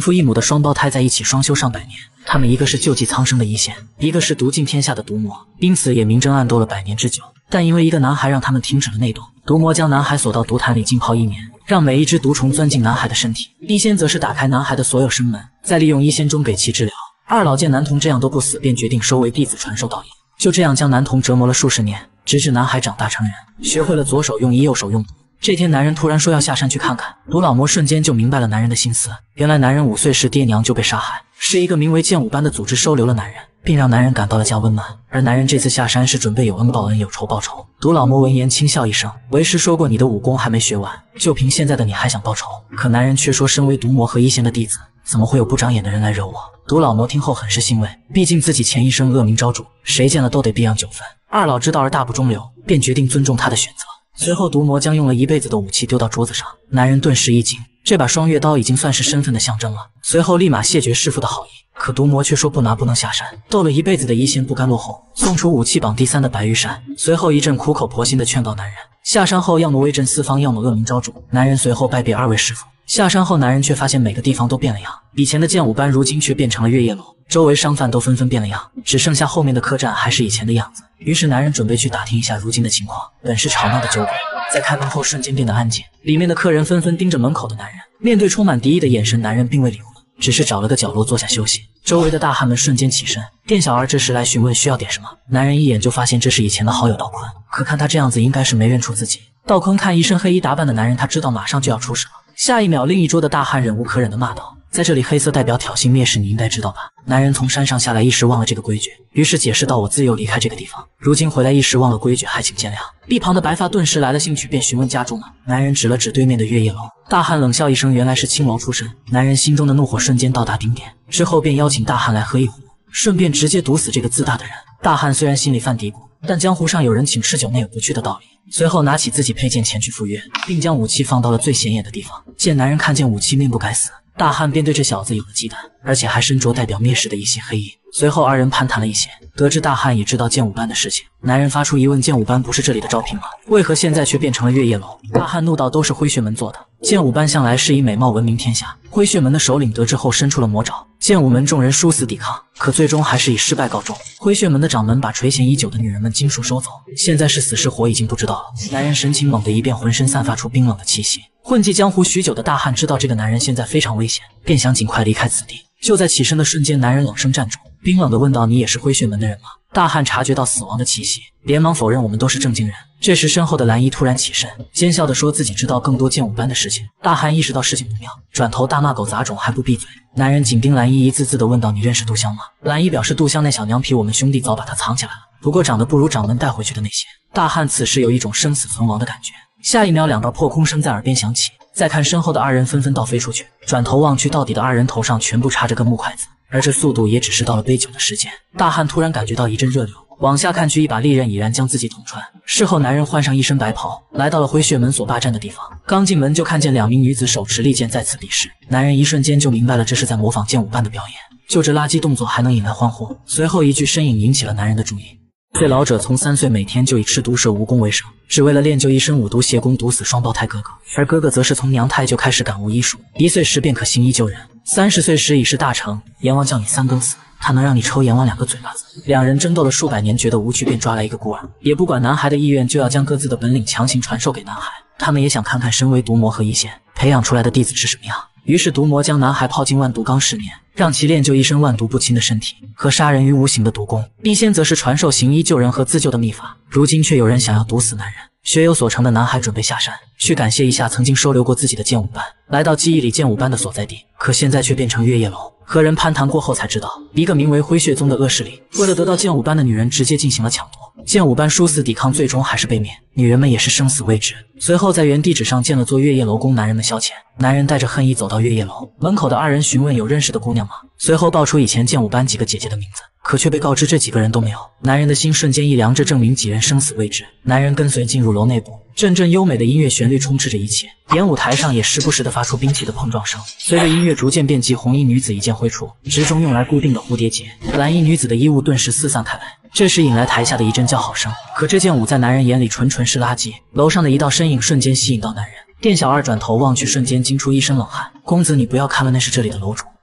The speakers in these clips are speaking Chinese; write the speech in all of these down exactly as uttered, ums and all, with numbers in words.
父异母的双胞胎在一起双修上百年，他们一个是救济苍生的一仙，一个是毒尽天下的毒魔，因此也明争暗斗了百年之久。但因为一个男孩让他们停止了内斗，毒魔将男孩锁到毒坛里浸泡一年，让每一只毒虫钻进男孩的身体。一仙则是打开男孩的所有生门，再利用一仙中给其治疗。二老见男童这样都不死，便决定收为弟子传授道义。就这样将男童折磨了数十年，直至男孩长大成人，学会了左手用医，右手用毒。这天，男人突然说要下山去看看，毒老魔瞬间就明白了男人的心思。原来男人五岁时爹娘就被杀害，是一个名为剑舞班的组织收留了男人，并让男人感到了家温暖。而男人这次下山是准备有恩报恩，有仇报仇。毒老魔闻言轻笑一声，为师说过你的武功还没学完，就凭现在的你还想报仇？可男人却说，身为毒魔和一仙的弟子，怎么会有不长眼的人来惹我？毒老魔听后很是欣慰，毕竟自己前一生恶名昭著，谁见了都得避让九分。二老知道而大不中留，便决定尊重他的选择。随后毒魔将用了一辈子的武器丢到桌子上，男人顿时一惊，这把双月刀已经算是身份的象征了。随后立马谢绝师父的好意，可毒魔却说不拿不能下山。斗了一辈子的一仙不甘落后，送出武器榜第三的白玉山。随后一阵苦口婆心的劝告男人，下山后要么威震四方，要么恶名昭著。男人随后拜别二位师父。下山后，男人却发现每个地方都变了样，以前的剑舞班如今却变成了月夜楼，周围商贩都纷纷变了样，只剩下后面的客栈还是以前的样子。于是男人准备去打听一下如今的情况。本是吵闹的酒馆，在开门后瞬间变得安静，里面的客人纷纷盯着门口的男人，面对充满敌意的眼神，男人并未理会，只是找了个角落坐下休息。周围的大汉们瞬间起身，店小二这时来询问需要点什么。男人一眼就发现这是以前的好友道坤，可看他这样子应该是没认出自己。道坤看一身黑衣打扮的男人，他知道马上就要出事了。下一秒，另一桌的大汉忍无可忍地骂道：“在这里黑色代表挑衅蔑视，你应该知道吧？”男人从山上下来，一时忘了这个规矩，于是解释道：“我自幼离开这个地方，如今回来一时忘了规矩，还请见谅。”一旁的白发顿时来了兴趣，便询问家住哪。男人指了指对面的月夜楼。大汉冷笑一声，原来是青楼出身。男人心中的怒火瞬间到达顶点，之后便邀请大汉来喝一壶，顺便直接毒死这个自大的人。大汉虽然心里犯嘀咕，但江湖上有人请吃酒，内有不去的道理。随后拿起自己佩剑前去赴约，并将武器放到了最显眼的地方。见男人看见武器面不改死，大汉便对这小子有了忌惮，而且还身着代表蔑视的一袭黑衣。随后二人攀谈了一些，得知大汉也知道剑舞班的事情。男人发出疑问：剑舞班不是这里的招聘吗？为何现在却变成了月夜楼？大汉怒道：都是灰血门做的。剑舞班向来是以美貌闻名天下，灰血门的首领得知后伸出了魔爪，剑舞门众人殊死抵抗，可最终还是以失败告终。灰血门的掌门把垂涎已久的女人们尽数收走，现在是死是活已经不知道了。男人神情猛地一变，浑身散发出冰冷的气息。混迹江湖许久的大汉知道这个男人现在非常危险，便想尽快离开此地。就在起身的瞬间，男人冷声站住，冰冷地问道：“你也是灰血门的人吗？”大汉察觉到死亡的气息，连忙否认：“我们都是正经人。”这时身后的蓝衣突然起身，奸笑地说自己知道更多剑舞班的事情。大汉意识到事情不妙，转头大骂：“狗杂种，还不闭嘴！”男人紧盯蓝衣，一字字地问道：“你认识杜香吗？”蓝衣表示：“杜香那小娘皮，我们兄弟早把她藏起来了，不过长得不如掌门带回去的那些。”大汉此时有一种生死存亡的感觉。下一秒，两道破空声在耳边响起，再看身后的二人纷纷倒飞出去，转头望去，到底的二人头上全部插着根木筷子，而这速度也只是到了杯酒的时间。大汉突然感觉到一阵热流，往下看去，一把利刃已然将自己捅穿。事后男人换上一身白袍，来到了灰血门所霸占的地方。刚进门就看见两名女子手持利剑在此比试，男人一瞬间就明白了，这是在模仿剑舞班的表演。就这垃圾动作还能引来欢呼？随后一具身影引起了男人的注意。最老者从三岁每天就以吃毒蛇蜈蚣为生，只为了练就一身武毒邪功，毒死双胞胎哥哥。而哥哥则是从娘胎就开始感悟医术，一岁时便可行医救人，三十岁时已是大成。阎王叫你三更死，他能让你抽阎王两个嘴巴子。两人争斗了数百年，觉得无趣，便抓来一个孤儿，也不管男孩的意愿，就要将各自的本领强行传授给男孩。他们也想看看身为毒魔和一仙培养出来的弟子是什么样。于是毒魔将男孩泡进万毒缸十年，让其练就一身万毒不侵的身体和杀人于无形的毒功。一仙则是传授行医救人和自救的秘法。如今却有人想要毒死男人，学有所成的男孩准备下山去感谢一下曾经收留过自己的剑舞班。来到记忆里剑舞班的所在地，可现在却变成月夜楼。和人攀谈过后才知道，一个名为灰血宗的恶势力为了得到剑舞班的女人，直接进行了抢夺。剑舞班殊死抵抗，最终还是被灭，女人们也是生死未知。随后在原地址上建了座月夜楼，供男人们消遣。男人带着恨意走到月夜楼门口的二人询问有认识的姑娘吗？随后报出以前剑舞班几个姐姐的名字，可却被告知这几个人都没有。男人的心瞬间一凉，这证明几人生死未知。男人跟随进入楼内部，阵阵优美的音乐旋律充斥着一切，演舞台上也时不时地发出兵器的碰撞声。随着音乐逐渐变急，红衣女子一剑挥出，直中用来固定的蝴蝶结，蓝衣女子的衣物顿时四散开来，这时引来台下的一阵叫好声。可这件舞在男人眼里纯纯是垃圾。楼上的一道身影瞬间吸引到男人，店小二转头望去，瞬间惊出一身冷汗。公子，你不要看了，那是这里的楼主。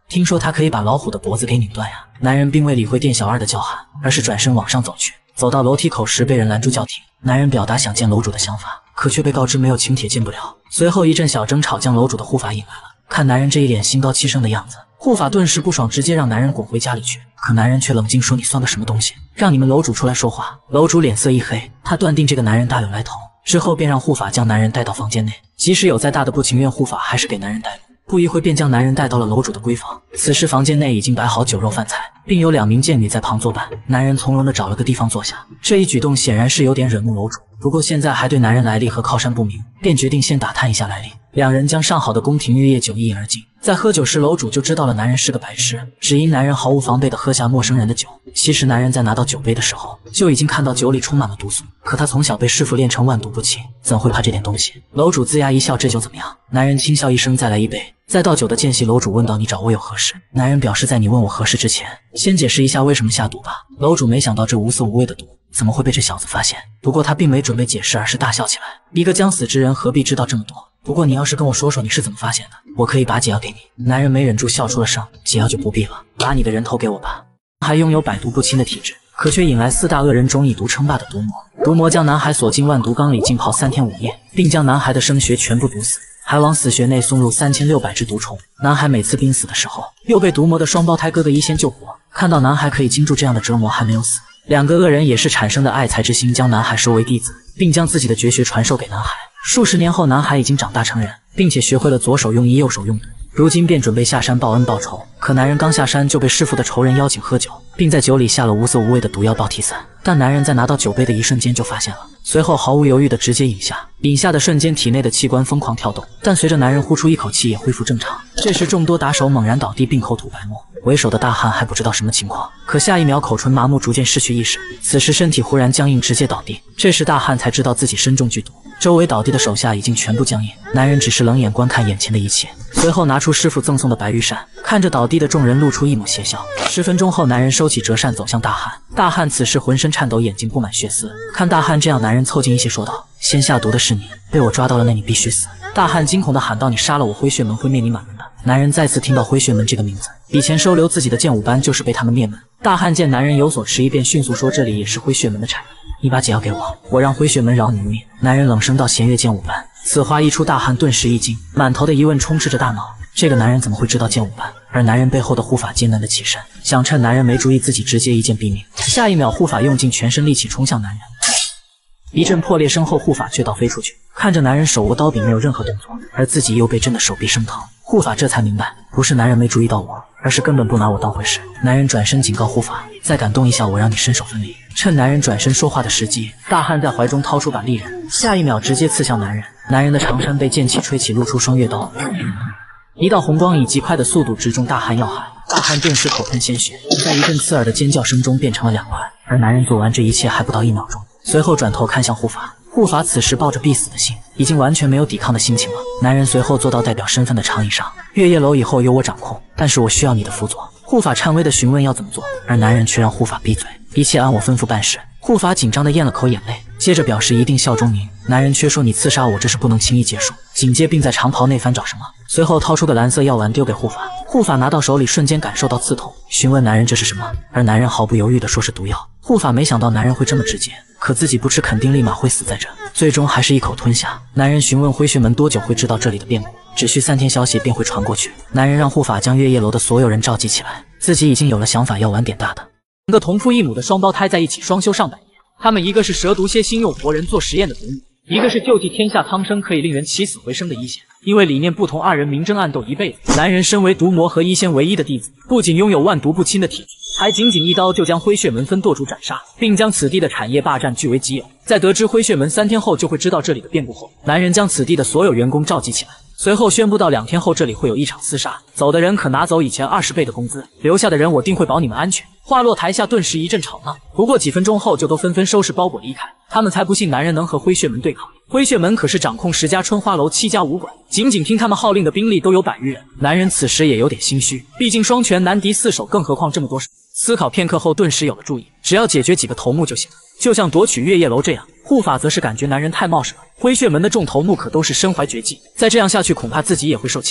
听说他可以把老虎的脖子给拧断呀。男人并未理会店小二的叫喊，而是转身往上走去。走到楼梯口时被人拦住叫停。男人表达想见楼主的想法，可却被告知没有请帖见不了。随后一阵小争吵将楼主的护法引来了。看男人这一脸心高气盛的样子，护法顿时不爽，直接让男人滚回家里去。可男人却冷静说：“你算个什么东西，让你们楼主出来说话。”楼主脸色一黑，他断定这个男人大有来头，之后便让护法将男人带到房间内。即使有再大的不情愿，护法还是给男人带路。不一会便将男人带到了楼主的闺房。此时房间内已经摆好酒肉饭菜，并有两名贱女在旁作伴。男人从容地找了个地方坐下，这一举动显然是有点惹怒楼主。不过现在还对男人来历和靠山不明，便决定先打探一下来历。两人将上好的宫廷月夜酒一饮而尽。在喝酒时，楼主就知道了男人是个白痴，只因男人毫无防备地喝下陌生人的酒。其实男人在拿到酒杯的时候，就已经看到酒里充满了毒素。可他从小被师傅练成万毒不侵，怎会怕这点东西？楼主龇牙一笑：“这酒怎么样？”男人轻笑一声：“再来一杯。”在倒酒的间隙，楼主问道：“你找我有何事？”男人表示：“在你问我何事之前，先解释一下为什么下毒吧。”楼主没想到这无色无味的毒怎么会被这小子发现，不过他并没准备解释，而是大笑起来：“一个将死之人何必知道这么多？不过你要是跟我说说你是怎么发现的，我可以把解药给你。”男人没忍住笑出了声：“解药就不必了，把你的人头给我吧。”还拥有百毒不侵的体质，可却引来四大恶人中以毒称霸的毒魔。毒魔将男孩锁进万毒缸里浸泡三天五夜，并将男孩的生血全部毒死，还往死穴内送入三千六百只毒虫。男孩每次濒死的时候，又被毒魔的双胞胎哥哥一仙救活。看到男孩可以经住这样的折磨还没有死，两个恶人也是产生的爱才之心，将男孩收为弟子，并将自己的绝学传授给男孩。数十年后，男孩已经长大成人，并且学会了左手用医，右手用毒。如今便准备下山报恩报仇，可男人刚下山就被师傅的仇人邀请喝酒，并在酒里下了无色无味的毒药倒替散。但男人在拿到酒杯的一瞬间就发现了，随后毫无犹豫的直接饮下。饮下的瞬间，体内的器官疯狂跳动，但随着男人呼出一口气也恢复正常。这时众多打手猛然倒地，并口吐白沫。为首的大汉还不知道什么情况，可下一秒口唇麻木，逐渐失去意识。此时身体忽然僵硬，直接倒地。这时大汉才知道自己身中剧毒，周围倒地的手下已经全部僵硬。男人只是冷眼观看眼前的一切，随后拿出师傅赠送的白玉扇，看着倒地的众人露出一抹邪笑。十分钟后，男人收起折扇走向大汉。大汉此时浑身颤抖，眼睛布满血丝。看大汉这样，男人凑近一些说道：“先下毒的是你，被我抓到了，那你必须死。”大汉惊恐地喊道：“你杀了我，灰血门会灭你满门的。”男人再次听到灰血门这个名字，以前收留自己的剑舞班就是被他们灭门。大汉见男人有所迟疑，便迅速说：“这里也是灰血门的产业，你把解药给我，我让灰血门饶你一命。”男人冷声道：“弦月剑舞班。”此话一出，大汉顿时一惊，满头的疑问充斥着大脑。这个男人怎么会知道剑舞班？而男人背后的护法艰难的起身，想趁男人没注意，自己直接一剑毙命。下一秒，护法用尽全身力气冲向男人，一阵破裂声后，护法却倒飞出去。看着男人手握刀柄没有任何动作，而自己又被震得手臂生疼，护法这才明白，不是男人没注意到我，而是根本不拿我当回事。男人转身警告护法：“再敢动一下我，让你身首分离。”趁男人转身说话的时机，大汉在怀中掏出把利刃，下一秒直接刺向男人。男人的长衫被剑气吹起，露出双月刀。一道红光以极快的速度直中大汉要害，大汉顿时口喷鲜血，在一阵刺耳的尖叫声中变成了两块。而男人做完这一切还不到一秒钟，随后转头看向护法。护法此时抱着必死的心，已经完全没有抵抗的心情了。男人随后坐到代表身份的长椅上，月夜楼以后由我掌控，但是我需要你的辅佐。护法颤巍地询问要怎么做，而男人却让护法闭嘴，一切按我吩咐办事。护法紧张地咽了口眼泪，接着表示一定效忠您。男人却说：“你刺杀我，这事不能轻易结束。”紧接并在长袍内翻找什么，随后掏出个蓝色药丸丢给护法。护法拿到手里，瞬间感受到刺痛，询问男人这是什么，而男人毫不犹豫地说是毒药。护法没想到男人会这么直接，可自己不吃肯定立马会死在这，最终还是一口吞下。男人询问灰血门多久会知道这里的变故，只需三天，消息便会传过去。男人让护法将月夜楼的所有人召集起来，自己已经有了想法，要晚点大的。两个同父异母的双胞胎在一起双修上百年，他们一个是蛇毒蝎心用活人做实验的毒母，一个是救济天下苍生可以令人起死回生的医仙。因为理念不同，二人明争暗斗一辈子。男人身为毒魔和医仙唯一的弟子，不仅拥有万毒不侵的体质，还仅仅一刀就将灰血门分舵主斩杀，并将此地的产业霸占据为己有。在得知灰血门三天后就会知道这里的变故后，男人将此地的所有员工召集起来，随后宣布到两天后这里会有一场厮杀，走的人可拿走以前二十倍的工资，留下的人我定会保你们安全。话落台下，顿时一阵吵闹。不过几分钟后就都纷纷收拾包裹离开，他们才不信男人能和灰血门对抗。灰血门可是掌控十家春花楼七家武馆，仅仅听他们号令的兵力都有百余人。男人此时也有点心虚，毕竟双拳难敌四手，更何况这么多手。思考片刻后，顿时有了注意，只要解决几个头目就行了，就像夺取月夜楼这样。护法则是感觉男人太冒失了，灰血门的众头目可都是身怀绝技，再这样下去恐怕自己也会受牵连。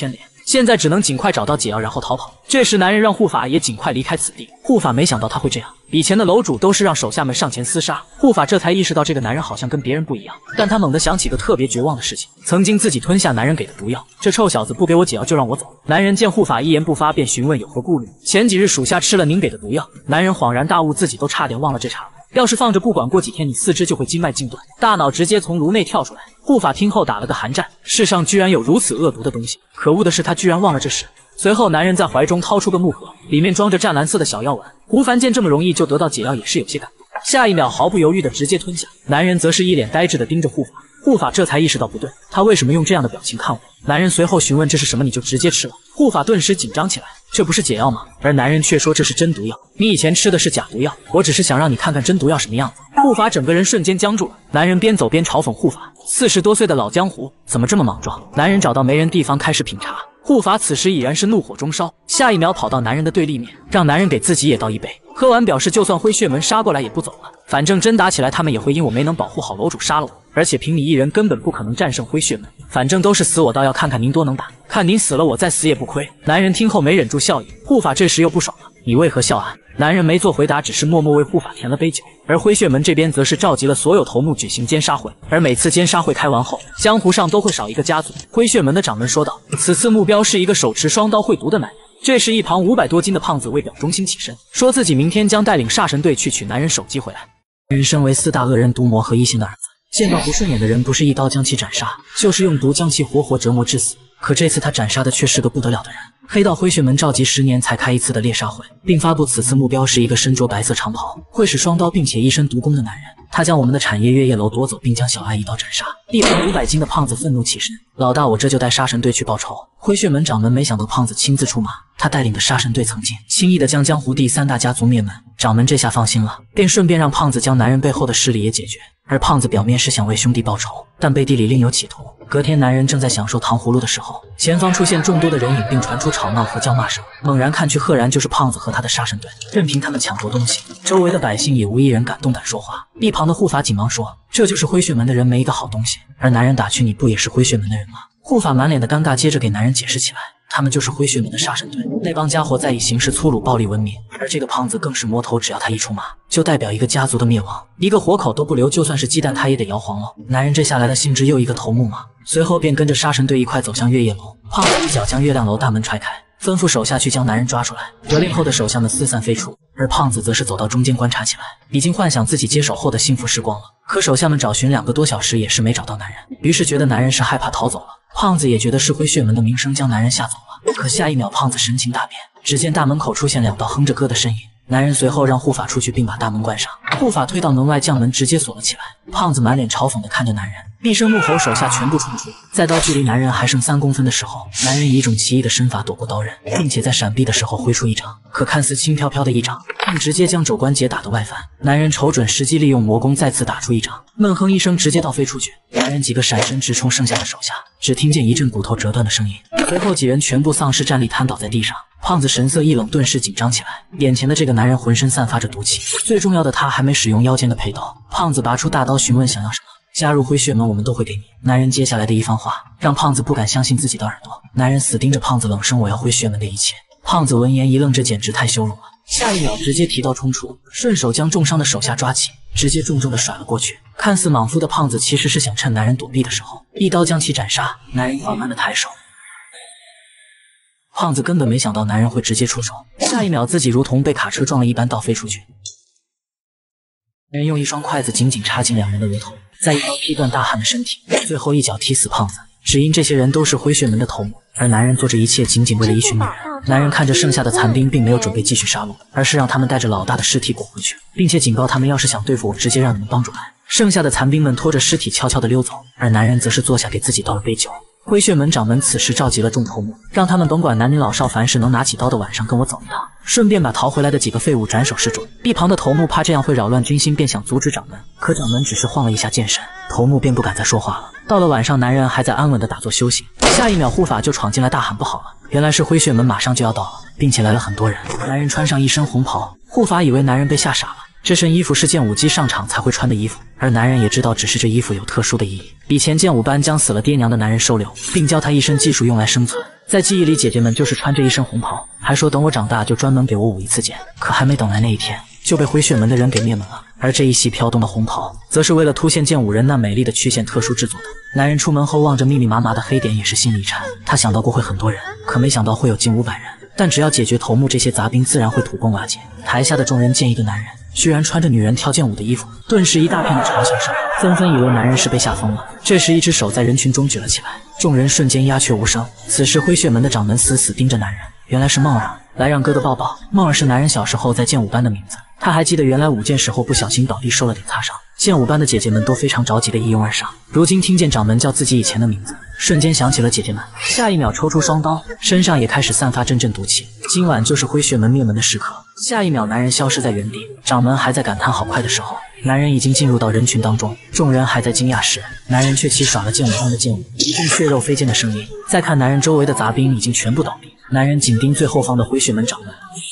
现在只能尽快找到解药，然后逃跑。这时，男人让护法也尽快离开此地。护法没想到他会这样，以前的楼主都是让手下们上前厮杀，护法这才意识到这个男人好像跟别人不一样。但他猛地想起个特别绝望的事情，曾经自己吞下男人给的毒药，这臭小子不给我解药就让我走。男人见护法一言不发，便询问有何顾虑。前几日属下吃了您给的毒药。男人恍然大悟，自己都差点忘了这茬。要是放着不管，过几天你四肢就会经脉尽断，大脑直接从颅内跳出来。护法听后打了个寒战，世上居然有如此恶毒的东西，可恶的是他居然忘了这事。随后，男人在怀中掏出个木盒，里面装着湛蓝色的小药丸。胡凡见这么容易就得到解药，也是有些感动，下一秒毫不犹豫的直接吞下。男人则是一脸呆滞的盯着护法，护法这才意识到不对，他为什么用这样的表情看我？男人随后询问这是什么，你就直接吃了。护法顿时紧张起来，这不是解药吗？而男人却说这是真毒药，你以前吃的是假毒药，我只是想让你看看真毒药什么样子。护法整个人瞬间僵住了，男人边走边嘲讽护法，四十多岁的老江湖怎么这么莽撞？男人找到没人地方开始品茶。护法此时已然是怒火中烧，下一秒跑到男人的对立面，让男人给自己也倒一杯。喝完表示就算灰血门杀过来也不走了，反正真打起来他们也会因我没能保护好楼主杀了我，而且凭你一人根本不可能战胜灰血门，反正都是死我倒要看看您多能打，看您死了我再死也不亏。男人听后没忍住笑意，护法这时又不爽了，你为何笑啊？男人没做回答，只是默默为护法填了杯酒。而灰血门这边则是召集了所有头目举行奸杀会，而每次奸杀会开完后，江湖上都会少一个家族。灰血门的掌门说道，此次目标是一个手持双刀会毒的男人。这时一旁五百多斤的胖子为表忠心起身，说自己明天将带领杀神队去取男人首级回来。人身为四大恶人毒魔和一心的儿子，见到不顺眼的人，不是一刀将其斩杀，就是用毒将其活活折磨致死。可这次他斩杀的却是个不得了的人。黑道灰血门召集十年才开一次的猎杀会，并发布此次目标是一个身着白色长袍、会使双刀并且一身毒功的男人。他将我们的产业月夜楼夺走，并将小爱一刀斩杀。一旁五百斤的胖子愤怒起身，老大，我这就带杀神队去报仇。灰血门掌门没想到胖子亲自出马，他带领的杀神队曾经轻易的将江湖第三大家族灭门。掌门这下放心了，便顺便让胖子将男人背后的势力也解决。而胖子表面是想为兄弟报仇，但背地里另有企图。隔天，男人正在享受糖葫芦的时候，前方出现众多的人影，并传出吵闹和叫骂声。猛然看去，赫然就是胖子和他的杀神队。任凭他们抢夺东西，周围的百姓也无一人敢动胆说话。一旁的护法紧忙说：“这就是灰血门的人，没一个好东西。”而男人打趣：“你不也是灰血门的人吗？”护法满脸的尴尬，接着给男人解释起来。他们就是灰血门的杀神队，那帮家伙在以行事粗鲁暴力闻名，而这个胖子更是魔头，只要他一出马，就代表一个家族的灭亡，一个活口都不留，就算是鸡蛋他也得摇黄了。男人这下来了兴致，又一个头目嘛，随后便跟着杀神队一块走向月夜楼。胖子一脚将月亮楼大门踹开，吩咐手下去将男人抓出来。得令后的手下们四散飞出，而胖子则是走到中间观察起来，已经幻想自己接手后的幸福时光了。可手下们找寻两个多小时也是没找到男人，于是觉得男人是害怕逃走了。胖子也觉得是灰血门的名声将男人吓走了，可下一秒胖子神情大变，只见大门口出现两道哼着歌的身影。男人随后让护法出去，并把大门关上，护法推到门外，将门直接锁了起来。胖子满脸嘲讽地看着男人，厉声怒吼，手下全部冲出。在到距离男人还剩三公分的时候，男人以一种奇异的身法躲过刀刃，并且在闪避的时候挥出一掌，可看似轻飘飘的一掌，并直接将肘关节打得外翻。男人瞅准时机，利用魔功再次打出一掌，闷哼一声，直接倒飞出去。男人几个闪身直冲剩下的手下，只听见一阵骨头折断的声音，随后几人全部丧失战力，瘫倒在地上。胖子神色一冷，顿时紧张起来。眼前的这个男人浑身散发着毒气，最重要的他还没使用腰间的佩刀。胖子拔出大刀，询问想要什么。加入灰血门，我们都会给你。男人接下来的一番话，让胖子不敢相信自己的耳朵。男人死盯着胖子，冷声：“我要灰血门的一切。”胖子闻言一愣，这简直太羞辱了。下一秒直接提刀冲出，顺手将重伤的手下抓起，直接重重的甩了过去。看似莽夫的胖子其实是想趁男人躲避的时候，一刀将其斩杀。男人缓慢的抬手，胖子根本没想到男人会直接出手，下一秒自己如同被卡车撞了一般倒飞出去。男人用一双筷子紧紧插进两人的额头，再一刀劈断大汉的身体，最后一脚踢死胖子。只因这些人都是灰血门的头目，而男人做这一切仅仅为了一群女人。男人看着剩下的残兵，并没有准备继续杀戮，而是让他们带着老大的尸体滚回去，并且警告他们，要是想对付我，直接让你们帮主来。剩下的残兵们拖着尸体悄悄地溜走，而男人则是坐下给自己倒了杯酒。灰血门掌门此时召集了众头目，让他们甭管男女老少，凡是能拿起刀的，晚上跟我走一趟，顺便把逃回来的几个废物斩首示众。一旁的头目怕这样会扰乱军心，便想阻止掌门，可掌门只是晃了一下剑身，头目便不敢再说话了。到了晚上，男人还在安稳地打坐休息，下一秒护法就闯进来，大喊不好了，原来是灰血门马上就要到了，并且来了很多人。男人穿上一身红袍，护法以为男人被吓傻了，这身衣服是剑舞姬上场才会穿的衣服， 而男人也知道只是这衣服有特殊的意义，以前剑舞班将死了爹娘的男人收留，并教他一身技术用来生存。在记忆里，姐姐们就是穿着一身红袍，还说等我长大就专门给我舞一次剑。可还没等来那一天，就被灰血门的人给灭门了。而这一袭飘动的红袍，则是为了凸显剑舞人那美丽的曲线特殊制作的。男人出门后望着密密麻麻的黑点，也是心里一颤。他想到过会很多人，可没想到会有近五百人。但只要解决头目，这些杂兵自然会土崩瓦解。台下的众人见一个男人居然穿着女人跳剑舞的衣服，顿时一大片的嘲笑声，纷纷以为男人是被吓疯了。这时，一只手在人群中举了起来，众人瞬间鸦雀无声。此时，灰血门的掌门死死盯着男人，原来是梦儿，来让哥哥抱抱。梦儿是男人小时候在剑舞班的名字，他还记得原来舞剑时候不小心倒地受了点擦伤。剑舞班的姐姐们都非常着急的一拥而上，如今听见掌门叫自己以前的名字，瞬间想起了姐姐们，下一秒抽出双刀，身上也开始散发阵阵毒气。今晚就是灰血门灭门的时刻。下一秒，男人消失在原地，掌门还在感叹好快的时候，男人已经进入到人群当中。众人还在惊讶时，男人却起耍了剑舞般的剑舞，一阵血肉飞溅的声音。再看男人周围的杂兵已经全部倒地，男人紧盯最后方的灰血门掌门。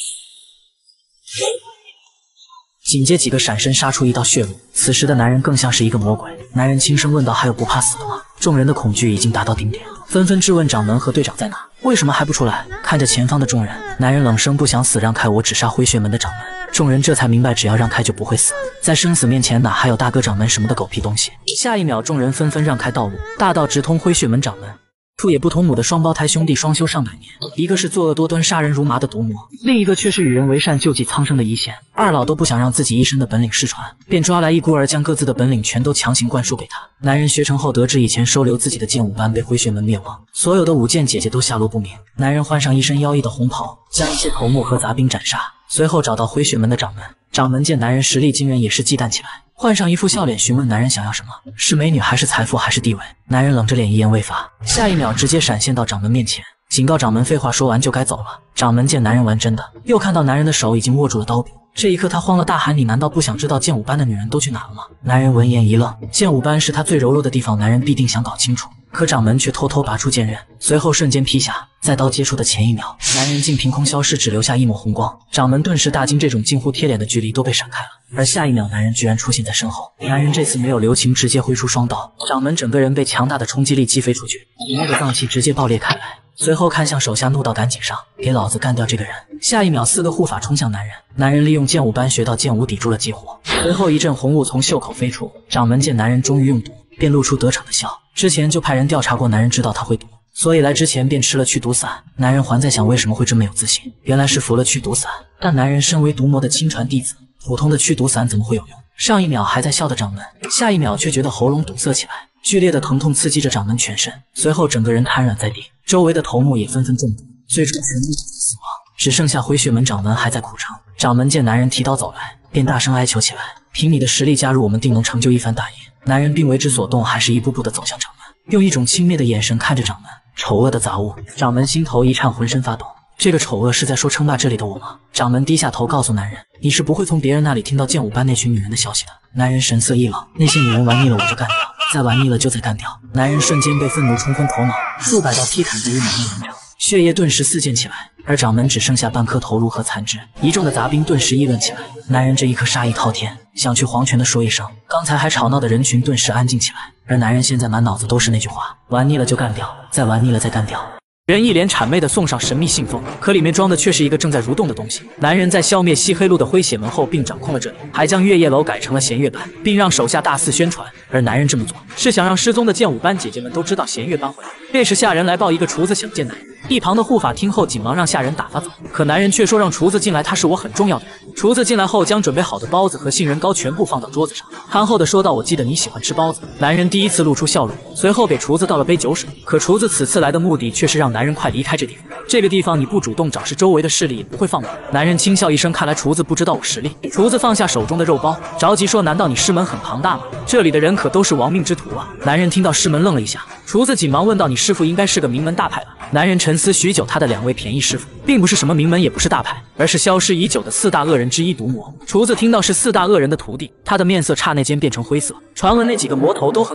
紧接几个闪身杀出一道血路，此时的男人更像是一个魔鬼。男人轻声问道：“还有不怕死的吗？”众人的恐惧已经达到顶点，纷纷质问掌门和队长在哪，为什么还不出来？看着前方的众人，男人冷声：“不想死，让开，我只杀灰血门的掌门。”众人这才明白，只要让开就不会死，在生死面前哪还有大哥掌门什么的狗屁东西。下一秒，众人纷纷让开道路，大道直通灰血门掌门。父也不同母的双胞胎兄弟双修上百年，一个是作恶多端、杀人如麻的毒魔，另一个却是与人为善、救济苍生的一线。二老都不想让自己一身的本领失传，便抓来一孤儿，将各自的本领全都强行灌输给他。男人学成后，得知以前收留自己的剑舞班被灰血门灭亡，所有的舞剑姐姐都下落不明。男人换上一身妖异的红袍，将一些头目和杂兵斩杀，随后找到灰血门的掌门。掌门见男人实力惊人，也是忌惮起来，换上一副笑脸询问男人想要什么，是美女还是财富还是地位？男人冷着脸一言未发，下一秒直接闪现到掌门面前，警告掌门废话说完就该走了。掌门见男人玩真的，又看到男人的手已经握住了刀柄，这一刻他慌了，大喊：“你难道不想知道剑舞班的女人都去哪了吗？”男人闻言一愣，剑舞班是他最柔弱的地方，男人必定想搞清楚。可掌门却偷偷拔出剑刃，随后瞬间劈下，在刀接触的前一秒，男人竟凭空消失，只留下一抹红光。掌门顿时大惊，这种近乎贴脸的距离都被闪开了。而下一秒，男人居然出现在身后。男人这次没有留情，直接挥出双刀，掌门整个人被强大的冲击力击飞出去，体内的脏器直接爆裂开来。随后看向手下，怒道：“赶紧上，给老子干掉这个人！”下一秒，四个护法冲向男人，男人利用剑舞班学到剑舞抵住了激活，随后一阵红雾从袖口飞出。掌门见男人终于用毒，便露出得逞的笑。之前就派人调查过，男人知道他会毒，所以来之前便吃了去毒散。男人还在想为什么会这么有自信，原来是服了去毒散。但男人身为毒魔的亲传弟子，普通的去毒散怎么会有用？上一秒还在笑的掌门，下一秒却觉得喉咙堵塞起来，剧烈的疼痛刺激着掌门全身，随后整个人瘫软在地，周围的头目也纷纷中毒，最终全部死亡，只剩下灰血门掌门还在苦撑。掌门见男人提刀走来，便大声哀求起来：“凭你的实力加入我们，定能成就一番大业。”男人并为之所动，还是一步步的走向掌门，用一种轻蔑的眼神看着掌门。丑恶的杂物，掌门心头一颤，浑身发抖。这个丑恶是在说称霸这里的我吗？掌门低下头告诉男人：“你是不会从别人那里听到剑舞班那群女人的消息的。”男人神色一冷：“那些女人玩腻了我就干掉，再玩腻了就再干掉。”男人瞬间被愤怒冲昏头脑，数百道劈砍在于满面完成，血液顿时四溅起来，而掌门只剩下半颗头颅和残肢。一众的杂兵顿时议论起来，男人这一刻杀意滔天，想去黄泉的说一声，刚才还吵闹的人群顿时安静起来。而男人现在满脑子都是那句话：玩腻了就干掉，再玩腻了再干掉。人一脸谄媚地送上神秘信封，可里面装的却是一个正在蠕动的东西。男人在消灭西黑路的灰血门后，并掌控了这里，还将月夜楼改成了弦乐班，并让手下大肆宣传。而男人这么做，是想让失踪的剑舞班姐姐们都知道弦乐班回来。这时下人来报，一个厨子想见男人，一旁的护法听后紧忙让下人打发走，可男人却说让厨子进来，他是我很重要的人。厨子进来后，将准备好的包子和杏仁糕全部放到桌子上，憨厚的说道：“我记得你喜欢吃包子。”男人第一次露出笑容，随后给厨子倒了杯酒水。可厨子此次来的目的却是让男人快离开这地方，这个地方你不主动找，是周围的势力也不会放过。男人轻笑一声，看来厨子不知道我实力。厨子放下手中的肉包，着急说：“难道你师门很庞大吗？这里的人可都是亡命之徒啊！”男人听到师门愣了一下，厨子紧忙问道：“你师傅应该是个名门大派吧？”男人沉思许久，他的两位便宜师傅并不是什么名门，也不是大派，而是消失已久的四大恶人之一毒魔。厨子听到是四大恶人的徒弟，他的面色刹那间变成灰色。传闻那几个魔头都很可怕，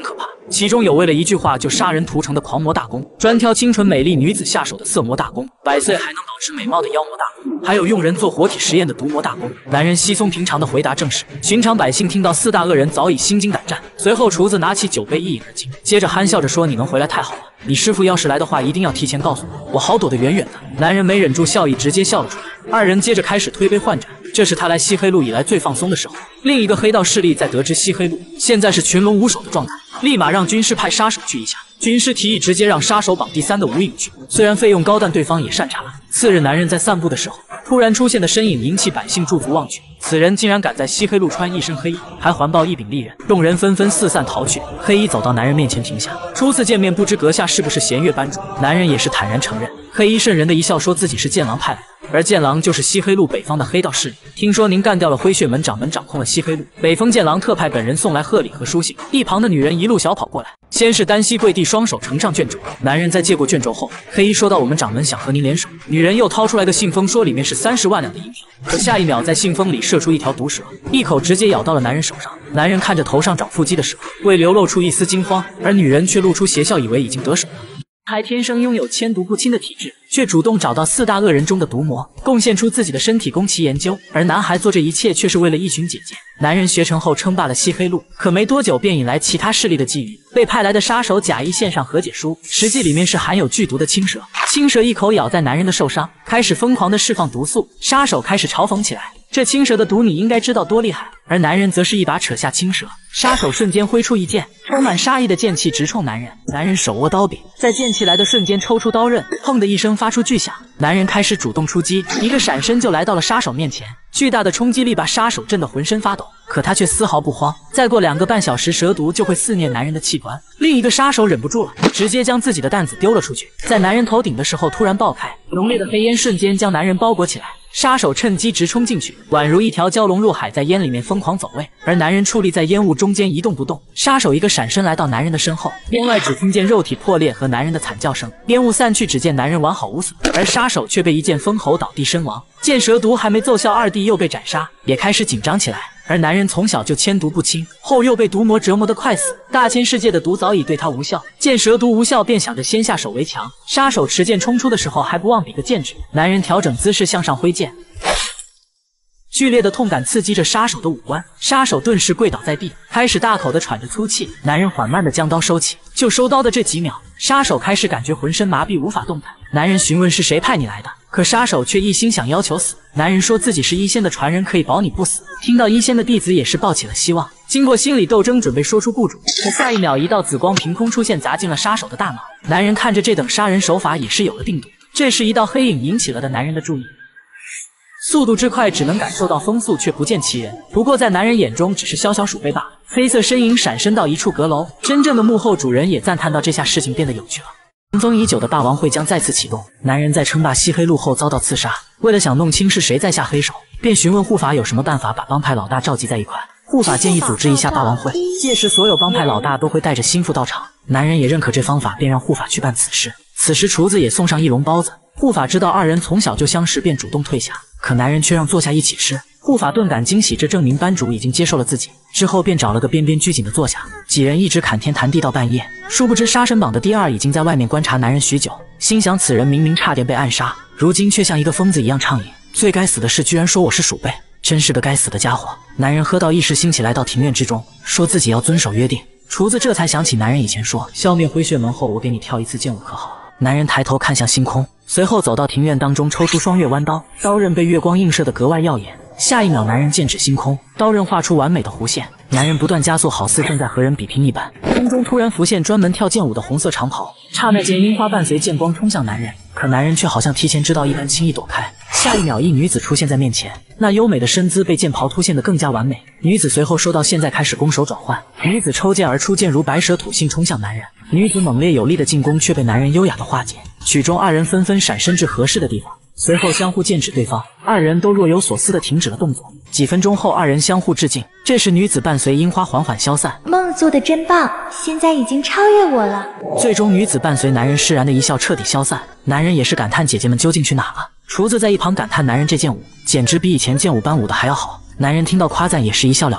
其中有为了一句话就杀人屠城的狂魔大公，专挑清纯美丽女子下手的色魔大公，百岁还能保持美貌的妖魔大公，还有用人做活体实验的毒魔大公。男人稀松平常的回答正是，寻常百姓听到四大恶人早已心惊胆战。随后厨子拿起酒杯一饮而尽，接着憨笑着说：“你能回来太好了，你师傅要是来的话，一定要提前告诉我，我好躲得远远的。”男人没忍住笑意，直接笑了出来。二人接着开始推杯换盏，这是他来西黑路以来最放松的时候。另一个黑道势力在得知西黑路现在是群龙无首的状态，立马让军师派杀手去一下。军师提议直接让杀手绑第三的无影去，虽然费用高，但对方也善茬。次日，男人在散步的时候，突然出现的身影引起百姓驻足望去。此人竟然敢在西黑路穿一身黑衣，还环抱一柄利刃，众人纷纷四散逃去。黑衣走到男人面前停下，初次见面，不知阁下是不是弦月班主？男人也是坦然承认。黑衣瘆人的一笑，说自己是剑狼派来的。而剑狼就是西黑路北方的黑道势力。听说您干掉了灰血门掌门，掌控了西黑路，北风剑狼特派本人送来贺礼和书信。一旁的女人一路小跑过来，先是单膝跪地，双手呈上卷轴。男人在接过卷轴后，黑衣说道：“我们掌门想和您联手。”女人又掏出来个信封，说里面是三十万两的银条。可下一秒，在信封里射出一条毒蛇，一口直接咬到了男人手上。男人看着头上长腹肌的蛇，未流露出一丝惊慌，而女人却露出邪笑，以为已经得手了。还天生拥有千毒不侵的体质，却主动找到四大恶人中的毒魔，贡献出自己的身体供其研究。而男孩做这一切却是为了一群姐姐。男人学成后称霸了西黑路，可没多久便引来其他势力的觊觎。被派来的杀手假意献上和解书，实际里面是含有剧毒的青蛇。青蛇一口咬在男人的受伤，开始疯狂的释放毒素。杀手开始嘲讽起来：“这青蛇的毒你应该知道多厉害。”而男人则是一把扯下青蛇，杀手瞬间挥出一剑，充满杀意的剑气直冲男人。男人手握刀柄，在剑气来的瞬间抽出刀刃，砰的一声发出巨响。男人开始主动出击，一个闪身就来到了杀手面前。巨大的冲击力把杀手震得浑身发抖，可他却丝毫不慌。再过两个半小时，蛇毒就会肆虐男人的器官。另一个杀手忍不住了，直接将自己的担子丢了出去，在男人头顶的时候突然爆开，浓烈的黑烟瞬间将男人包裹起来。杀手趁机直冲进去，宛如一条蛟龙入海，在烟里面疯狂走位。而男人矗立在烟雾中间一动不动。杀手一个闪身来到男人的身后，烟外只听见肉体破裂和男人的惨叫声。烟雾散去，只见男人完好无损，而杀手却被一剑封喉倒地身亡。见蛇毒还没奏效，二弟又被斩杀，也开始紧张起来。而男人从小就千毒不侵，后又被毒魔折磨得快死，大千世界的毒早已对他无效。见蛇毒无效，便想着先下手为强。杀手持剑冲出的时候，还不忘比个剑指。男人调整姿势向上挥剑，剧烈的痛感刺激着杀手的五官，杀手顿时跪倒在地，开始大口的喘着粗气。男人缓慢的将刀收起，就收刀的这几秒，杀手开始感觉浑身麻痹，无法动弹。男人询问是谁派你来的，可杀手却一心想要求死。男人说自己是一仙的传人，可以保你不死。听到一仙的弟子也是抱起了希望，经过心理斗争，准备说出雇主，可下一秒一道紫光凭空出现，砸进了杀手的大脑。男人看着这等杀人手法也是有了定夺。这时一道黑影引起了的男人的注意，速度之快，只能感受到风速，却不见其人。不过在男人眼中，只是小小鼠辈罢了。黑色身影闪身到一处阁楼，真正的幕后主人也赞叹到，这下事情变得有趣了。尘封已久的霸王会将再次启动。男人在称霸西黑路后遭到刺杀，为了想弄清是谁在下黑手，便询问护法有什么办法把帮派老大召集在一块。护法建议组织一下霸王会，届时所有帮派老大都会带着心腹到场。男人也认可这方法，便让护法去办此事。此时厨子也送上一笼包子。护法知道二人从小就相识，便主动退下，可男人却让坐下一起吃。护法顿感惊喜，这证明班主已经接受了自己。之后便找了个边边拘谨的坐下，几人一直侃天谈地到半夜。殊不知杀神榜的第二已经在外面观察男人许久，心想此人明明差点被暗杀，如今却像一个疯子一样畅饮。最该死的是居然说我是鼠辈，真是个该死的家伙。男人喝到一时兴起，来到庭院之中，说自己要遵守约定。厨子这才想起男人以前说，消灭灰血门后我给你跳一次剑舞可好。男人抬头看向星空，随后走到庭院当中，抽出双月弯刀，刀刃被月光映射得格外耀眼。下一秒，男人剑指星空，刀刃画出完美的弧线。男人不断加速，好似正在和人比拼一般。空中突然浮现专门跳剑舞的红色长袍，刹那间樱花伴随剑光冲向男人，可男人却好像提前知道一般，轻易躲开。下一秒，一女子出现在面前，那优美的身姿被剑袍凸现得更加完美。女子随后说道：“现在开始攻守转换。”女子抽剑而出，剑如白蛇吐信冲向男人。女子猛烈有力的进攻却被男人优雅的化解。曲中二人纷纷闪身至合适的地方，随后相互剑指对方，二人都若有所思地停止了动作。几分钟后，二人相互致敬。这时女子伴随樱花缓缓消散， 梦做的真棒，现在已经超越我了。 最终女子伴随男人释然的一笑彻底消散。男人也是感叹姐姐们究竟去哪了。厨子在一旁感叹男人这剑舞简直比以前剑舞班舞的还要好。男人听到夸赞也是一笑了之。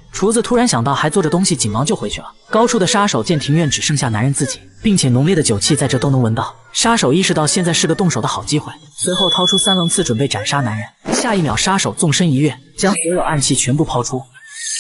厨子突然想到还做着东西，紧忙就回去了。高处的杀手见庭院只剩下男人自己，并且浓烈的酒气在这都能闻到，杀手意识到现在是个动手的好机会，随后掏出三棱刺准备斩杀男人。下一秒，杀手纵身一跃，将所有暗器全部抛出。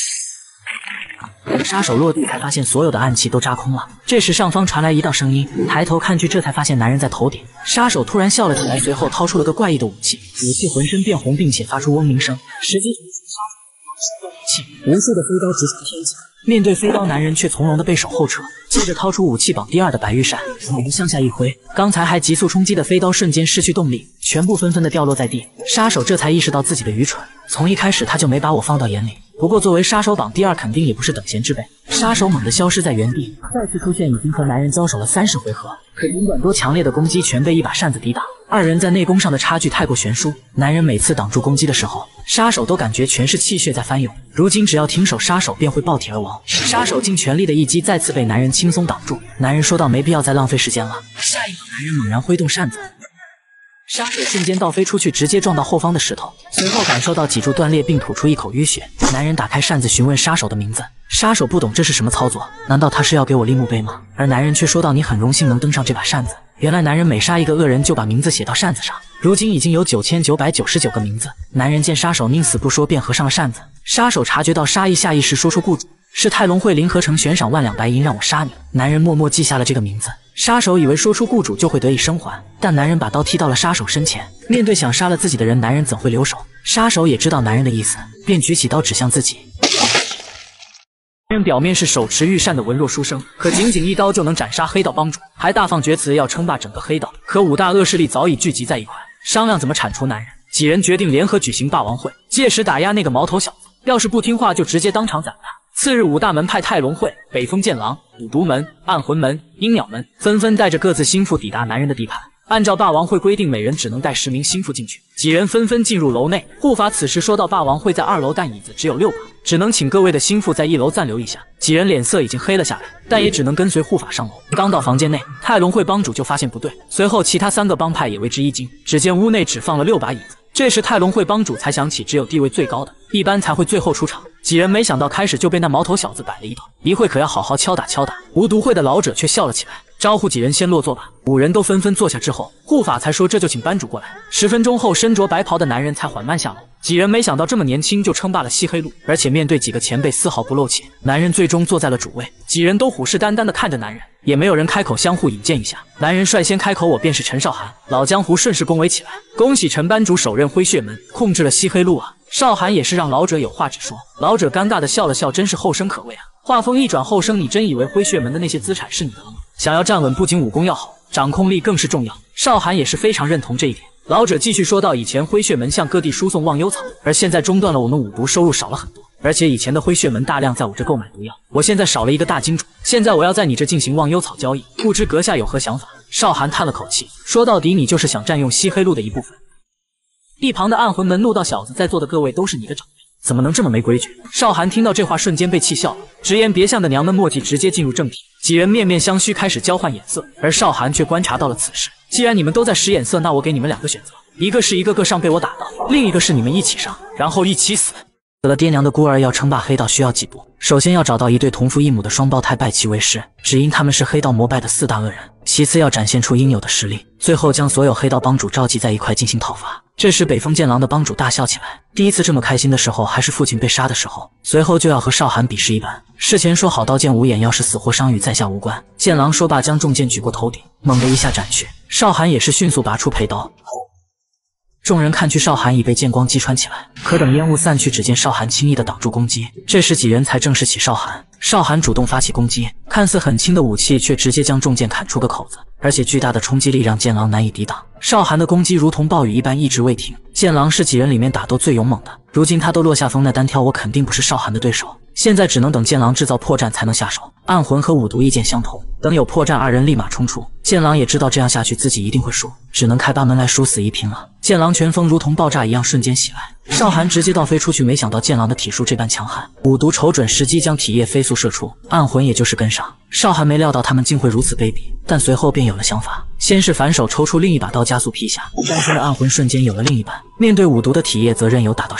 等杀手落地，才发现所有的暗器都扎空了。这时上方传来一道声音，抬头看去，这才发现男人在头顶。杀手突然笑了起来，随后掏出了个怪异的武器，武器浑身变红，并且发出嗡鸣声。时机杀手武器，无数的飞刀直冲天际。面对飞刀，男人却从容的背手后撤，接着掏出武器榜第二的白玉扇，猛地向下一挥，刚才还急速冲击的飞刀瞬间失去动力，全部纷纷的掉落在地。杀手这才意识到自己的愚蠢，从一开始他就没把我放到眼里。不过作为杀手榜第二，肯定也不是等闲之辈。杀手猛地消失在原地，再次出现已经和男人交手了三十回合，可尽管多强烈的攻击全被一把扇子抵挡。二人在内功上的差距太过悬殊，男人每次挡住攻击的时候，杀手都感觉全是气血在翻涌。如今只要停手，杀手便会爆体而亡。杀手尽全力的一击再次被男人轻松挡住。男人说道：“没必要再浪费时间了。”下一秒，男人猛然挥动扇子。杀手瞬间倒飞出去，直接撞到后方的石头，随后感受到脊柱断裂，并吐出一口淤血。男人打开扇子询问杀手的名字，杀手不懂这是什么操作，难道他是要给我立墓碑吗？而男人却说道：“你很荣幸能登上这把扇子。”原来男人每杀一个恶人就把名字写到扇子上，如今已经有九千九百九十九个名字。男人见杀手宁死不说，便合上了扇子。杀手察觉到杀意，下意识说出雇主是泰隆会林合成悬赏万两白银让我杀你。男人默默记下了这个名字。杀手以为说出雇主就会得以生还，但男人把刀踢到了杀手身前。面对想杀了自己的人，男人怎会留手？杀手也知道男人的意思，便举起刀指向自己。男人表面是手持玉扇的文弱书生，可仅仅一刀就能斩杀黑道帮主，还大放厥词要称霸整个黑道。可五大恶势力早已聚集在一块，商量怎么铲除男人。几人决定联合举行霸王会，届时打压那个毛头小子，要是不听话就直接当场斩他。次日，五大门派泰隆会、北风剑狼、五毒门、暗魂门、鹰鸟门纷纷带着各自心腹抵达男人的地盘。按照霸王会规定，每人只能带十名心腹进去。几人纷纷进入楼内。护法此时说到：“霸王会在二楼，但椅子只有六把，只能请各位的心腹在一楼暂留一下。”几人脸色已经黑了下来，但也只能跟随护法上楼。刚到房间内，泰隆会帮主就发现不对，随后其他三个帮派也为之一惊。只见屋内只放了六把椅子。这时泰隆会帮主才想起，只有地位最高的一般才会最后出场。几人没想到开始就被那毛头小子摆了一道，一会可要好好敲打敲打。无毒会的老者却笑了起来，招呼几人先落座吧。五人都纷纷坐下之后，护法才说：“这就请班主过来。”十分钟后，身着白袍的男人才缓慢下楼。几人没想到这么年轻就称霸了西黑路，而且面对几个前辈丝毫不露怯。男人最终坐在了主位，几人都虎视眈眈地看着男人，也没有人开口相互引荐一下。男人率先开口：“我便是陈少涵。”老江湖顺势恭维起来：“恭喜陈班主首任灰血门，控制了西黑路啊！”少涵也是让老者有话直说。老者尴尬地笑了笑，真是后生可畏啊。话锋一转，后生，你真以为灰血门的那些资产是你的了吗？想要站稳，不仅武功要好，掌控力更是重要。少涵也是非常认同这一点。老者继续说道：“以前灰血门向各地输送忘忧草，而现在中断了，我们五毒收入少了很多。而且以前的灰血门大量在我这购买毒药，我现在少了一个大金主，现在我要在你这进行忘忧草交易，不知阁下有何想法？”少涵叹了口气，说到底你就是想占用西黑路的一部分。一旁的暗魂门怒道：“小子，在座的各位都是你的长辈，怎么能这么没规矩？”少涵听到这话瞬间被气笑了，直言别向的娘们默契，直接进入正题。几人面面相觑，开始交换眼色，而少涵却观察到了此事。既然你们都在使眼色，那我给你们两个选择，一个是一个个上被我打到，另一个是你们一起上，然后一起死。死了爹娘的孤儿要称霸黑道需要几步？首先要找到一对同父异母的双胞胎，拜其为师，只因他们是黑道膜拜的四大恶人。其次要展现出应有的实力，最后将所有黑道帮主召集在一块进行讨伐。这时北风剑狼的帮主大笑起来，第一次这么开心的时候还是父亲被杀的时候。随后就要和少涵比试一番，事前说好刀剑无眼，要是死或伤与在下无关。剑狼说罢，将重剑举过头顶，猛地一下斩去。少涵也是迅速拔出佩刀。众人看去，少涵已被剑光击穿起来，可等烟雾散去，只见少涵轻易地挡住攻击。这时几人才正视起少涵，少涵主动发起攻击，看似很轻的武器，却直接将重剑砍出个口子，而且巨大的冲击力让剑狼难以抵挡。少涵的攻击如同暴雨一般一直未停，剑狼是几人里面打斗最勇猛的，如今他都落下风，那单挑我肯定不是少涵的对手。现在只能等剑狼制造破绽才能下手。暗魂和五毒意见相同，等有破绽，二人立马冲出。剑狼也知道这样下去自己一定会输，只能开八门来殊死一拼了。剑狼拳风如同爆炸一样瞬间袭来，少涵直接倒飞出去，没想到剑狼的体术这般强悍，五毒瞅准时机将体液飞速射出，暗魂也就是跟上。少涵没料到他们竟会如此卑鄙，但随后便有了想法，先是反手抽出另一把刀加速劈下，但是暗魂瞬间有了另一半，面对五毒的体液则任由打到身上。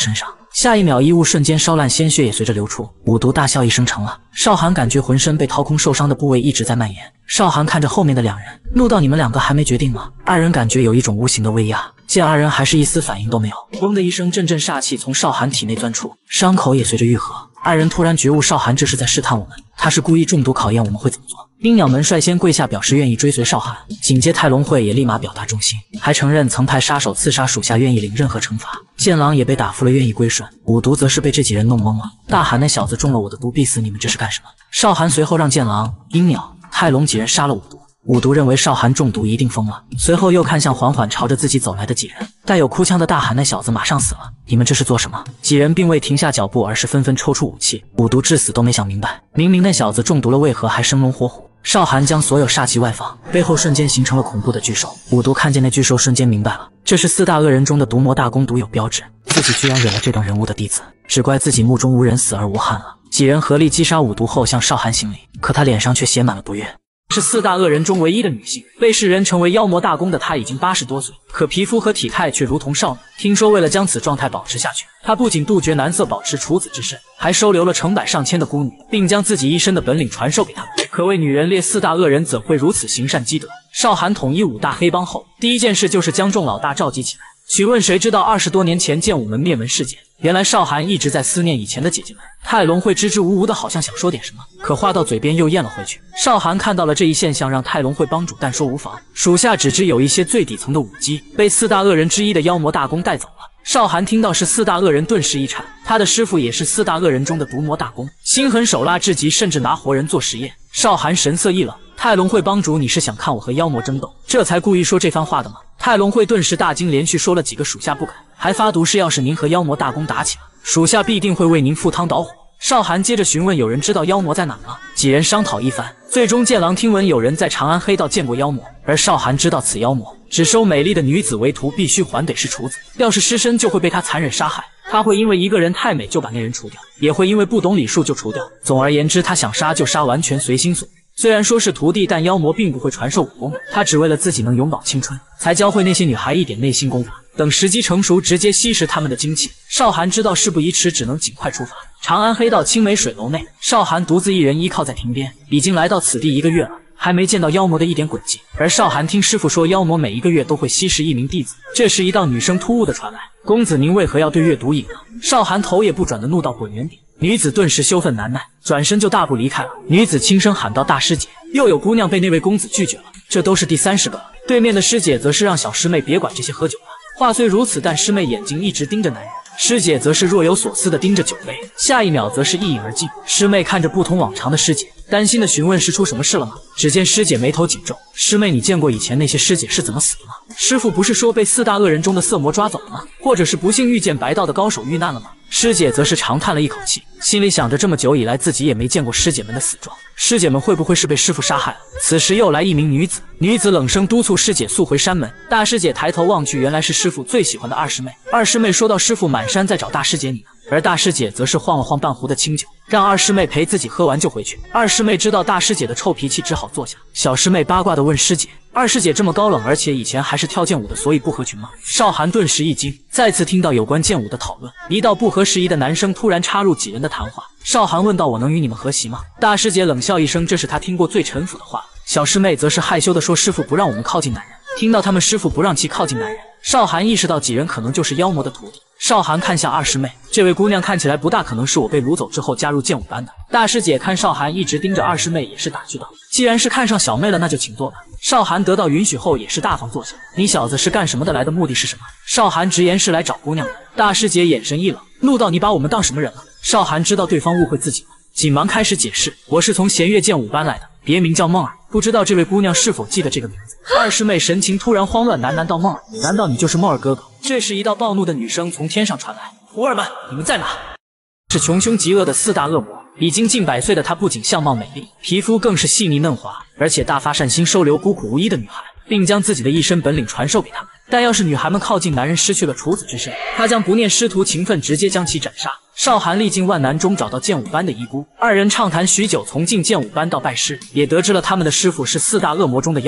下一秒，衣物瞬间烧烂，鲜血也随着流出。五毒大笑一声，成了。少寒感觉浑身被掏空，受伤的部位一直在蔓延。少寒看着后面的两人，怒道：“你们两个还没决定吗？”二人感觉有一种无形的威压，见二人还是一丝反应都没有，嗡的一声，阵阵煞气从少寒体内钻出，伤口也随着愈合。二人突然觉悟，少寒这是在试探我们，他是故意中毒考验我们会怎么做。冰鸟们率先跪下表示愿意追随少寒，紧接泰隆会也立马表达忠心，还承认曾派杀手刺杀属下，愿意领任何惩罚。剑狼也被打服了，愿意归顺。五毒则是被这几人弄懵了，大喊：“那小子中了我的毒，必死！你们这是干什么？”少寒随后让剑狼、冰鸟、泰隆几人杀了五毒。五毒认为少寒中毒一定疯了，随后又看向缓缓朝着自己走来的几人，带有哭腔的大喊：“那小子马上死了！你们这是做什么？”几人并未停下脚步，而是纷纷抽出武器。五毒至死都没想明白，明明那小子中毒了，为何还生龙活虎？少寒将所有煞气外放，背后瞬间形成了恐怖的巨兽。五毒看见那巨兽，瞬间明白了，这是四大恶人中的毒魔大公独有标志，自己居然惹了这等人物的弟子，只怪自己目中无人，死而无憾了。几人合力击杀五毒后，向少寒行礼，可他脸上却写满了不悦。是四大恶人中唯一的女性，被世人称为妖魔大公的她已经八十多岁，可皮肤和体态却如同少女。听说为了将此状态保持下去，她不仅杜绝男色，保持处子之身，还收留了成百上千的孤女，并将自己一身的本领传授给他们。可谓女人列四大恶人，怎会如此行善积德？少寒统一五大黑帮后，第一件事就是将众老大召集起来。询问谁知道二十多年前剑武门灭门事件？原来少寒一直在思念以前的姐姐们。泰隆会支支吾吾的，好像想说点什么，可话到嘴边又咽了回去。少寒看到了这一现象，让泰隆会帮主但说无妨。属下只知有一些最底层的武姬被四大恶人之一的妖魔大公带走了。少寒听到是四大恶人，顿时一颤。他的师傅也是四大恶人中的毒魔大公，心狠手辣至极，甚至拿活人做实验。少寒神色一冷，泰隆会帮主，你是想看我和妖魔争斗，这才故意说这番话的吗？泰隆会顿时大惊，连续说了几个属下不敢，还发毒誓，要是您和妖魔大公打起了，属下必定会为您赴汤蹈火。少寒接着询问有人知道妖魔在哪吗？几人商讨一番，最终剑狼听闻有人在长安黑道见过妖魔，而少寒知道此妖魔只收美丽的女子为徒，必须还得是处子，要是失身就会被他残忍杀害。他会因为一个人太美就把那人除掉，也会因为不懂礼数就除掉。总而言之，他想杀就杀，完全随心所欲。虽然说是徒弟，但妖魔并不会传授武功，他只为了自己能永葆青春，才教会那些女孩一点内心功法，等时机成熟，直接吸食他们的精气。少寒知道事不宜迟，只能尽快出发。长安黑道青梅水楼内，少寒独自一人依靠在亭边，已经来到此地一个月了，还没见到妖魔的一点轨迹。而少寒听师傅说，妖魔每一个月都会吸食一名弟子。这时，一道女声突兀的传来：“公子，您为何要对月毒瘾呢？”少寒头也不转的怒道：“滚远点！”女子顿时羞愤难耐，转身就大步离开了。女子轻声喊道：“大师姐！”又有姑娘被那位公子拒绝了，这都是第三十个了。对面的师姐则是让小师妹别管这些喝酒了。话虽如此，但师妹眼睛一直盯着男人，师姐则是若有所思地盯着酒杯，下一秒则是一饮而尽。师妹看着不同往常的师姐，担心地询问：“是出什么事了吗？”只见师姐眉头紧皱：“师妹，你见过以前那些师姐是怎么死的吗？师傅不是说被四大恶人中的色魔抓走了吗？或者是不幸遇见白道的高手遇难了吗？”师姐则是长叹了一口气，心里想着这么久以来自己也没见过师姐们的死状，师姐们会不会是被师傅杀害了？此时又来一名女子，女子冷声督促师姐速回山门。大师姐抬头望去，原来是师傅最喜欢的二师妹。二师妹说到：“师傅满山在找大师姐你呢。”而大师姐则是晃了晃半壶的清酒，让二师妹陪自己喝完就回去。二师妹知道大师姐的臭脾气，只好坐下。小师妹八卦地问师姐：“二师姐这么高冷，而且以前还是跳剑舞的，所以不合群吗？”少寒顿时一惊，再次听到有关剑舞的讨论。一道不合时宜的男生突然插入几人的谈话。少寒问道：“我能与你们合席吗？”大师姐冷笑一声，这是她听过最陈腐的话。小师妹则是害羞地说：“师傅不让我们靠近男人。”听到他们师傅不让其靠近男人，少寒意识到几人可能就是妖魔的徒弟。少寒看向二师妹，这位姑娘看起来不大可能是我被掳走之后加入剑舞班的。大师姐看少寒一直盯着二师妹，也是打趣道：“既然是看上小妹了，那就请坐吧。”少寒得到允许后，也是大方坐下。“你小子是干什么的？来的目的是什么？”少寒直言是来找姑娘的。大师姐眼神一冷，怒道：“你把我们当什么人了？”少寒知道对方误会自己了，紧忙开始解释：“我是从弦乐剑舞班来的，别名叫梦儿，不知道这位姑娘是否记得这个名字？”二师妹神情突然慌乱，喃喃道：“梦儿，难道你就是梦儿哥哥？”这时一道暴怒的女声从天上传来：“徒儿们，你们在哪？”是穷凶极恶的四大恶魔。已经近百岁的她不仅相貌美丽，皮肤更是细腻嫩滑，而且大发善心，收留孤苦无依的女孩，并将自己的一身本领传授给她们。但要是女孩们靠近男人，失去了处子之身，她将不念师徒情分，直接将其斩杀。少寒历尽万难中找到剑舞班的遗孤，二人畅谈许久，从进剑舞班到拜师，也得知了他们的师傅是四大恶魔中的妖魔。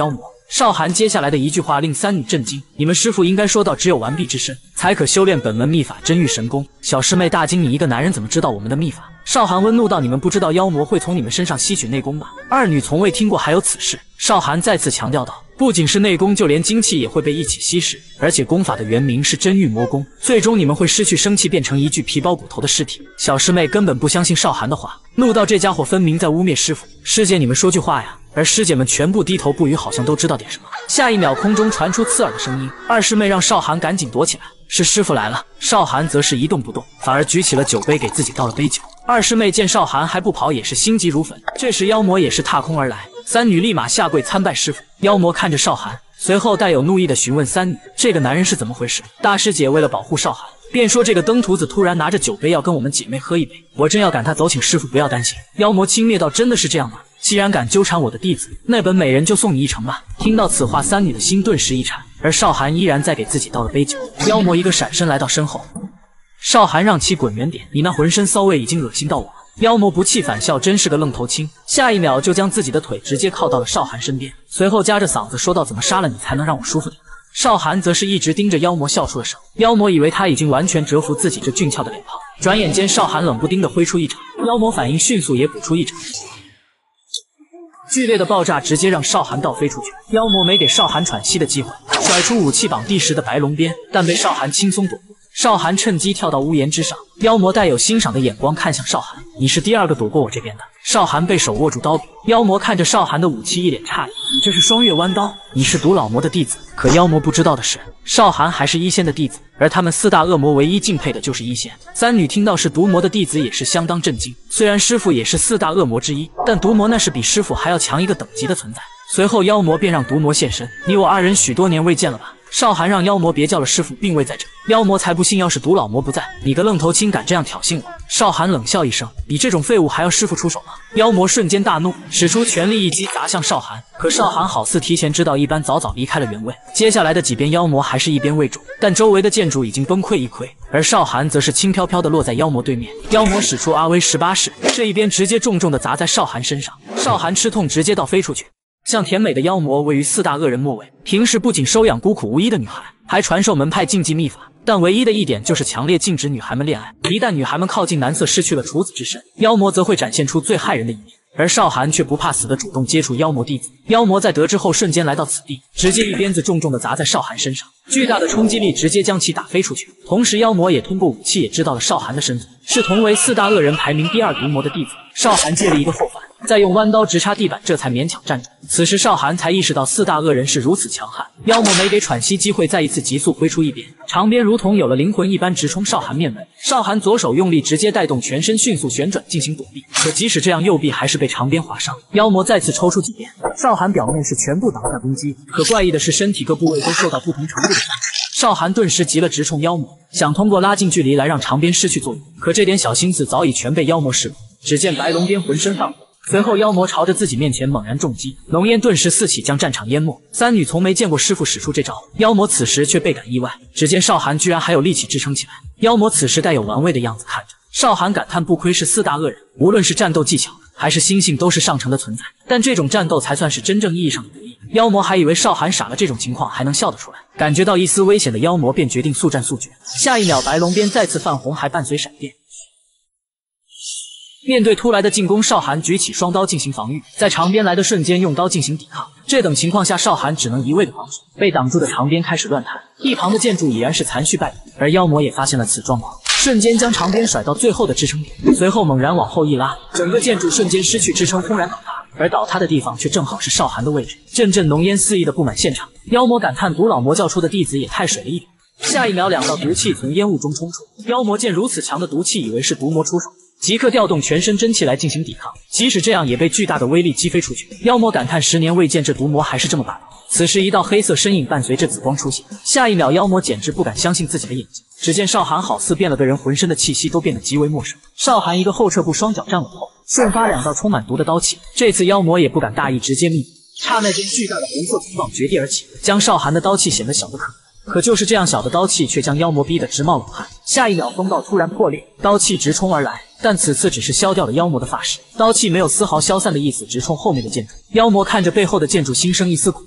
少寒接下来的一句话令三女震惊：“你们师父应该说到，只有完璧之身才可修炼本门秘法真玉神功。”小师妹大惊：“你一个男人怎么知道我们的秘法？”少寒温怒道：“你们不知道妖魔会从你们身上吸取内功吗？”二女从未听过还有此事。少寒再次强调道：“不仅是内功，就连精气也会被一起吸食，而且功法的原名是真玉魔功。最终你们会失去生气，变成一具皮包骨头的尸体。”小师妹根本不相信少寒的话，怒道：“这家伙分明在污蔑师父！师姐，你们说句话呀！”而师姐们全部低头不语，好像都知道点什么。下一秒，空中传出刺耳的声音，二师妹让少寒赶紧躲起来。是师父来了。少寒则是一动不动，反而举起了酒杯，给自己倒了杯酒。二师妹见少寒还不跑，也是心急如焚。这时妖魔也是踏空而来，三女立马下跪参拜师父。妖魔看着少寒，随后带有怒意的询问三女：“这个男人是怎么回事？”大师姐为了保护少寒，便说：“这个登徒子突然拿着酒杯要跟我们姐妹喝一杯，我正要赶他走，请师父不要担心。”妖魔轻蔑道：“真的是这样吗？既然敢纠缠我的弟子，那本美人就送你一程吧。”听到此话，三女的心顿时一颤，而少寒依然在给自己倒了杯酒。妖魔一个闪身来到身后，少寒让其滚远点，你那浑身骚味已经恶心到我了。妖魔不气反笑，真是个愣头青。下一秒就将自己的腿直接靠到了少寒身边，随后夹着嗓子说道：“怎么杀了你才能让我舒服点？”少寒则是一直盯着妖魔笑出了声。妖魔以为他已经完全折服自己这俊俏的脸庞，转眼间少寒冷不丁的挥出一掌，妖魔反应迅速也补出一掌。剧烈的爆炸直接让少寒倒飞出去，妖魔没给少寒喘息的机会，甩出武器绑地时的白龙鞭，但被少寒轻松躲过。少寒趁机跳到屋檐之上，妖魔带有欣赏的眼光看向少寒：“你是第二个躲过我这边的。”少寒被手握住刀柄，妖魔看着少寒的武器一脸诧异：“你这是双月弯刀？你是毒老魔的弟子？”可妖魔不知道的是，少寒还是一仙的弟子，而他们四大恶魔唯一敬佩的就是一仙。三女听到是毒魔的弟子也是相当震惊，虽然师父也是四大恶魔之一，但毒魔那是比师父还要强一个等级的存在。随后妖魔便让毒魔现身：“你我二人许多年未见了吧？”少寒让妖魔别叫了，师父并未在这。妖魔才不信，要是毒老魔不在，你个愣头青敢这样挑衅我！少寒冷笑一声：“你这种废物还要师父出手吗？”妖魔瞬间大怒，使出全力一击砸向少寒。可少寒好似提前知道一般，早早离开了原位。接下来的几边妖魔还是一边未中，但周围的建筑已经崩溃一溃，而少寒则是轻飘飘的落在妖魔对面。妖魔使出阿威十八式，这一边直接重重的砸在少寒身上，少寒吃痛直接倒飞出去。像甜美的妖魔位于四大恶人末尾，平时不仅收养孤苦无依的女孩，还传授门派禁忌秘法，但唯一的一点就是强烈禁止女孩们恋爱。一旦女孩们靠近男色，失去了处子之身，妖魔则会展现出最害人的一面。而少寒却不怕死的主动接触妖魔弟子。妖魔在得知后瞬间来到此地，直接一鞭子重重的砸在少寒身上，巨大的冲击力直接将其打飞出去。同时妖魔也通过武器也知道了少寒的身份，是同为四大恶人排名第二毒魔的弟子。少寒借了一个后反，再用弯刀直插地板，这才勉强站住。此时少寒才意识到四大恶人是如此强悍，妖魔没给喘息机会，再一次急速挥出一鞭，长鞭如同有了灵魂一般直冲少寒面门。少寒左手用力直接带动全身迅速旋转进行躲避，可即使这样右臂还是被长鞭划伤。妖魔再次抽出几鞭，少寒表面是全部挡下攻击，可怪异的是身体各部位都受到不同程度的伤害。少寒顿时急了，直冲妖魔，想通过拉近距离来让长鞭失去作用，可这点小心思早已全被妖魔识破。只见白龙鞭浑身泛火，随后妖魔朝着自己面前猛然重击，浓烟顿时四起，将战场淹没。三女从没见过师父使出这招，妖魔此时却倍感意外。只见少寒居然还有力气支撑起来，妖魔此时带有玩味的样子看着少寒，感叹不愧是四大恶人，无论是战斗技巧还是心性都是上乘的存在，但这种战斗才算是真正意义上的得意。妖魔还以为少寒傻了，这种情况还能笑得出来。感觉到一丝危险的妖魔便决定速战速决。下一秒白龙鞭再次泛红，还伴随闪电。面对突来的进攻，少寒举起双刀进行防御，在长鞭来的瞬间用刀进行抵抗。这等情况下，少寒只能一味的防守，被挡住的长鞭开始乱弹，一旁的建筑已然是残絮败壁。而妖魔也发现了此状况，瞬间将长鞭甩到最后的支撑点，随后猛然往后一拉，整个建筑瞬间失去支撑，轰然倒塌。而倒塌的地方却正好是少寒的位置，阵阵浓烟肆意的布满现场。妖魔感叹毒老魔教出的弟子也太水了一点。下一秒，两道毒气从烟雾中冲出，妖魔见如此强的毒气，以为是毒魔出手，即刻调动全身真气来进行抵抗，即使这样也被巨大的威力击飞出去。妖魔感叹十年未见，这毒魔还是这么霸道。此时一道黑色身影伴随着紫光出现，下一秒妖魔简直不敢相信自己的眼睛，只见少寒好似变了个人，浑身的气息都变得极为陌生。少寒一个后撤步，双脚站稳后，瞬发两道充满毒的刀气，这次妖魔也不敢大意，直接命中。刹那间巨大的红色风暴绝地而起，将少寒的刀气显得小得可。可就是这样小的刀气，却将妖魔逼得直冒冷汗。下一秒，风暴突然破裂，刀气直冲而来，但此次只是削掉了妖魔的发饰，刀气没有丝毫消散的意思，直冲后面的建筑。妖魔看着背后的建筑，心生一丝恐惧。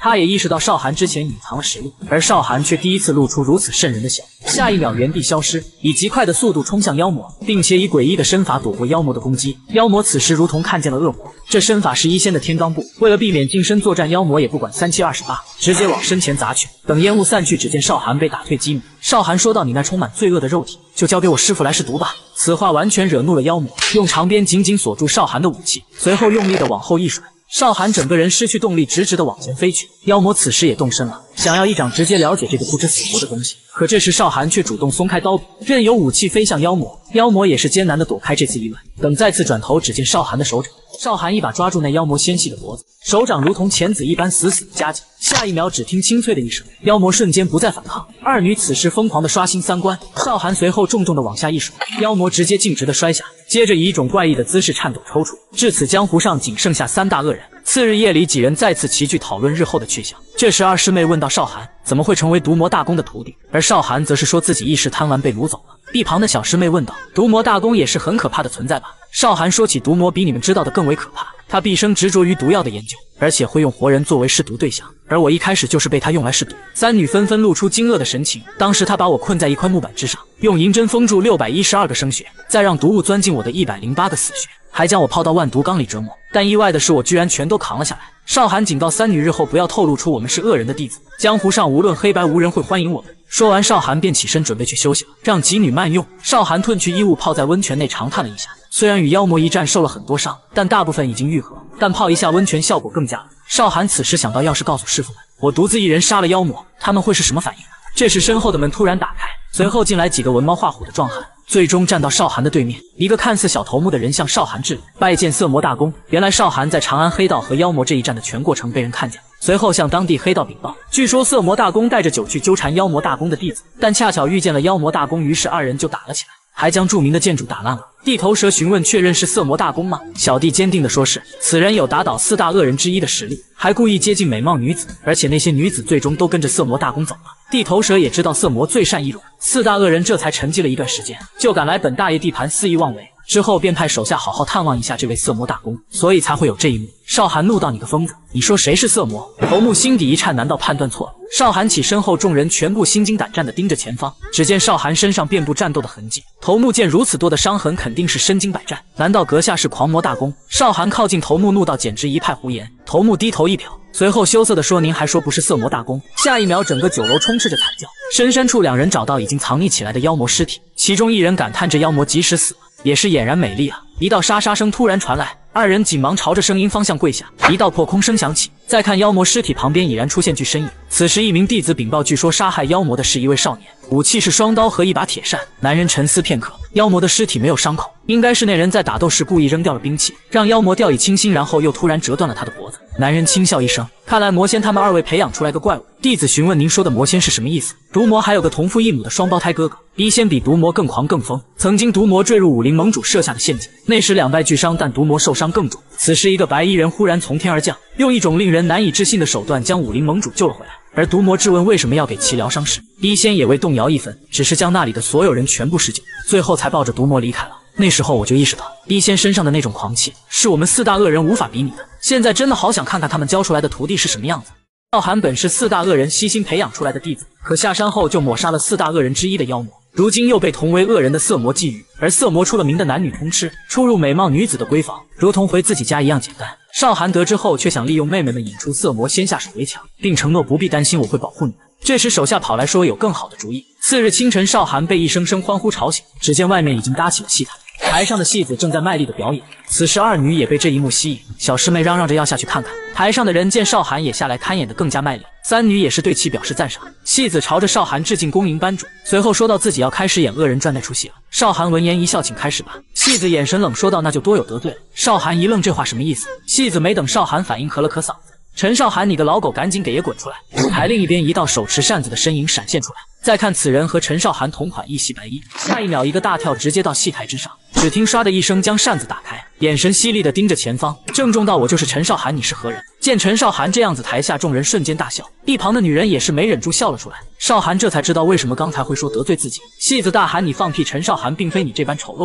他也意识到少寒之前隐藏了实力，而少寒却第一次露出如此瘆人的笑，下一秒原地消失，以极快的速度冲向妖魔，并且以诡异的身法躲过妖魔的攻击。妖魔此时如同看见了恶魔，这身法是一仙的天罡步，为了避免近身作战，妖魔也不管三七二十八，直接往身前砸去。等烟雾散去，只见少寒被打退几米。少寒说道：“你那充满罪恶的肉体，就交给我师傅来试毒吧。”此话完全惹怒了妖魔，用长鞭紧紧锁住少寒的武器，随后用力的往后一甩。少寒整个人失去动力，直直的往前飞去。妖魔此时也动身了，想要一掌直接了解这个不知死活的东西。可这时少寒却主动松开刀柄，任由武器飞向妖魔。妖魔也是艰难的躲开这次意外。等再次转头，只见少寒的手掌，少寒一把抓住那妖魔纤细的脖子，手掌如同钳子一般死死的夹紧。下一秒，只听清脆的一声，妖魔瞬间不再反抗。二女此时疯狂的刷新三观，少寒随后重重的往下一甩，妖魔直接径直的摔下，接着以一种怪异的姿势颤抖抽搐。至此，江湖上仅剩下三大恶人。次日夜里，几人再次齐聚讨论日后的去向。这时二师妹问到少寒怎么会成为毒魔大公的徒弟，而少寒则是说自己一时贪玩被掳走了。一旁的小师妹问道：“毒魔大公也是很可怕的存在吧？”少寒说起毒魔比你们知道的更为可怕，他毕生执着于毒药的研究，而且会用活人作为试毒对象，而我一开始就是被他用来试毒。三女纷纷露出惊愕的神情。当时他把我困在一块木板之上，用银针封住六百一十二个生血，再让毒物钻进我的一百零八个死血，还将我泡到万毒缸里折磨。但意外的是，我居然全都扛了下来。少寒警告三女日后不要透露出我们是恶人的弟子，江湖上无论黑白无人会欢迎我们。说完，少寒便起身准备去休息了，让几女慢用。少寒褪去衣物，泡在温泉内长叹了一下。虽然与妖魔一战受了很多伤，但大部分已经愈合，但泡一下温泉效果更佳了。少寒此时想到，要是告诉师傅们我独自一人杀了妖魔，他们会是什么反应呢？这时身后的门突然打开，随后进来几个纹猫画虎的壮汉，最终站到少寒的对面。一个看似小头目的人向少寒致礼，拜见色魔大公。原来少寒在长安黑道和妖魔这一战的全过程被人看见了，随后向当地黑道禀报，据说色魔大公带着酒去纠缠妖魔大公的弟子，但恰巧遇见了妖魔大公，于是二人就打了起来，还将著名的建筑打烂了。地头蛇询问确认是色魔大公吗？小弟坚定地说是，此人有打倒四大恶人之一的实力，还故意接近美貌女子，而且那些女子最终都跟着色魔大公走了。地头蛇也知道色魔最善易容，四大恶人这才沉寂了一段时间，就敢来本大爷地盘肆意妄为。之后便派手下好好探望一下这位色魔大公，所以才会有这一幕。少寒怒道：“你个疯子，你说谁是色魔？”头目心底一颤，难道判断错了？少寒起身后，众人全部心惊胆战地盯着前方。只见少寒身上遍布战斗的痕迹，头目见如此多的伤痕，肯定是身经百战。难道阁下是狂魔大公？少寒靠近头目，怒道：“简直一派胡言！”头目低头一瞟，随后羞涩地说：“您还说不是色魔大公？”下一秒，整个酒楼充斥着惨叫。深山处，两人找到已经藏匿起来的妖魔尸体，其中一人感叹：“这妖魔即使死了，也是俨然美丽啊！”一道沙沙声突然传来，二人紧忙朝着声音方向跪下。一道破空声响起，再看妖魔尸体旁边已然出现具身影。此时一名弟子禀报，据说杀害妖魔的是一位少年，武器是双刀和一把铁扇。男人沉思片刻，妖魔的尸体没有伤口，应该是那人在打斗时故意扔掉了兵器，让妖魔掉以轻心，然后又突然折断了他的脖子。男人轻笑一声，看来魔仙他们二位培养出来个怪物。弟子询问：“您说的魔仙是什么意思？”毒魔还有个同父异母的双胞胎哥哥，逼仙比毒魔更狂更疯。曾经毒魔坠入武林盟主设下的陷阱，那时两败俱伤，但毒魔受伤更重。此时一个白衣人忽然从天而降，用一种令人难以置信的手段将武林盟主救了回来。而毒魔质问为什么要给其疗伤时，逼仙也未动摇一分，只是将那里的所有人全部施救，最后才抱着毒魔离开了。那时候我就意识到，逼仙身上的那种狂气是我们四大恶人无法比拟的。现在真的好想看看他们教出来的徒弟是什么样子。少寒本是四大恶人悉心培养出来的弟子，可下山后就抹杀了四大恶人之一的妖魔，如今又被同为恶人的色魔觊觎，而色魔出了名的男女通吃，出入美貌女子的闺房，如同回自己家一样简单。少寒得知后，却想利用妹妹们引出色魔，先下手为强，并承诺不必担心，我会保护你们。这时手下跑来说有更好的主意。次日清晨，少寒被一声声欢呼吵醒，只见外面已经搭起了戏台，台上的戏子正在卖力的表演。此时二女也被这一幕吸引，小师妹嚷嚷着要下去看看。台上的人见少寒也下来，看演得更加卖力，三女也是对其表示赞赏。戏子朝着少寒致敬，恭迎班主，随后说到自己要开始演恶人传那出戏了。少寒闻言一笑，请开始吧。戏子眼神冷说道：“那就多有得罪了。”少寒一愣，这话什么意思？戏子没等少寒反应，咳了咳嗓子：“陈少寒，你个老狗，赶紧给爷滚出来！”舞台另一边，一道手持扇子的身影闪现出来。再看此人和陈少寒同款，一袭白衣，下一秒一个大跳，直接到戏台之上。只听唰的一声，将扇子打开，眼神犀利地盯着前方，郑重道：“我就是陈少寒，你是何人？”见陈少寒这样子，台下众人瞬间大笑，一旁的女人也是没忍住笑了出来。少寒这才知道为什么刚才会说得罪自己。戏子大喊：“你放屁！陈少寒并非你这般丑陋之人。”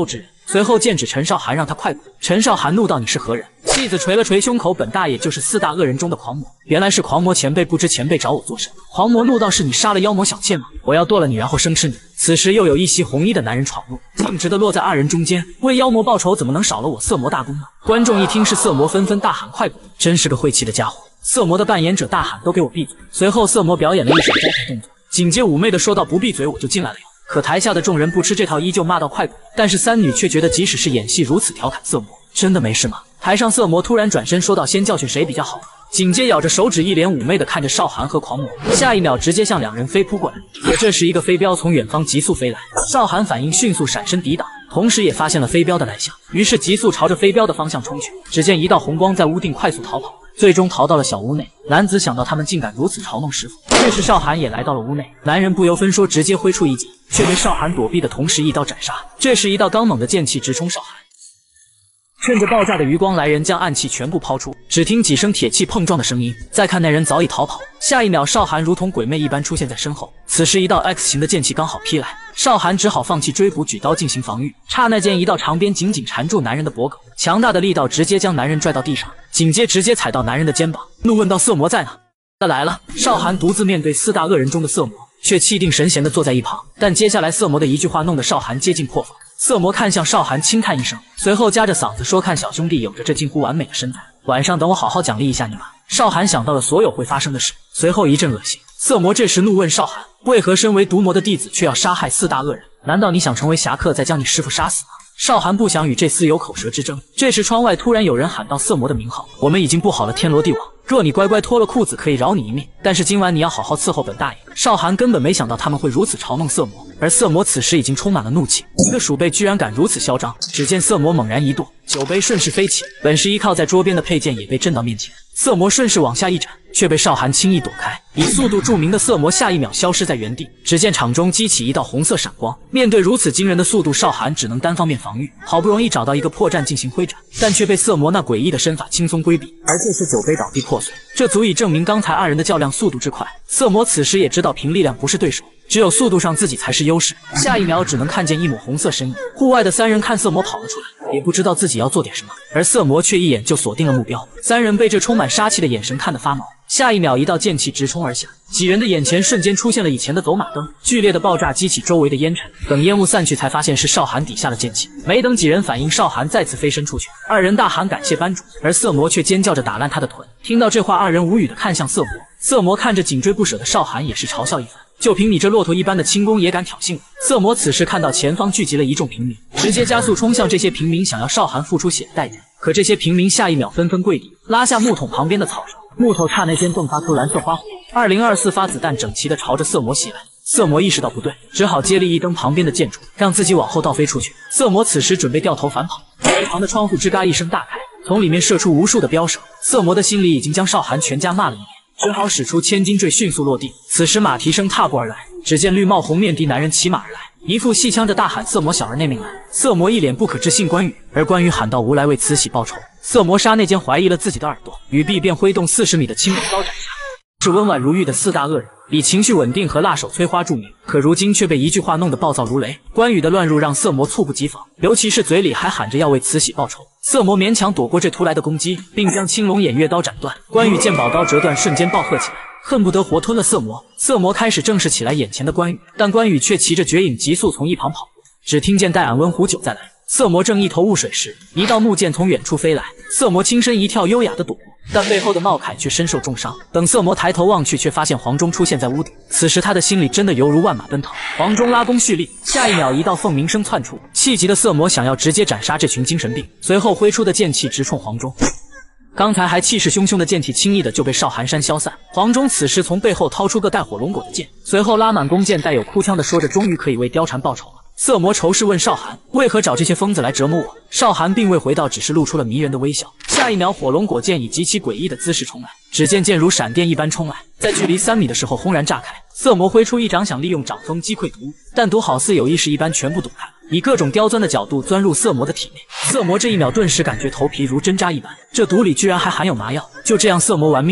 随后剑指陈少涵，让他快滚。陈少涵怒道：“你是何人？”戏子捶了捶胸口，本大爷就是四大恶人中的狂魔，原来是狂魔前辈，不知前辈找我做甚？狂魔怒道：“是你杀了妖魔小妾吗？我要剁了你，然后生吃你。”此时又有一袭红衣的男人闯入，径直的落在二人中间，为妖魔报仇，怎么能少了我色魔大功呢？观众一听是色魔，纷纷大喊：“快滚！真是个晦气的家伙！”色魔的扮演者大喊：“都给我闭嘴！”随后色魔表演了一手招牌动作，紧接妩媚的说道：“不闭嘴我就进来了哟。”可台下的众人不吃这套，依旧骂到快滚。但是三女却觉得，即使是演戏，如此调侃色魔，真的没事吗？台上色魔突然转身说道：“先教训谁比较好？”紧接咬着手指，一脸妩媚的看着少涵和狂魔，下一秒直接向两人飞扑过来。可这时一个飞镖从远方急速飞来，少涵反应迅速，闪身抵挡，同时也发现了飞镖的来向，于是急速朝着飞镖的方向冲去。只见一道红光在屋顶快速逃跑，最终逃到了小屋内。男子想到他们竟敢如此嘲弄师傅，这时少涵也来到了屋内，男人不由分说直接挥出一剑，却被少涵躲避的同时一刀斩杀。这时一道刚猛的剑气直冲少涵，趁着爆炸的余光来人将暗器全部抛出，只听几声铁器碰撞的声音，再看那人早已逃跑。下一秒少涵如同鬼魅一般出现在身后，此时一道 X 型的剑气刚好劈来，少涵只好放弃追捕，举刀进行防御。刹那间一道长鞭紧紧缠住男人的脖颈，强大的力道直接将男人拽到地上，紧接直接踩到男人的肩膀，怒问道：“色魔在哪？”他来了。少涵独自面对四大恶人中的色魔，却气定神闲地坐在一旁，但接下来色魔的一句话弄得少涵接近破防。色魔看向少涵，轻叹一声，随后夹着嗓子说：“看小兄弟有着这近乎完美的身材，晚上等我好好奖励一下你吧。”少涵想到了所有会发生的事，随后一阵恶心。色魔这时怒问少涵：“为何身为毒魔的弟子却要杀害四大恶人？难道你想成为侠客，再将你师父杀死吗？”少涵不想与这厮有口舌之争。这时窗外突然有人喊道：“色魔的名号，我们已经布好了天罗地网，若你乖乖脱了裤子，可以饶你一命，但是今晚你要好好伺候本大爷。”少涵根本没想到他们会如此嘲弄色魔，而色魔此时已经充满了怒气，一个鼠辈居然敢如此嚣张。只见色魔猛然一跺，酒杯顺势飞起，本是依靠在桌边的佩剑也被震到面前。色魔顺势往下一斩，却被少涵轻易躲开。以速度著名的色魔下一秒消失在原地。只见场中激起一道红色闪光，面对如此惊人的速度，少涵只能单方面防御，好不容易找到一个破绽进行挥斩，但却被色魔那诡异的身法轻松规避。而这时酒杯倒地破碎，这足以证明刚才二人的较量速度之快。色魔此时也知道凭力量不是对手，只有速度上自己才是优势。下一秒只能看见一抹红色身影，户外的三人看色魔跑了出来，也不知道自己要做点什么，而色魔却一眼就锁定了目标。三人被这充满杀气的眼神看得发毛。下一秒一道剑气直冲而下，几人的眼前瞬间出现了以前的走马灯，剧烈的爆炸激起周围的烟尘，等烟雾散去才发现是少涵底下的剑气。没等几人反应，少涵再次飞身出去，二人大喊感谢班主，而色魔却尖叫着打烂他的臀。听到这话，二人无语的看向色魔，色魔看着紧追不舍的少涵也是嘲笑一番，就凭你这骆驼一般的轻功也敢挑衅我？色魔此时看到前方聚集了一众平民，直接加速冲向这些平民，想要少涵付出血的代价。可这些平民下一秒纷纷跪地，拉下木桶旁边的草绳，木头刹那间迸发出蓝色花火，二零二四发子弹整齐的朝着色魔袭来。色魔意识到不对，只好接力一蹬旁边的建筑，让自己往后倒飞出去。色魔此时准备掉头反跑，一旁的窗户吱嘎一声大开，从里面射出无数的标射。色魔的心里已经将少涵全家骂了一遍，只好使出千斤坠迅速落地。此时马蹄声踏步而来，只见绿帽红面的男人骑马而来，一副戏腔着大喊：“色魔小儿内命来！”色魔一脸不可置信关羽，而关羽喊道：“无来为慈禧报仇。”色魔刹那间怀疑了自己的耳朵，羽臂便挥动四十米的青龙刀斩下。是温婉如玉的四大恶人，以情绪稳定和辣手摧花著名，可如今却被一句话弄得暴躁如雷。关羽的乱入让色魔猝不及防，尤其是嘴里还喊着要为慈禧报仇。色魔勉强躲过这突来的攻击，并将青龙偃月刀斩断。关羽见宝刀折断，瞬间暴喝起来，恨不得活吞了色魔。色魔开始正视起来眼前的关羽，但关羽却骑着绝影急速从一旁跑过。只听见带俺温壶酒再来。色魔正一头雾水时，一道木剑从远处飞来，色魔轻身一跳，优雅的躲过，但背后的茂凯却身受重伤。等色魔抬头望去，却发现黄忠出现在屋顶。此时他的心里真的犹如万马奔腾。黄忠拉弓蓄力，下一秒一道凤鸣声窜出，气急的色魔想要直接斩杀这群精神病，随后挥出的剑气直冲黄忠。刚才还气势汹汹的剑气轻易的就被少寒山消散。黄忠此时从背后掏出个带火龙果的剑，随后拉满弓箭，带有哭腔的说着：“终于可以为貂蝉报仇了。”色魔仇视问少寒：“为何找这些疯子来折磨我？”少寒并未回道，只是露出了迷人的微笑。下一秒，火龙果剑以极其诡异的姿势冲来，只见剑如闪电一般冲来，在距离三米的时候轰然炸开。色魔挥出一掌，想利用掌风击溃毒，但毒好似有意识一般全部躲开，以各种刁钻的角度钻入色魔的体内。色魔这一秒顿时感觉头皮如针扎一般，这毒里居然还含有麻药。就这样，色魔玩命的逃。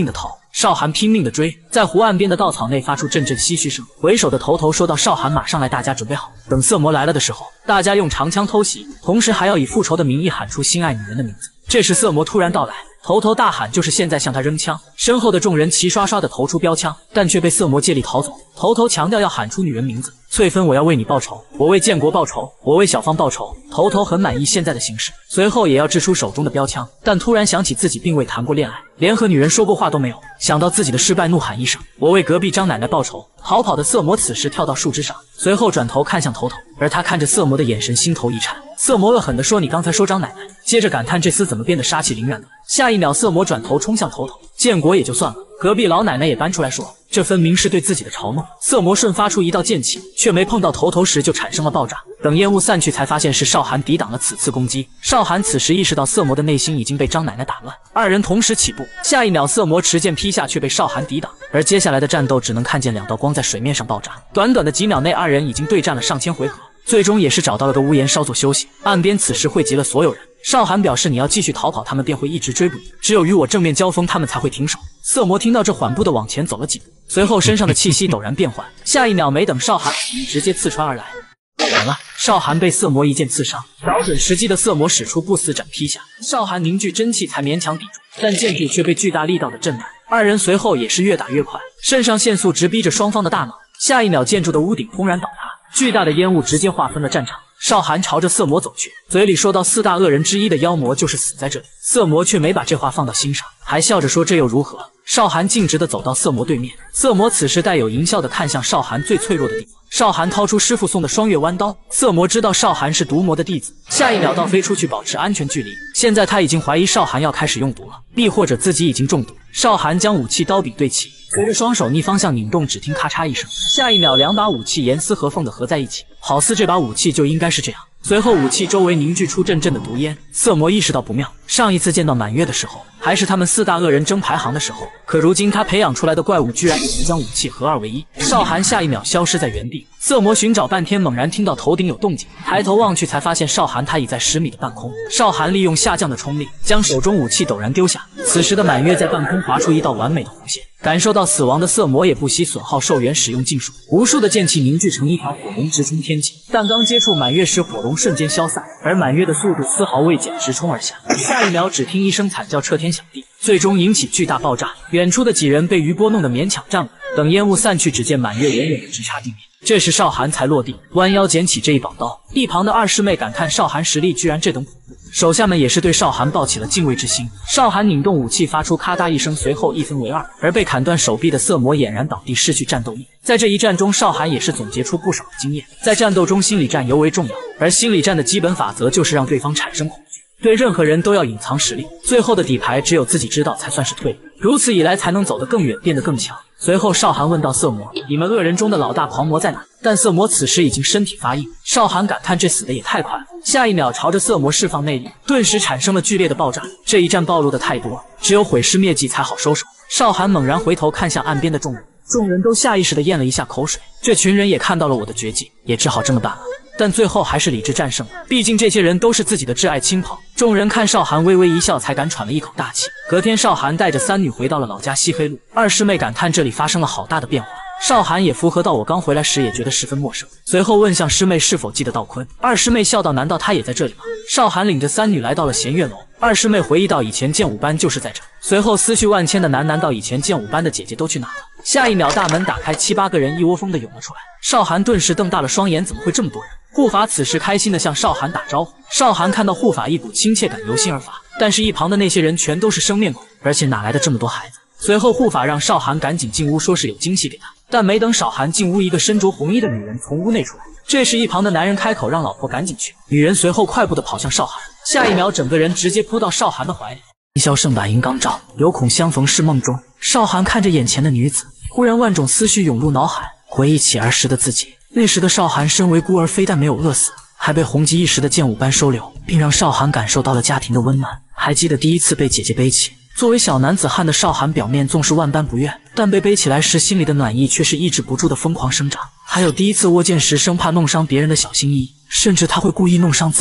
少寒拼命的追，在湖岸边的稻草内发出阵阵唏嘘声。为首的头头说道：“少寒马上来，大家准备好，等色魔来了的时候，大家用长枪偷袭，同时还要以复仇的名义喊出心爱女人的名字。”这时色魔突然到来，头头大喊：“就是现在！”向他扔枪，身后的众人齐刷刷的投出标枪，但却被色魔借力逃走。头头强调要喊出女人名字：“翠芬，我要为你报仇，我为建国报仇，我为小芳报仇。”头头很满意现在的形势，随后也要掷出手中的标枪，但突然想起自己并未谈过恋爱，连和女人说过话都没有，想到自己的失败，怒喊一声：“我为隔壁张奶奶报仇！”逃跑的色魔此时跳到树枝上，随后转头看向头头，而他看着色魔的眼神，心头一颤。色魔恶狠地说：“你刚才说张奶奶。”接着感叹这厮怎么变得杀气凌然了。下一秒，色魔转头冲向头头，建国也就算了，隔壁老奶奶也搬出来说，这分明是对自己的嘲弄。色魔瞬发出一道剑气，却没碰到头头时就产生了爆炸。等烟雾散去，才发现是少寒抵挡了此次攻击。少寒此时意识到色魔的内心已经被张奶奶打乱，二人同时起步。下一秒，色魔持剑劈下，却被少寒抵挡。而接下来的战斗只能看见两道光在水面上爆炸。短短的几秒内，二人已经对战了上千回合。最终也是找到了个屋檐稍作休息。岸边此时汇集了所有人。少寒表示：“你要继续逃跑，他们便会一直追捕你，只有与我正面交锋，他们才会停手。”色魔听到这，缓步的往前走了几步，随后身上的气息陡然变换，下一秒没等少寒直接刺穿而来。完了，少寒被色魔一剑刺伤，找准时机的色魔使出不死斩劈下，少寒凝聚真气才勉强抵住，但剑柄却被巨大力道的震断。二人随后也是越打越快，肾上腺素直逼着双方的大脑。下一秒，建筑的屋顶轰然倒塌，巨大的烟雾直接划分了战场。少寒朝着色魔走去，嘴里说到：“四大恶人之一的妖魔就是死在这里。”色魔却没把这话放到心上，还笑着说：“这又如何？”少寒径直的走到色魔对面，色魔此时带有淫笑的看向少寒最脆弱的地方。少寒掏出师傅送的双月弯刀，色魔知道少寒是毒魔的弟子，下一秒倒飞出去保持安全距离。现在他已经怀疑少寒要开始用毒了，亦或者自己已经中毒。少寒将武器刀柄对齐，随着双手逆方向拧动，只听咔嚓一声，下一秒两把武器严丝合缝的合在一起，好似这把武器就应该是这样。随后武器周围凝聚出阵阵的毒烟，色魔意识到不妙。上一次见到满月的时候，还是他们四大恶人争排行的时候，可如今他培养出来的怪物居然已经将武器合二为一。少寒下一秒消失在原地，色魔寻找半天，猛然听到头顶有动静，抬头望去才发现少寒他已在十米的半空。少寒利用下降的冲力，将手中武器陡然丢下。此时的满月在半空划出一道完美的弧线。感受到死亡的色魔也不惜损耗寿元，使用禁术，无数的剑气凝聚成一条火龙，直冲天际。但刚接触满月时，火龙瞬间消散，而满月的速度丝毫未减，直冲而下。下一秒，只听一声惨叫，彻天响地，最终引起巨大爆炸。远处的几人被余波弄得勉强站稳。等烟雾散去，只见满月远远的直插地面。这时少寒才落地，弯腰捡起这一宝刀。一旁的二师妹感叹少寒实力居然这等恐怖，手下们也是对少寒抱起了敬畏之心。少寒拧动武器，发出咔嗒一声，随后一分为二，而被砍断手臂的色魔俨然倒地，失去战斗力。在这一战中，少寒也是总结出不少的经验，在战斗中心理战尤为重要，而心理战的基本法则就是让对方产生恐惧，对任何人都要隐藏实力，最后的底牌只有自己知道才算是退路，如此一来才能走得更远，变得更强。随后少寒问到色魔：“你们恶人中的老大狂魔在哪？”但色魔此时已经身体发硬。少寒感叹这死的也太快了，下一秒朝着色魔释放内力，顿时产生了剧烈的爆炸。这一战暴露的太多，只有毁尸灭迹才好收手。少寒猛然回头看向岸边的众人，众人都下意识地咽了一下口水。这群人也看到了我的绝技，也只好这么办了。但最后还是理智战胜了，毕竟这些人都是自己的挚爱亲朋。众人看少寒微微一笑，才敢喘了一口大气。隔天，少寒带着三女回到了老家西黑路。二师妹感叹这里发生了好大的变化，少寒也符合到我刚回来时也觉得十分陌生。随后问向师妹是否记得道坤，二师妹笑道：“难道他也在这里吗？”少寒领着三女来到了弦乐楼。二师妹回忆到以前剑舞班就是在这，随后思绪万千的喃喃道：“以前剑舞班的姐姐都去哪了？”下一秒，大门打开，七八个人一窝蜂的涌了出来。少寒顿时瞪大了双眼，怎么会这么多人？护法此时开心的向少寒打招呼。少寒看到护法，一股亲切感由心而发，但是一旁的那些人全都是生面孔，而且哪来的这么多孩子？随后护法让少寒赶紧进屋，说是有惊喜给他。但没等少寒进屋，一个身着红衣的女人从屋内出来。这时一旁的男人开口让老婆赶紧去，女人随后快步的跑向少寒，下一秒整个人直接扑到少寒的怀里。一笑胜把银刚照，有恐相逢是梦中。少寒看着眼前的女子，忽然万种思绪涌入脑海，回忆起儿时的自己。那时的少寒身为孤儿，非但没有饿死，还被红极一时的剑舞班收留，并让少寒感受到了家庭的温暖。还记得第一次被姐姐背起，作为小男子汉的少寒表面纵是万般不愿，但被背起来时心里的暖意却是抑制不住的疯狂生长。还有第一次握剑时生怕弄伤别人的小心翼翼，甚至他会故意弄伤自己。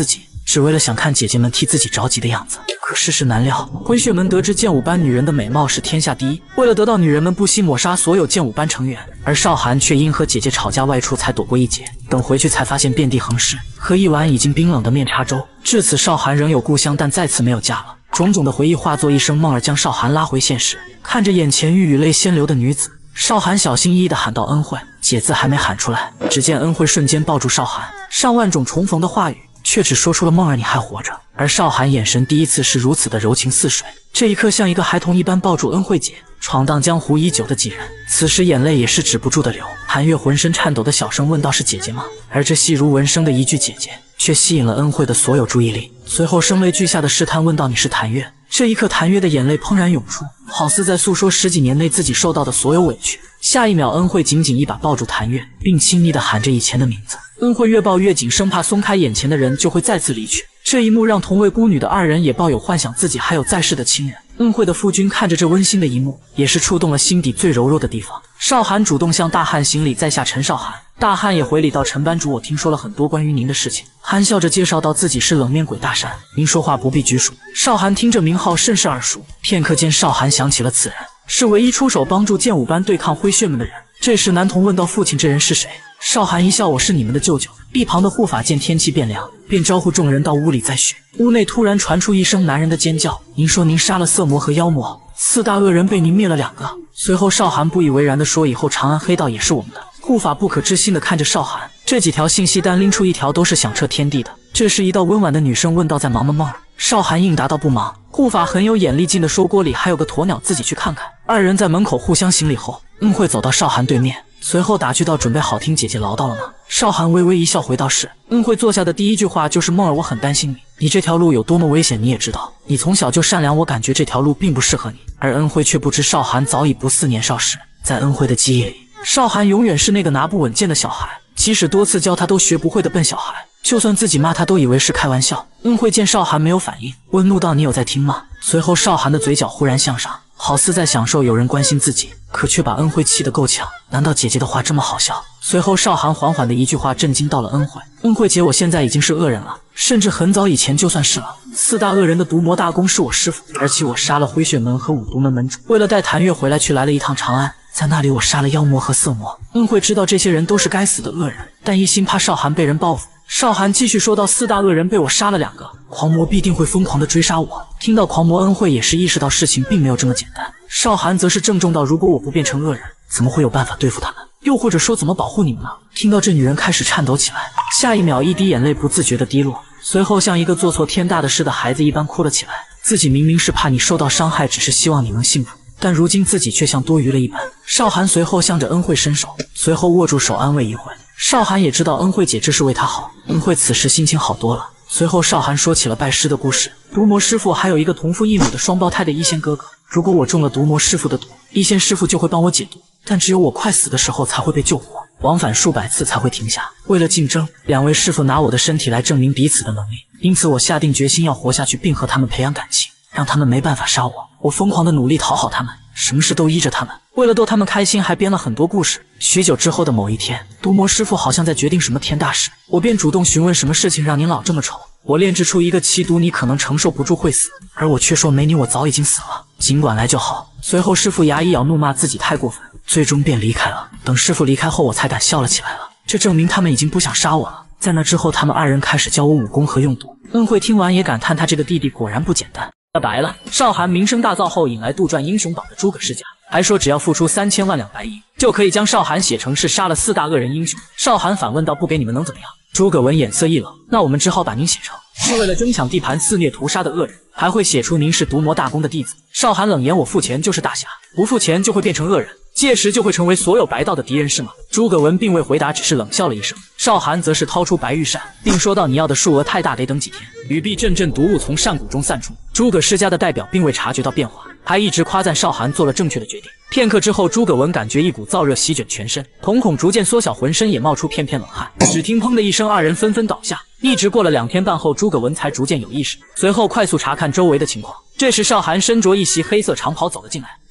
只为了想看姐姐们替自己着急的样子。可世事难料，灰血门得知剑舞班女人的美貌是天下第一，为了得到女人们，不惜抹杀所有剑舞班成员。而少寒却因和姐姐吵架外出才躲过一劫，等回去才发现遍地横尸和一碗已经冰冷的面叉粥。至此，少寒仍有故乡，但再次没有家了。种种的回忆化作一声梦儿，将少寒拉回现实。看着眼前欲语泪先流的女子，少寒小心翼翼地喊道：“恩惠。”姐字还没喊出来，只见恩惠瞬间抱住少寒，上万种重逢的话语，却只说出了“梦儿，你还活着。”而少寒眼神第一次是如此的柔情似水，这一刻像一个孩童一般抱住恩惠姐。闯荡江湖已久的几人，此时眼泪也是止不住的流。韩月浑身颤抖的小声问道：“是姐姐吗？”而这细如蚊生的一句“姐姐”，却吸引了恩惠的所有注意力。随后声泪俱下的试探问道：“你是谭月？”这一刻，谭月的眼泪怦然涌出，好似在诉说十几年内自己受到的所有委屈。下一秒，恩惠紧紧一把抱住谭月，并亲昵地喊着以前的名字。恩惠越抱越紧，生怕松开眼前的人就会再次离去。这一幕让同为孤女的二人也抱有幻想自己还有在世的亲人。恩惠的夫君看着这温馨的一幕，也是触动了心底最柔弱的地方。少寒主动向大汉行礼，在下陈少寒。大汉也回礼道：“陈班主，我听说了很多关于您的事情。”憨笑着介绍道：“自己是冷面鬼大山，您说话不必拘束。”少寒听着名号甚是耳熟，片刻间少寒想起了此人，是唯一出手帮助剑舞班对抗灰血门的人。这时男童问道：“父亲，这人是谁？”少寒一笑：“我是你们的舅舅。”一旁的护法见天气变凉，便招呼众人到屋里再续。屋内突然传出一声男人的尖叫：“您说您杀了色魔和妖魔，四大恶人被您灭了两个。”随后少寒不以为然地说：“以后长安黑道也是我们的。”护法不可置信地看着少寒，这几条信息单拎出一条都是响彻天地的。这时一道温婉的女声问道：“在忙吗，梦儿？”少寒应答道：“不忙。”护法很有眼力劲地说：“锅里还有个鸵鸟，自己去看看。”二人在门口互相行礼后，恩惠走到少寒对面，随后打趣道：“准备好听姐姐唠叨了吗？”少寒微微一笑，回道：“是。”恩惠坐下的第一句话就是：“梦儿，我很担心你，你这条路有多么危险，你也知道。你从小就善良，我感觉这条路并不适合你。”而恩惠却不知少寒早已不似年少时，在恩惠的记忆里，少寒永远是那个拿不稳剑的小孩，即使多次教他都学不会的笨小孩，就算自己骂他都以为是开玩笑。恩惠见少寒没有反应，温怒道：“你有在听吗？”随后少寒的嘴角忽然向上，好似在享受有人关心自己，可却把恩惠气得够呛。难道姐姐的话这么好笑？随后少寒缓缓的一句话震惊到了恩惠：“恩惠姐，我现在已经是恶人了，甚至很早以前就算是了。四大恶人的毒魔大公是我师父，而且我杀了灰血门和五毒门门主，为了带谭月回来去来了一趟长安，在那里我杀了妖魔和色魔。”恩惠知道这些人都是该死的恶人，但一心怕少寒被人报复。少寒继续说道：“四大恶人被我杀了两个，狂魔必定会疯狂的追杀我。”听到狂魔，恩惠也是意识到事情并没有这么简单。少寒则是郑重道：“如果我不变成恶人，怎么会有办法对付他们？又或者说怎么保护你们呢？”听到这，女人开始颤抖起来，下一秒一滴眼泪不自觉的滴落，随后像一个做错天大的事的孩子一般哭了起来。自己明明是怕你受到伤害，只是希望你能幸福，但如今自己却像多余了一般。少寒随后向着恩惠伸手，随后握住手安慰一会。少寒也知道恩惠姐这是为他好，恩惠此时心情好多了。随后少寒说起了拜师的故事，毒魔师傅还有一个同父异母的双胞胎的一仙哥哥，如果我中了毒魔师傅的毒，一仙师傅就会帮我解毒，但只有我快死的时候才会被救活，往返数百次才会停下。为了竞争，两位师傅拿我的身体来证明彼此的能力，因此我下定决心要活下去，并和他们培养感情，让他们没办法杀我。我疯狂的努力讨好他们，什么事都依着他们，为了逗他们开心，还编了很多故事。许久之后的某一天，毒魔师傅好像在决定什么天大事，我便主动询问什么事情让您老这么愁。我炼制出一个奇毒，你可能承受不住会死，而我却说没你我早已经死了，尽管来就好。随后师傅牙一咬，怒骂自己太过分，最终便离开了。等师傅离开后，我才敢笑了起来了，这证明他们已经不想杀我了。在那之后，他们二人开始教我武功和用毒。恩惠听完也感叹他这个弟弟果然不简单。白了，少寒名声大噪后，引来杜撰英雄榜的诸葛世家，还说只要付出三千万两白银，就可以将少寒写成是杀了四大恶人英雄。少寒反问道：“不给你们能怎么样？”诸葛文眼色一冷：“那我们只好把您写成是为了争抢地盘、肆虐屠杀的恶人，还会写出您是毒魔大公的弟子。”少寒冷言：“我付钱就是大侠，不付钱就会变成恶人，届时就会成为所有白道的敌人，是吗？”诸葛文并未回答，只是冷笑了一声。少寒则是掏出白玉扇，并说道：“你要的数额太大，得等几天。”雨碧阵阵毒雾从扇骨中散出，诸葛世家的代表并未察觉到变化，还一直夸赞少寒做了正确的决定。片刻之后，诸葛文感觉一股燥热席卷全身，瞳孔逐渐缩小，浑身也冒出片片冷汗。只听砰的一声，二人纷纷倒下。一直过了两天半后，诸葛文才逐渐有意识，随后快速查看周围的情况。这时少寒身着一袭黑色长袍走了进来，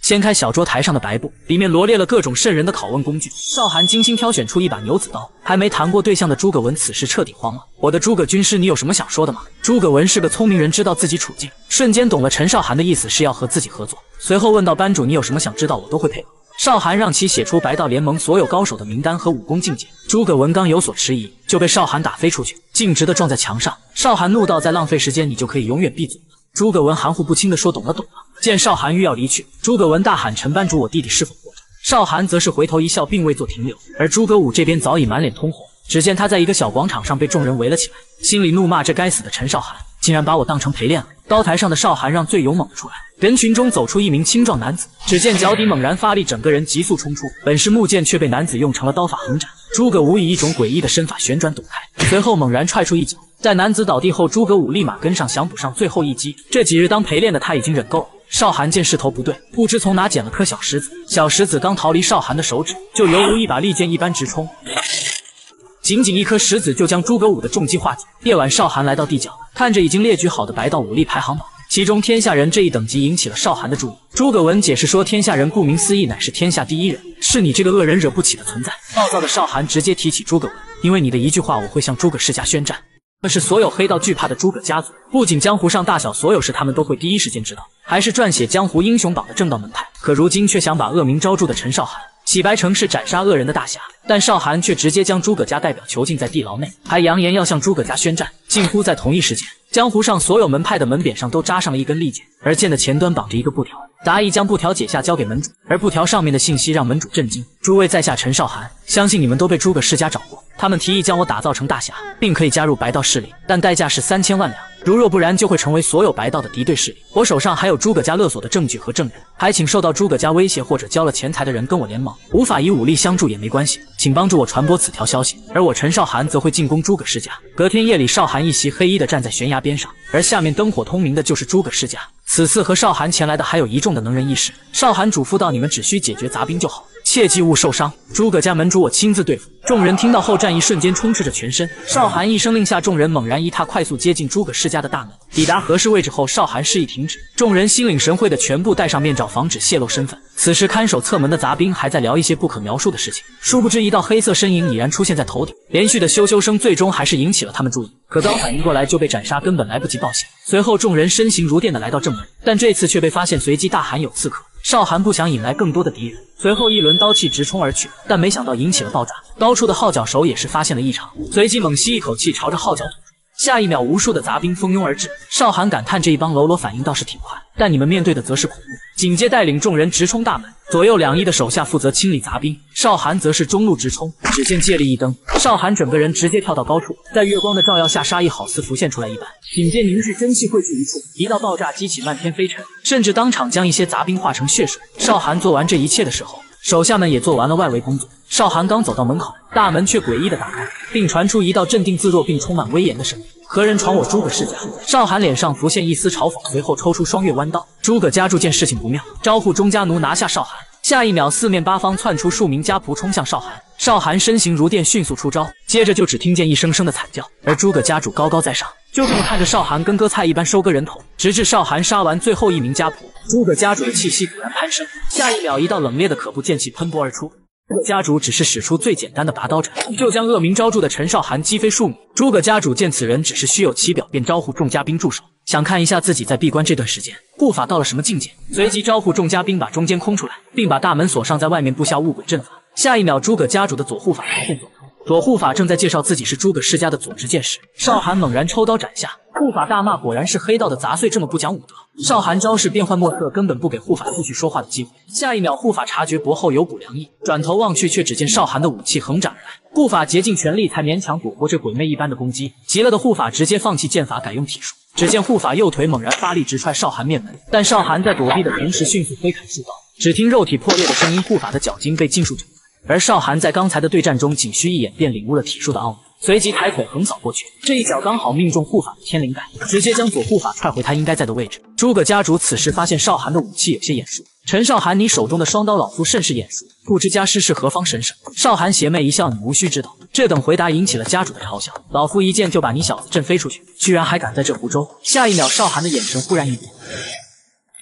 掀开小桌台上的白布，里面罗列了各种瘆人的拷问工具。少寒精心挑选出一把牛子刀，还没谈过对象的诸葛文此时彻底慌了。我的诸葛军师，你有什么想说的吗？诸葛文是个聪明人，知道自己处境，瞬间懂了陈少寒的意思是要和自己合作。随后问道：班主，你有什么想知道，我都会配合。少寒让其写出白道联盟所有高手的名单和武功境界。诸葛文刚有所迟疑，就被少寒打飞出去，径直的撞在墙上。少寒怒道：再浪费时间，你就可以永远闭嘴了。诸葛文含糊不清地说：懂了懂了。见少寒欲要离去，诸葛文大喊：陈班主，我弟弟是否活着？少寒则是回头一笑，并未做停留。而诸葛武这边早已满脸通红，只见他在一个小广场上被众人围了起来，心里怒骂：这该死的陈少寒竟然把我当成陪练了。刀台上的少寒让最勇猛的出来，人群中走出一名青壮男子，只见脚底猛然发力，整个人急速冲出，本是木剑，却被男子用成了刀法横斩。诸葛武以一种诡异的身法旋转躲开，随后猛然踹出一脚，在男子倒地后，诸葛武立马跟上，想补上最后一击。这几日当陪练的他已经忍够了。少寒见势头不对，不知从哪捡了颗小石子，小石子刚逃离少寒的手指，就犹如一把利剑一般直冲。仅仅一颗石子就将诸葛武的重击化解。夜晚，少寒来到地角，看着已经列举好的白道武力排行榜，其中天下人这一等级引起了少寒的注意。诸葛文解释说，天下人顾名思义乃是天下第一人，是你这个恶人惹不起的存在。暴躁的少寒直接提起诸葛文，因为你的一句话，我会向诸葛世家宣战。这是所有黑道惧怕的诸葛家族，不仅江湖上大小所有事他们都会第一时间知道，还是撰写江湖英雄榜的正道门派。可如今却想把恶名昭著的陈少寒洗白成是斩杀恶人的大侠，但少寒却直接将诸葛家代表囚禁在地牢内，还扬言要向诸葛家宣战。近乎在同一时间，江湖上所有门派的门匾上都扎上了一根利剑，而剑的前端绑着一个布条。达义将布条解下交给门主，而布条上面的信息让门主震惊：诸位在下陈少寒，相信你们都被诸葛世家找过，他们提议将我打造成大侠，并可以加入白道势力，但代价是三千万两，如若不然就会成为所有白道的敌对势力。我手上还有诸葛家勒索的证据和证人，还请受到诸葛家威胁或者交了钱财的人跟我联盟，无法以武力相助也没关系，请帮助我传播此条消息。而我陈少寒则会进攻诸葛世家。隔天夜里，少寒一袭黑衣的站在悬崖边上，而下面灯火通明的就是诸葛世家。此次和少寒前来的还有一众的能人异士。少寒嘱咐道：你们只需解决杂兵就好，切记勿受伤。诸葛家门主我亲自对付。众人听到后，战意瞬间充斥着全身。少寒一声令下，众人猛然一踏，快速接近诸葛世家的大门。抵达合适位置后，少寒示意停止，众人心领神会的全部戴上面罩，防止泄露身份。此时看守侧门的杂兵还在聊一些不可描述的事情，殊不知一道黑色身影已然出现在头顶，连续的咻咻声最终还是引起了他们注意。可刚反应过来就被斩杀，根本来不及报信。随后众人身形如电的来到正门，但这次却被发现，随即大喊有刺客。少寒不想引来更多的敌人，随后一轮刀气直冲而去，但没想到引起了爆炸。高处的号角手也是发现了异常，随即猛吸一口气朝着号角吐出。下一秒，无数的杂兵蜂拥而至。少寒感叹这一帮喽啰反应倒是挺快，但你们面对的则是恐怖。紧接带领众人直冲大门，左右两翼的手下负责清理杂兵，少寒则是中路直冲。只见借力一蹬，少寒整个人直接跳到高处，在月光的照耀下，杀意好似浮现出来一般。紧接凝聚真气汇聚一处，一道爆炸激起漫天飞尘，甚至当场将一些杂兵化成血水。少寒做完这一切的时候，手下们也做完了外围工作。少寒刚走到门口，大门却诡异的打开，并传出一道镇定自若并充满威严的声音：何人闯我诸葛世家？少寒脸上浮现一丝嘲讽，随后抽出双月弯刀。诸葛家主见事情不妙，招呼钟家奴拿下少寒。下一秒，四面八方窜出数名家仆冲向少寒。少寒身形如电，迅速出招，接着就只听见一声声的惨叫，而诸葛家主高高在上，就这么看着少寒跟割菜一般收割人头，直至少寒杀完最后一名家仆。诸葛家主的气息陡然攀升，下一秒，一道冷冽的可怖剑气喷薄而出。诸葛家主只是使出最简单的拔刀斩，就将恶名昭著的陈少寒击飞数米。诸葛家主见此人只是虚有其表，便招呼众家兵驻守，想看一下自己在闭关这段时间护法到了什么境界。随即招呼众家兵把中间空出来，并把大门锁上，在外面布下物鬼阵法。下一秒，诸葛家主的左护法逃现走出，左护法正在介绍自己是诸葛世家的左执剑士。少寒猛然抽刀斩下，护法大骂：果然是黑道的杂碎，这么不讲武德。少寒招式变幻莫测，根本不给护法继续说话的机会。下一秒，护法察觉薄后有股凉意，转头望去，却只见少寒的武器横斩而来。护法竭尽全力才勉强躲过这鬼魅一般的攻击，急了的护法直接放弃剑法，改用体术。只见护法右腿猛然发力，直踹少寒面门，但少寒在躲避的同时迅速挥砍数刀，只听肉体破裂的声音，护法的脚筋被尽数整断。而少寒在刚才的对战中仅需一眼便领悟了体术的奥秘，随即抬腿横扫过去，这一脚刚好命中护法的天灵盖，直接将左护法踹回他应该在的位置。诸葛家主此时发现少寒的武器有些眼熟，陈少寒，你手中的双刀老夫甚是眼熟，不知家师是何方神圣？少寒邪魅一笑，你无需知道。这等回答引起了家主的嘲笑，老夫一剑就把你小子震飞出去，居然还敢在这胡诌。下一秒，少寒的眼神忽然一变，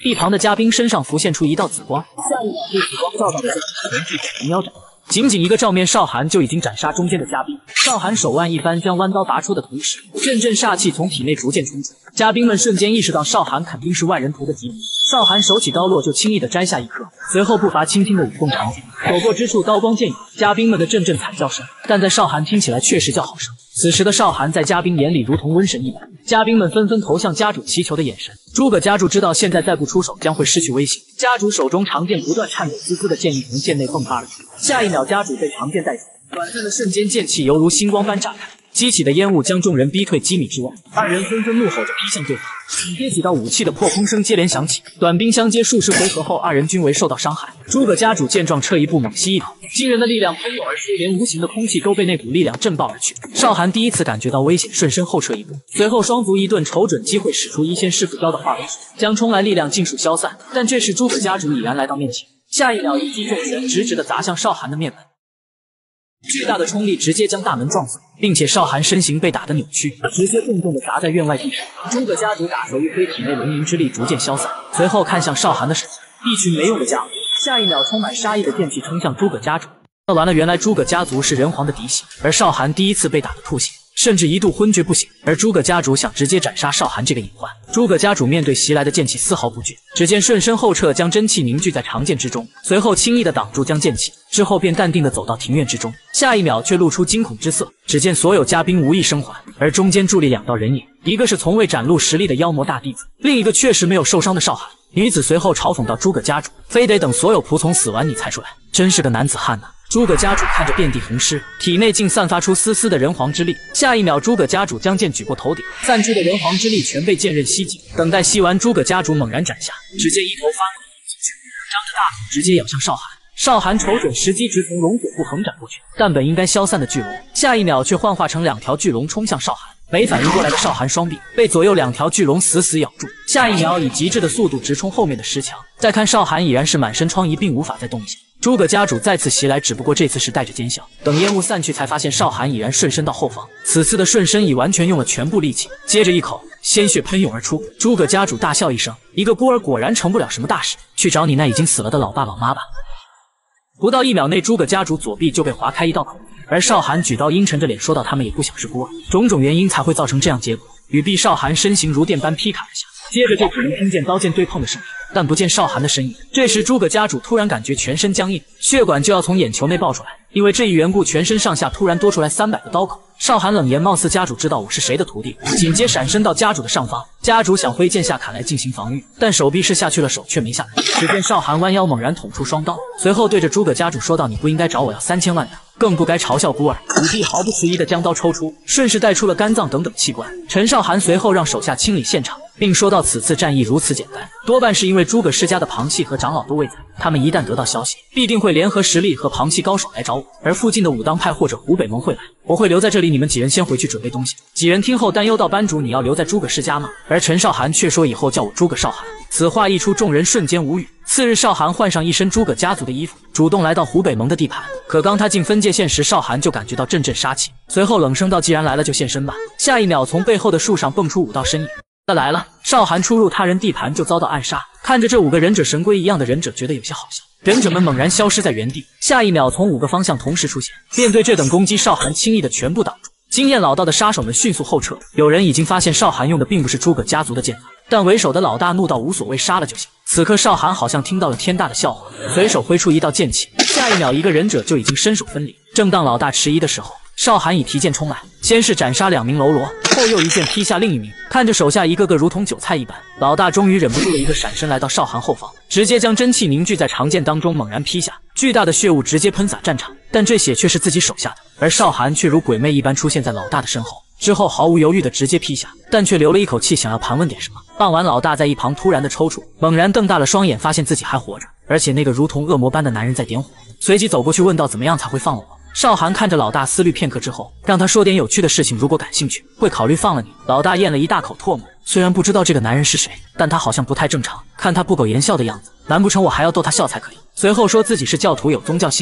一旁的嘉宾身上浮现出一道紫光，下一秒被紫光照到的人巨人妖斩。仅仅一个照面，邵寒就已经斩杀中间的嘉宾。邵寒手腕一翻，将弯刀拔出的同时，阵阵煞气从体内逐渐冲出。嘉宾们瞬间意识到邵寒肯定是万人屠的级别。邵寒手起刀落，就轻易的摘下一颗，随后步伐轻轻的舞动长剑，走过之处刀光剑影。嘉宾们的阵阵惨叫声，但在邵寒听起来确实叫好声。此时的邵寒在嘉宾眼里如同瘟神一般，嘉宾们纷纷投向家主祈求的眼神。诸葛家主知道现在再不出手将会失去威信，家主手中长剑不断颤抖滋滋的剑意从剑内迸发而出。下一秒，家主被长剑带走，短暂的瞬间，剑气犹如星光般炸开，激起的烟雾将众人逼退几米之外。二人纷纷怒吼着劈向对方，紧接几道武器的破空声接连响起，短兵相接数十回合后，二人均未受到伤害。诸葛家主见状，撤一步，猛吸一口，惊人的力量喷涌而出，连无形的空气都被那股力量震爆而去。邵寒第一次感觉到危险，顺身后撤一步，随后双足一顿，瞅准机会使出一仙师傅雕的化为水，将冲来力量尽数消散。但这时诸葛家主已然来到面前，下一秒一击重拳直直的砸向邵寒的面门。巨大的冲力直接将大门撞碎，并且邵寒身形被打得扭曲，直接重重的砸在院外地上。诸葛家主打手一挥，体内龙吟之力逐渐消散，随后看向邵寒的手下，一群没用的家伙。下一秒，充满杀意的剑气冲向诸葛家主。完了，原来诸葛家族是人皇的嫡系，而邵寒第一次被打得吐血，甚至一度昏厥不醒。而诸葛家主想直接斩杀邵寒这个隐患，诸葛家主面对袭来的剑气丝毫不惧，只见顺身后撤，将真气凝聚在长剑之中，随后轻易的挡住将剑气，之后便淡定的走到庭院之中。下一秒却露出惊恐之色，只见所有嘉宾无一生还，而中间伫立两道人影，一个是从未展露实力的妖魔大弟子，另一个确实没有受伤的邵寒。女子随后嘲讽到诸葛家主，非得等所有仆从死完你才出来，真是个男子汉呐。诸葛家主看着遍地红尸，体内竟散发出丝丝的人皇之力。下一秒，诸葛家主将剑举过头顶，散出的人皇之力全被剑刃吸尽。等待吸完，诸葛家主猛然斩下，只见一头发怒的进去，张着大口直接咬向邵寒。邵寒瞅准时机，直从龙火部横斩过去，但本应该消散的巨龙，下一秒却幻化成两条巨龙冲向邵寒。没反应过来的邵寒双臂被左右两条巨龙死死咬住，下一秒以极致的速度直冲后面的石墙。再看邵寒已然是满身疮痍，并无法再动一下。诸葛家主再次袭来，只不过这次是带着奸笑。等烟雾散去，才发现邵寒已然顺身到后方，此次的顺身已完全用了全部力气。接着一口鲜血喷涌而出，诸葛家主大笑一声：“一个孤儿果然成不了什么大事，去找你那已经死了的老爸老妈吧。”不到一秒内，诸葛家主左臂就被划开一道口，而邵寒举刀阴沉着脸说道：“他们也不想是孤儿，种种原因才会造成这样结果。”语毕，邵寒身形如电般劈砍而下，接着就只能听见刀剑对碰的声音，但不见邵寒的身影。这时，诸葛家主突然感觉全身僵硬，血管就要从眼球内爆出来，因为这一缘故，全身上下突然多出来三百个刀口。邵寒冷言：“貌似家主知道我是谁的徒弟。”紧接闪身到家主的上方，家主想挥剑下砍来进行防御，但手臂是下去了，手却没下来。只见邵寒弯腰猛然捅出双刀，随后对着诸葛家主说道：“你不应该找我要三千万两，更不该嘲笑孤儿。”武帝毫不迟疑地将刀抽出，顺势带出了肝脏等等器官。陈少寒随后让手下清理现场，并说到：“此次战役如此简单，多半是因为诸葛世家的旁系和长老都未在，他们一旦得到消息，必定会联合实力和旁系高手来找我，而附近的武当派或者湖北盟会来。我会留在这里，你们几人先回去准备东西。”几人听后担忧道：“班主，你要留在诸葛世家吗？”而陈少寒却说：“以后叫我诸葛少寒。”此话一出，众人瞬间无语。次日，少寒换上一身诸葛家族的衣服，主动来到湖北盟的地盘。可刚他进分界线时，少寒就感觉到阵阵杀气，随后冷声道：“既然来了，就现身吧。”下一秒，从背后的树上蹦出五道身影。他来了，少寒出入他人地盘就遭到暗杀。看着这五个忍者神龟一样的忍者，觉得有些好笑。忍者们猛然消失在原地，下一秒从五个方向同时出现。面对这等攻击，少寒轻易的全部挡住。经验老道的杀手们迅速后撤。有人已经发现少寒用的并不是诸葛家族的剑法，但为首的老大怒道：“无所谓，杀了就行。”此刻少寒好像听到了天大的笑话，随手挥出一道剑气，下一秒一个忍者就已经身首分离。正当老大迟疑的时候，少寒已提剑冲来，先是斩杀两名喽啰，后又一剑劈下另一名。看着手下一个个如同韭菜一般，老大终于忍不住了，一个闪身来到少寒后方，直接将真气凝聚在长剑当中，猛然劈下，巨大的血雾直接喷洒战场。但这血却是自己手下的，而少寒却如鬼魅一般出现在老大的身后，之后毫无犹豫的直接劈下，但却留了一口气，想要盘问点什么。傍晚，老大在一旁突然的抽搐，猛然瞪大了双眼，发现自己还活着，而且那个如同恶魔般的男人在点火，随即走过去问道：“怎么样才会放了我？”少寒看着老大，思虑片刻之后，让他说点有趣的事情，如果感兴趣，会考虑放了你。老大咽了一大口唾沫，虽然不知道这个男人是谁，但他好像不太正常，看他不苟言笑的样子，难不成我还要逗他笑才可以？随后说自己是教徒，有宗教信仰，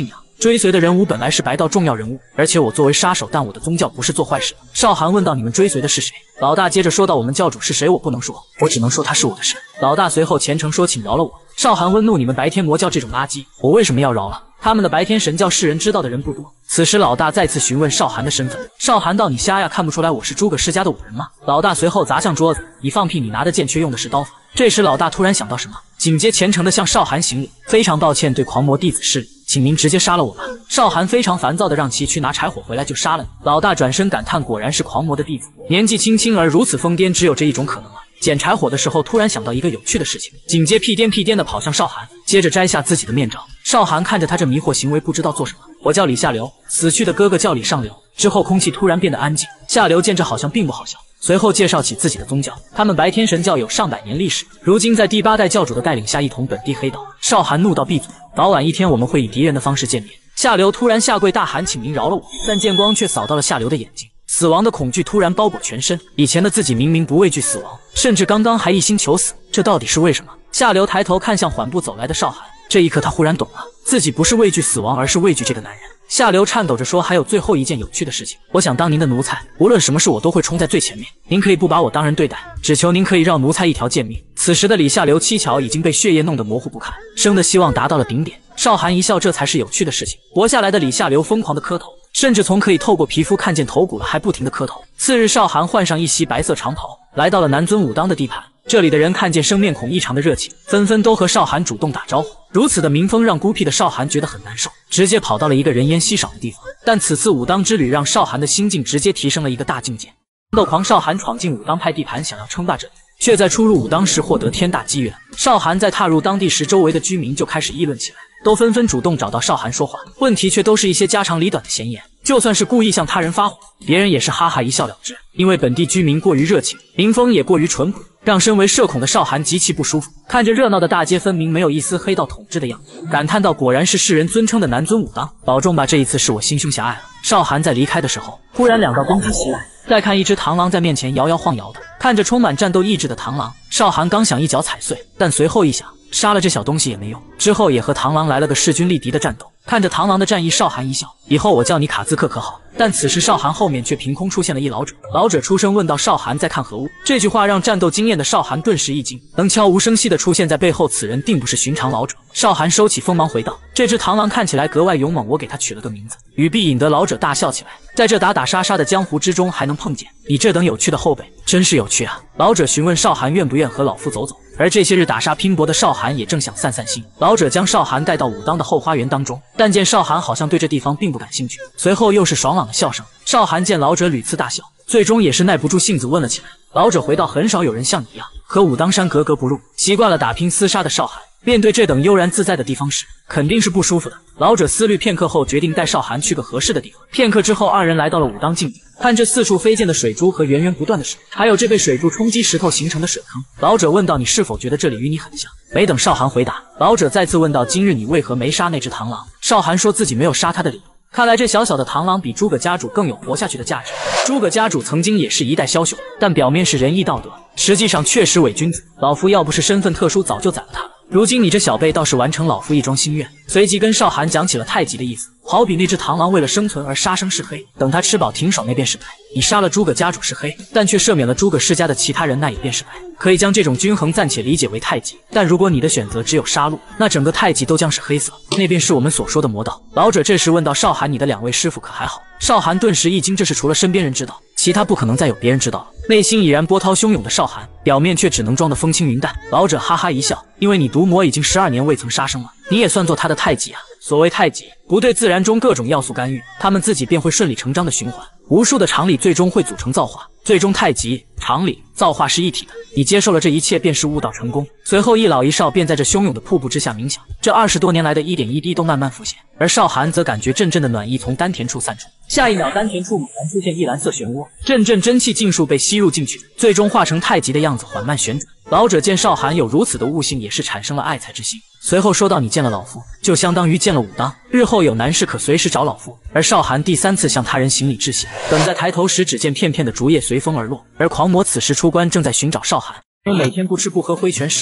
追随的人物本来是白道重要人物，而且我作为杀手，但我的宗教不是做坏事。少寒问道：“你们追随的是谁？”老大接着说道：“我们教主是谁？我不能说，我只能说他是我的神。”老大随后虔诚说：“请饶了我。”少寒温怒：“你们白天魔教这种垃圾，我为什么要饶了？他们的白天神教世人知道的人不多。”此时老大再次询问少寒的身份。少寒道：“你瞎呀，看不出来我是诸葛世家的武人吗？”老大随后砸向桌子：“你放屁！你拿的剑却用的是刀法。”这时老大突然想到什么，紧接虔诚地向少寒行礼：“非常抱歉对狂魔弟子失礼，请您直接杀了我吧。”少寒非常烦躁地让其去拿柴火回来，就杀了你。老大转身感叹：“果然是狂魔的弟子，年纪轻轻而如此疯癫，只有这一种可能了。”捡柴火的时候，突然想到一个有趣的事情，紧接屁颠屁颠地跑向少寒，接着摘下自己的面罩。少寒看着他这迷惑行为，不知道做什么。“我叫李下流，死去的哥哥叫李上流。”之后空气突然变得安静。下流见这好像并不好笑，随后介绍起自己的宗教，他们白天神教有上百年历史，如今在第八代教主的带领下一统本地黑道。少寒怒道：“闭嘴！早晚一天我们会以敌人的方式见面。”下流突然下跪大喊：“请您饶了我！”但剑光却扫到了下流的眼睛。死亡的恐惧突然包裹全身，以前的自己明明不畏惧死亡，甚至刚刚还一心求死，这到底是为什么？下流抬头看向缓步走来的少寒，这一刻他忽然懂了，自己不是畏惧死亡，而是畏惧这个男人。下流颤抖着说：“还有最后一件有趣的事情，我想当您的奴才，无论什么事我都会冲在最前面。您可以不把我当人对待，只求您可以让奴才一条贱命。”此时的李下流七巧已经被血液弄得模糊不堪，生的希望达到了顶点。少寒一笑：“这才是有趣的事情。”活下来的李下流疯狂的磕头，甚至从可以透过皮肤看见头骨了还不停的磕头。次日，少寒换上一袭白色长袍，来到了南尊武当的地盘。这里的人看见生面孔异常的热情，纷纷都和少寒主动打招呼。如此的民风让孤僻的少寒觉得很难受，直接跑到了一个人烟稀少的地方。但此次武当之旅让少寒的心境直接提升了一个大境界。斗狂少寒闯进武当派地盘，想要称霸这里，却在初入武当时获得天大机缘。少寒在踏入当地时，周围的居民就开始议论起来，都纷纷主动找到少寒说话，问题却都是一些家长里短的闲言。就算是故意向他人发火，别人也是哈哈一笑了之。因为本地居民过于热情，民风也过于淳朴，让身为社恐的少寒极其不舒服。看着热闹的大街，分明没有一丝黑道统治的样子，感叹道：“果然是世人尊称的南尊武当，保重吧，这一次是我心胸狭隘了。”少寒在离开的时候，忽然两道攻击袭来。再看一只螳螂在面前摇摇晃摇的，看着充满战斗意志的螳螂，少寒刚想一脚踩碎，但随后一想，杀了这小东西也没用，之后也和螳螂来了个势均力敌的战斗。看着螳螂的战意，少寒一笑：“以后我叫你卡兹克可好？”但此时少寒后面却凭空出现了一老者，老者出声问道：“少寒在看何物？”这句话让战斗经验的少寒顿时一惊，能悄无声息地出现在背后，此人定不是寻常老者。少寒收起锋芒回道：“这只螳螂看起来格外勇猛，我给它取了个名字语毕，引得老者大笑起来。在这打打杀杀的江湖之中还能碰见你这等有趣的后辈，真是有趣啊！”老者询问少寒愿不愿和老夫走走。而这些日打杀拼搏的少寒也正想散散心，老者将少寒带到武当的后花园当中，但见少寒好像对这地方并不感兴趣，随后又是爽朗的笑声。少寒见老者屡次大笑，最终也是耐不住性子问了起来。老者回道：“很少有人像你一样和武当山格格不入，习惯了打拼厮杀的少寒，面对这等悠然自在的地方时，肯定是不舒服的。”老者思虑片刻后，决定带少寒去个合适的地方。片刻之后，二人来到了武当境内，看着四处飞溅的水珠和源源不断的水，还有这被水柱冲击石头形成的水坑。老者问道：“你是否觉得这里与你很像？”没等少寒回答，老者再次问道：“今日你为何没杀那只螳螂？”少寒说自己没有杀他的理由。看来这小小的螳螂比诸葛家主更有活下去的价值。诸葛家主曾经也是一代枭雄，但表面是仁义道德，实际上确实伪君子。老夫要不是身份特殊，早就宰了他了。如今你这小辈倒是完成老夫一桩心愿。随即跟少寒讲起了太极的意思，好比那只螳螂为了生存而杀生是黑，等他吃饱挺爽那便是白。你杀了诸葛家主是黑，但却赦免了诸葛世家的其他人，那也便是白。可以将这种均衡暂且理解为太极，但如果你的选择只有杀戮，那整个太极都将是黑色，那便是我们所说的魔道。老者这时问道：“少寒，你的两位师傅可还好？”少寒顿时一惊，这事除了身边人知道，其他不可能再有别人知道了。内心已然波涛汹涌的少寒，表面却只能装得风轻云淡。老者哈哈一笑：“因为你毒魔已经十二年未曾杀生了，你也算作他的太极啊。所谓太极，不对自然中各种要素干预，他们自己便会顺理成章的循环，无数的常理最终会组成造化，最终太极、常理、造化是一体的。你接受了这一切，便是悟道成功。”随后一老一少便在这汹涌的瀑布之下冥想，这二十多年来的一点一滴都慢慢浮现，而少寒则感觉阵阵的暖意从丹田处散出，下一秒丹田处猛然出现一蓝色漩涡，阵阵真气尽数被吸入进去，最终化成太极的样子缓慢旋转。老者见少寒有如此的悟性，也是产生了爱才之心，随后说道：“你见了老夫，就相当于见了武当，日后有难事可随时找老夫。”而少寒第三次向他人行礼致谢，等在抬头时，只见片片的竹叶随风而落，而狂魔此时出关，正在寻找少寒。每天不吃不喝挥拳十万次，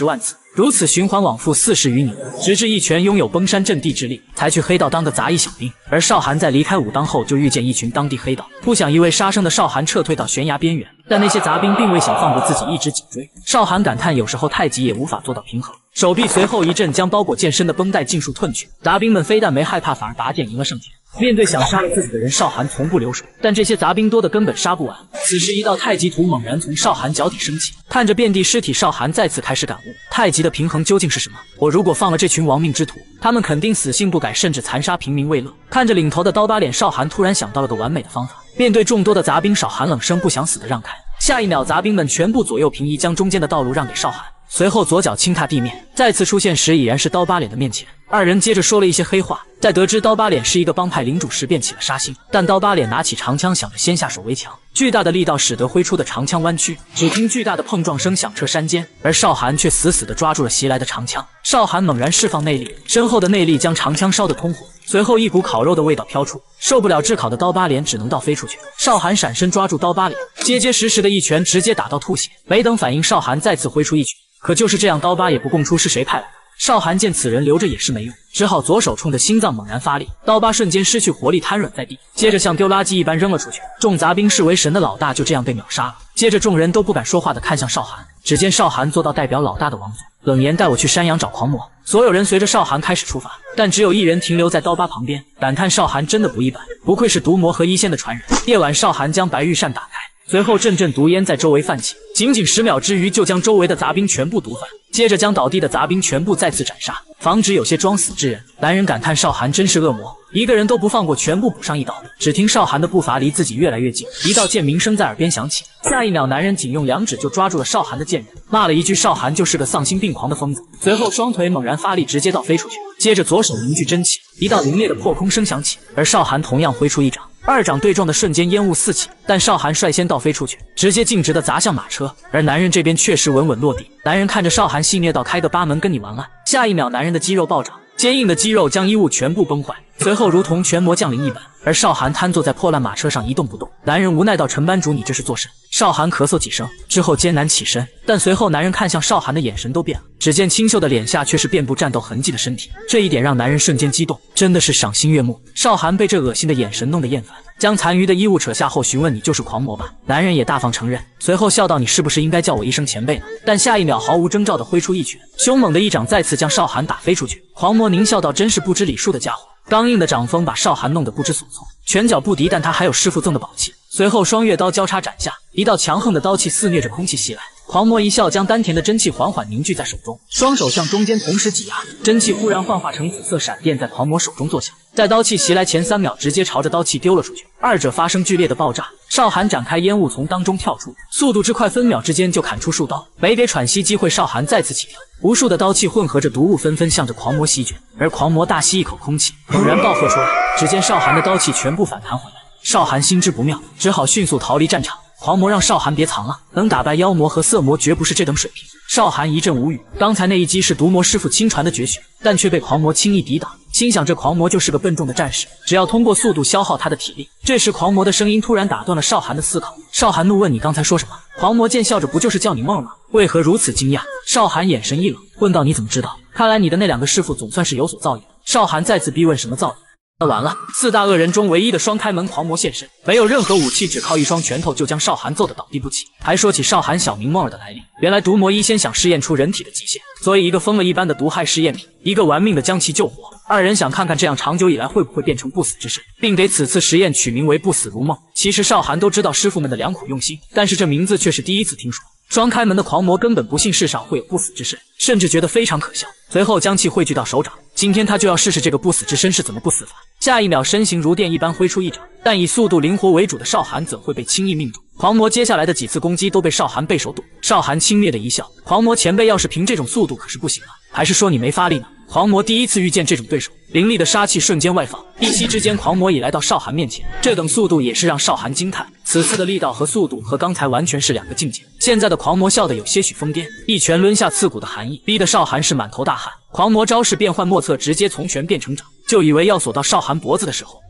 如此循环往复四十余年，直至一拳拥有崩山震地之力，才去黑道当个杂役小兵。而少寒在离开武当后，就遇见一群当地黑道，不想一位杀生的少寒撤退到悬崖边缘，但那些杂兵并未想放过自己，一直紧追。少寒感叹，有时候太极也无法做到平衡，手臂随后一震，将包裹健身的绷带尽数褪去。杂兵们非但没害怕，反而拔剑迎了上前。面对想杀了自己的人，少寒从不留手，但这些杂兵多的根本杀不完。此时一道太极图猛然从少寒脚底升起，看着遍地尸体，少寒再次开始感悟太极的平衡究竟是什么。我如果放了这群亡命之徒，他们肯定死性不改，甚至残杀平民为乐。看着领头的刀疤脸，少寒突然想到了个完美的方法。面对众多的杂兵，少寒冷声不想死的让开，下一秒杂兵们全部左右平移，将中间的道路让给少寒。随后左脚轻踏地面，再次出现时已然是刀疤脸的面前。二人接着说了一些黑话，在得知刀疤脸是一个帮派领主时便起了杀心，但刀疤脸拿起长枪想着先下手为强，巨大的力道使得挥出的长枪弯曲，只听巨大的碰撞声响彻山间，而少寒却死死地抓住了袭来的长枪。少寒猛然释放内力，身后的内力将长枪烧得通红，随后一股烤肉的味道飘出，受不了炙烤的刀疤脸只能倒飞出去。少寒闪身抓住刀疤脸，结结实实的一拳直接打到吐血，没等反应，少寒再次挥出一拳，可就是这样，刀疤也不供出是谁派来的。少寒见此人留着也是没用，只好左手冲着心脏猛然发力，刀疤瞬间失去活力，瘫软在地，接着像丢垃圾一般扔了出去。众杂兵视为神的老大就这样被秒杀了。接着众人都不敢说话的看向少寒，只见少寒做到代表老大的王座，冷言带我去山羊找狂魔。所有人随着少寒开始出发，但只有一人停留在刀疤旁边，感叹少寒真的不一般，不愧是毒魔和一仙的传人。夜晚，少寒将白玉扇打开，随后阵阵毒烟在周围泛起，仅仅十秒之余就将周围的杂兵全部毒翻，接着将倒地的杂兵全部再次斩杀，防止有些装死之人。男人感叹少寒真是恶魔，一个人都不放过，全部补上一刀。只听少寒的步伐离自己越来越近，一道剑鸣声在耳边响起，下一秒男人仅用两指就抓住了少寒的剑刃，骂了一句少寒就是个丧心病狂的疯子，随后双腿猛然发力，直接倒飞出去，接着左手凝聚真气，一道凌冽的破空声响起，而少寒同样挥出一掌，二掌对撞的瞬间烟雾四起，但少寒率先倒飞出去，直接径直的砸向马车，而男人这边确实稳稳落地。男人看着少寒戏谑道：“开个八门跟你玩啊！”下一秒男人的肌肉暴涨，坚硬的肌肉将衣物全部崩坏，随后如同拳魔降临一般，而少寒瘫坐在破烂马车上一动不动。男人无奈道：“陈班主，你这是做甚？”少寒咳嗽几声之后艰难起身，但随后男人看向少寒的眼神都变了，只见清秀的脸下却是遍布战斗痕迹的身体，这一点让男人瞬间激动，真的是赏心悦目。少寒被这恶心的眼神弄得厌烦，将残余的衣物扯下后询问：“你就是狂魔吧？”男人也大方承认，随后笑道：“你是不是应该叫我一声前辈呢？”但下一秒毫无征兆地挥出一拳，凶猛的一掌再次将少寒打飞出去。狂魔狞笑道：“真是不知礼数的家伙。”刚硬的掌风把少寒弄得不知所措，拳脚不敌，但他还有师傅赠的宝器。随后双月刀交叉斩下，一道强横的刀气肆虐着空气袭来。狂魔一笑，将丹田的真气缓缓凝聚在手中，双手向中间同时挤压，真气忽然幻化成紫色闪电，在狂魔手中作响，在刀气袭来前三秒直接朝着刀气丢了出去，二者发生剧烈的爆炸。少寒展开烟雾从当中跳出，速度之快，分秒之间就砍出数刀，没给喘息机会，少寒再次起跳，无数的刀气混合着毒雾纷纷向着狂魔席卷，而狂魔大吸一口空气，猛然暴喝出来，只见少寒的刀气全部反弹回来。少寒心知不妙，只好迅速逃离战场。狂魔让少寒别藏了，能打败妖魔和色魔绝不是这等水平。少寒一阵无语，刚才那一击是毒魔师傅亲传的绝学，但却被狂魔轻易抵挡，心想这狂魔就是个笨重的战士，只要通过速度消耗他的体力。这时狂魔的声音突然打断了少寒的思考，少寒怒问：“你刚才说什么？”狂魔见笑着：“不就是叫你梦吗？为何如此惊讶？”少寒眼神一冷，问道：“你怎么知道？看来你的那两个师傅总算是有所造诣。”少寒再次逼问：“什么造诣？”完了，四大恶人中唯一的双开门狂魔现身，没有任何武器，只靠一双拳头就将少寒揍得倒地不起，还说起少寒小名梦儿的来历。原来毒魔一仙想试验出人体的极限，所以一个疯了一般的毒害试验品，一个玩命的将其救活。二人想看看这样长久以来会不会变成不死之身，并给此次实验取名为不死如梦。其实少寒都知道师傅们的良苦用心，但是这名字却是第一次听说。双开门的狂魔根本不信世上会有不死之身，甚至觉得非常可笑，随后将气汇聚到手掌，今天他就要试试这个不死之身是怎么不死法。下一秒身形如电一般挥出一掌，但以速度灵活为主的少寒怎会被轻易命中？狂魔接下来的几次攻击都被少寒背手躲。少寒轻蔑的一笑，狂魔前辈要是凭这种速度可是不行啊，还是说你没发力呢？狂魔第一次遇见这种对手，凌厉的杀气瞬间外放，一息之间狂魔已来到少寒面前，这等速度也是让少寒惊叹，此次的力道和速度和刚才完全是两个境界。现在的狂魔笑得有些许疯癫，一拳抡下刺骨的寒意，逼得少寒是满头大汗。狂魔招式变幻莫测，直接从拳变成掌，就以为要锁到少寒脖子的时候，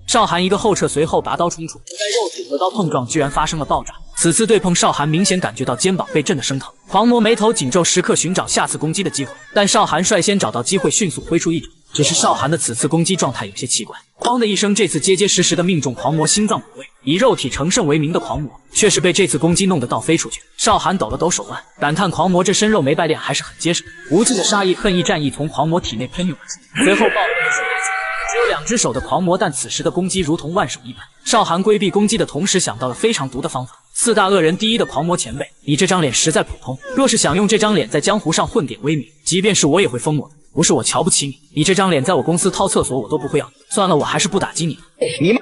少寒一个后撤，随后拔刀冲出，在肉体和刀碰撞，居然发生了爆炸。此次对碰，少寒明显感觉到肩膀被震得生疼。狂魔眉头紧皱，时刻寻找下次攻击的机会，但少寒率先找到机会，迅速挥出一掌。只是少寒的此次攻击状态有些奇怪，哐的一声，这次结结实实的命中狂魔心脏部位。以肉体成圣为名的狂魔，却是被这次攻击弄得倒飞出去。少寒抖了抖手腕，感叹狂魔这身肉没败练还是很结实。无尽的杀意、恨意、战意从狂魔体内喷涌而出，随后爆了一声。只有两只手的狂魔，但此时的攻击如同万手一般。少寒规避攻击的同时，想到了非常毒的方法。四大恶人第一的狂魔前辈，你这张脸实在普通，若是想用这张脸在江湖上混点威名，即便是我也会封我的。不是我瞧不起你，你这张脸在我公司掏厕所我都不会要。算了，我还是不打击你了。 你妈！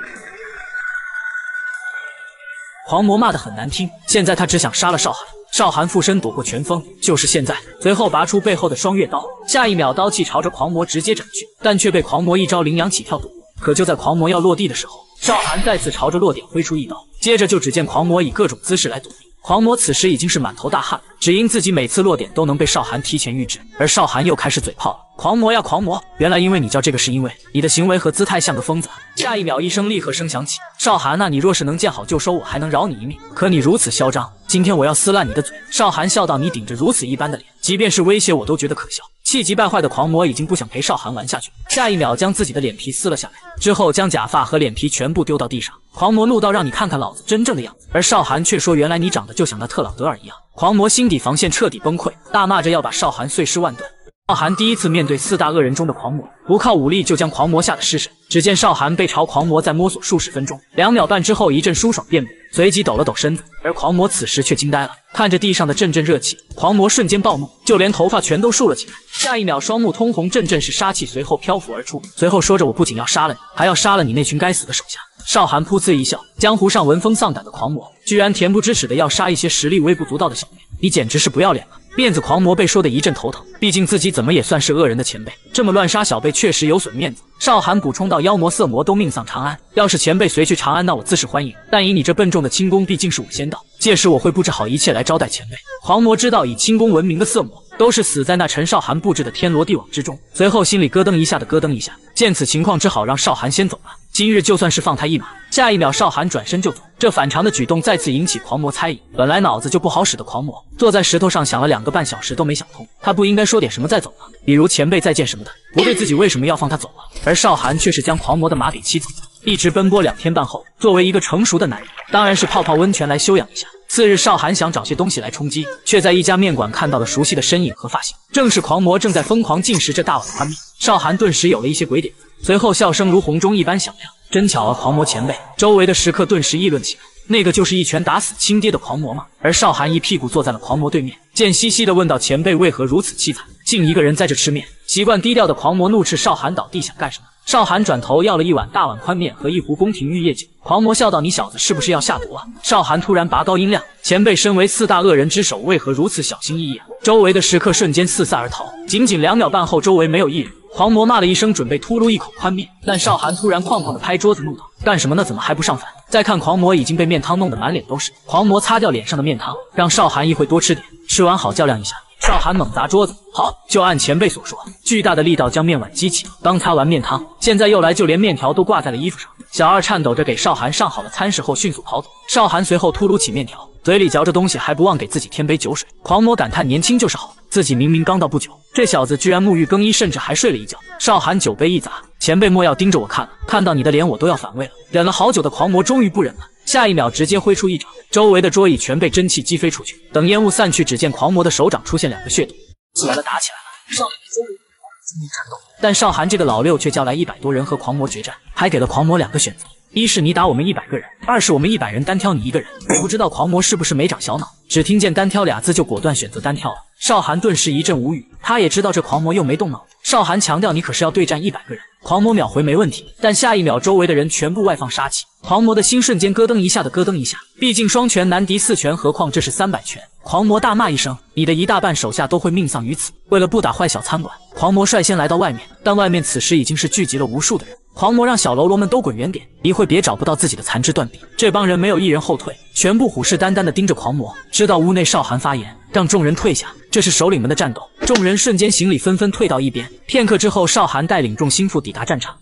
狂魔骂得很难听，现在他只想杀了少寒。少寒附身躲过拳风，就是现在。随后拔出背后的双月刀，下一秒刀气朝着狂魔直接斩去，但却被狂魔一招羚羊起跳躲过。可就在狂魔要落地的时候，少寒再次朝着落点挥出一刀，接着就只见狂魔以各种姿势来躲避。狂魔此时已经是满头大汗，只因自己每次落点都能被少寒提前预知，而少寒又开始嘴炮了。狂魔呀狂魔，原来因为你叫这个是因为你的行为和姿态像个疯子。下一秒一声厉喝声响起，少寒啊，你若是能见好就收，我还能饶你一命，可你如此嚣张，今天我要撕烂你的嘴。少寒笑道，你顶着如此一般的脸，即便是威胁我都觉得可笑。气急败坏的狂魔已经不想陪少寒玩下去，下一秒将自己的脸皮撕了下来，之后将假发和脸皮全部丢到地上。狂魔怒道，让你看看老子真正的样子。而少寒却说，原来你长得就像那特朗德尔一样。狂魔心底防线彻底崩溃，大骂着要把少寒碎尸万段。少寒第一次面对四大恶人中的狂魔，不靠武力就将狂魔吓得失神。只见少寒被朝狂魔在摸索数十分钟，两秒半之后一阵舒爽遍布，随即抖了抖身子。而狂魔此时却惊呆了，看着地上的阵阵热气，狂魔瞬间暴怒，就连头发全都竖了起来。下一秒双目通红，阵阵是杀气随后漂浮而出，随后说着，我不仅要杀了你，还要杀了你那群该死的手下。少寒噗呲一笑，江湖上闻风丧胆的狂魔，居然恬不知耻的要杀一些实力微不足道的小妹，你简直是不要脸了。面子狂魔被说的一阵头疼，毕竟自己怎么也算是恶人的前辈，这么乱杀小辈确实有损面子。少寒补充到，妖魔色魔都命丧长安，要是前辈随去长安，那我自是欢迎，但以你这笨重的轻功，毕竟是我先到，届时我会布置好一切来招待前辈。狂魔知道以轻功闻名的色魔都是死在那陈少寒布置的天罗地网之中，随后心里咯噔一下的咯噔一下，见此情况只好让少寒先走了，今日就算是放他一马。下一秒少寒转身就走，这反常的举动再次引起狂魔猜疑。本来脑子就不好使的狂魔，坐在石头上想了两个半小时都没想通，他不应该说点什么再走吗？比如前辈再见什么的，不对自己为什么要放他走了？而少寒却是将狂魔的马给骑走了。一直奔波两天半后，作为一个成熟的男人，当然是泡泡温泉来休养一下。次日，少寒想找些东西来充饥，却在一家面馆看到了熟悉的身影和发型，正是狂魔正在疯狂进食着大碗宽面。少寒顿时有了一些鬼点子，随后笑声如洪钟一般响亮。真巧啊，狂魔前辈！周围的食客顿时议论起来，那个就是一拳打死亲爹的狂魔吗？而少寒一屁股坐在了狂魔对面，贱兮兮地问道：前辈为何如此凄惨，竟一个人在这吃面？习惯低调的狂魔怒斥少寒倒地想干什么？少寒转头要了一碗大碗宽面和一壶宫廷玉液酒。狂魔笑道：你小子是不是要下毒啊？少寒突然拔高音量：前辈身为四大恶人之首，为何如此小心翼翼啊？周围的食客瞬间四散而逃，仅仅两秒半后，周围没有一人。狂魔骂了一声，准备秃噜一口宽面，但少寒突然哐哐的拍桌子，怒道：干什么呢？怎么还不上饭？再看狂魔已经被面汤弄得满脸都是，狂魔擦掉脸上的面汤，让少寒一会多吃点，吃完好较量一下。少寒猛砸桌子，好，就按前辈所说，巨大的力道将面碗激起，刚擦完面汤，现在又来，就连面条都挂在了衣服上。小二颤抖着给少寒上好了餐食后迅速跑走，少寒随后秃噜起面条，嘴里嚼着东西，还不忘给自己添杯酒水。狂魔感叹年轻就是好，自己明明刚到不久，这小子居然沐浴更衣，甚至还睡了一觉。少寒酒杯一砸，前辈莫要盯着我看了，看到你的脸我都要反胃了。忍了好久的狂魔终于不忍了，下一秒直接挥出一掌，周围的桌椅全被真气击飞出去。等烟雾散去，只见狂魔的手掌出现两个血洞。起来了，打起来了！少年终于心惊颤动，但少寒这个老六却叫来一百多人和狂魔决战，还给了狂魔两个选择：一是你打我们一百个人，二是我们一百人单挑你一个人。不知道狂魔是不是没长小脑，只听见单挑俩字就果断选择单挑了。少寒顿时一阵无语，他也知道这狂魔又没动脑。少寒强调：你可是要对战一百个人。狂魔秒回没问题，但下一秒周围的人全部外放杀气，狂魔的心瞬间咯噔一下的咯噔一下，毕竟双拳难敌四拳，何况这是三百拳。狂魔大骂一声：你的一大半手下都会命丧于此。为了不打坏小餐馆，狂魔率先来到外面，但外面此时已经是聚集了无数的人。狂魔让小喽啰们都滚远点，一会别找不到自己的残肢断臂。这帮人没有一人后退，全部虎视眈眈地盯着狂魔。直到屋内少寒发言，让众人退下，这是首领们的战斗。众人瞬间行礼，纷纷退到一边。片刻之后，少寒带领众心腹抵达战场。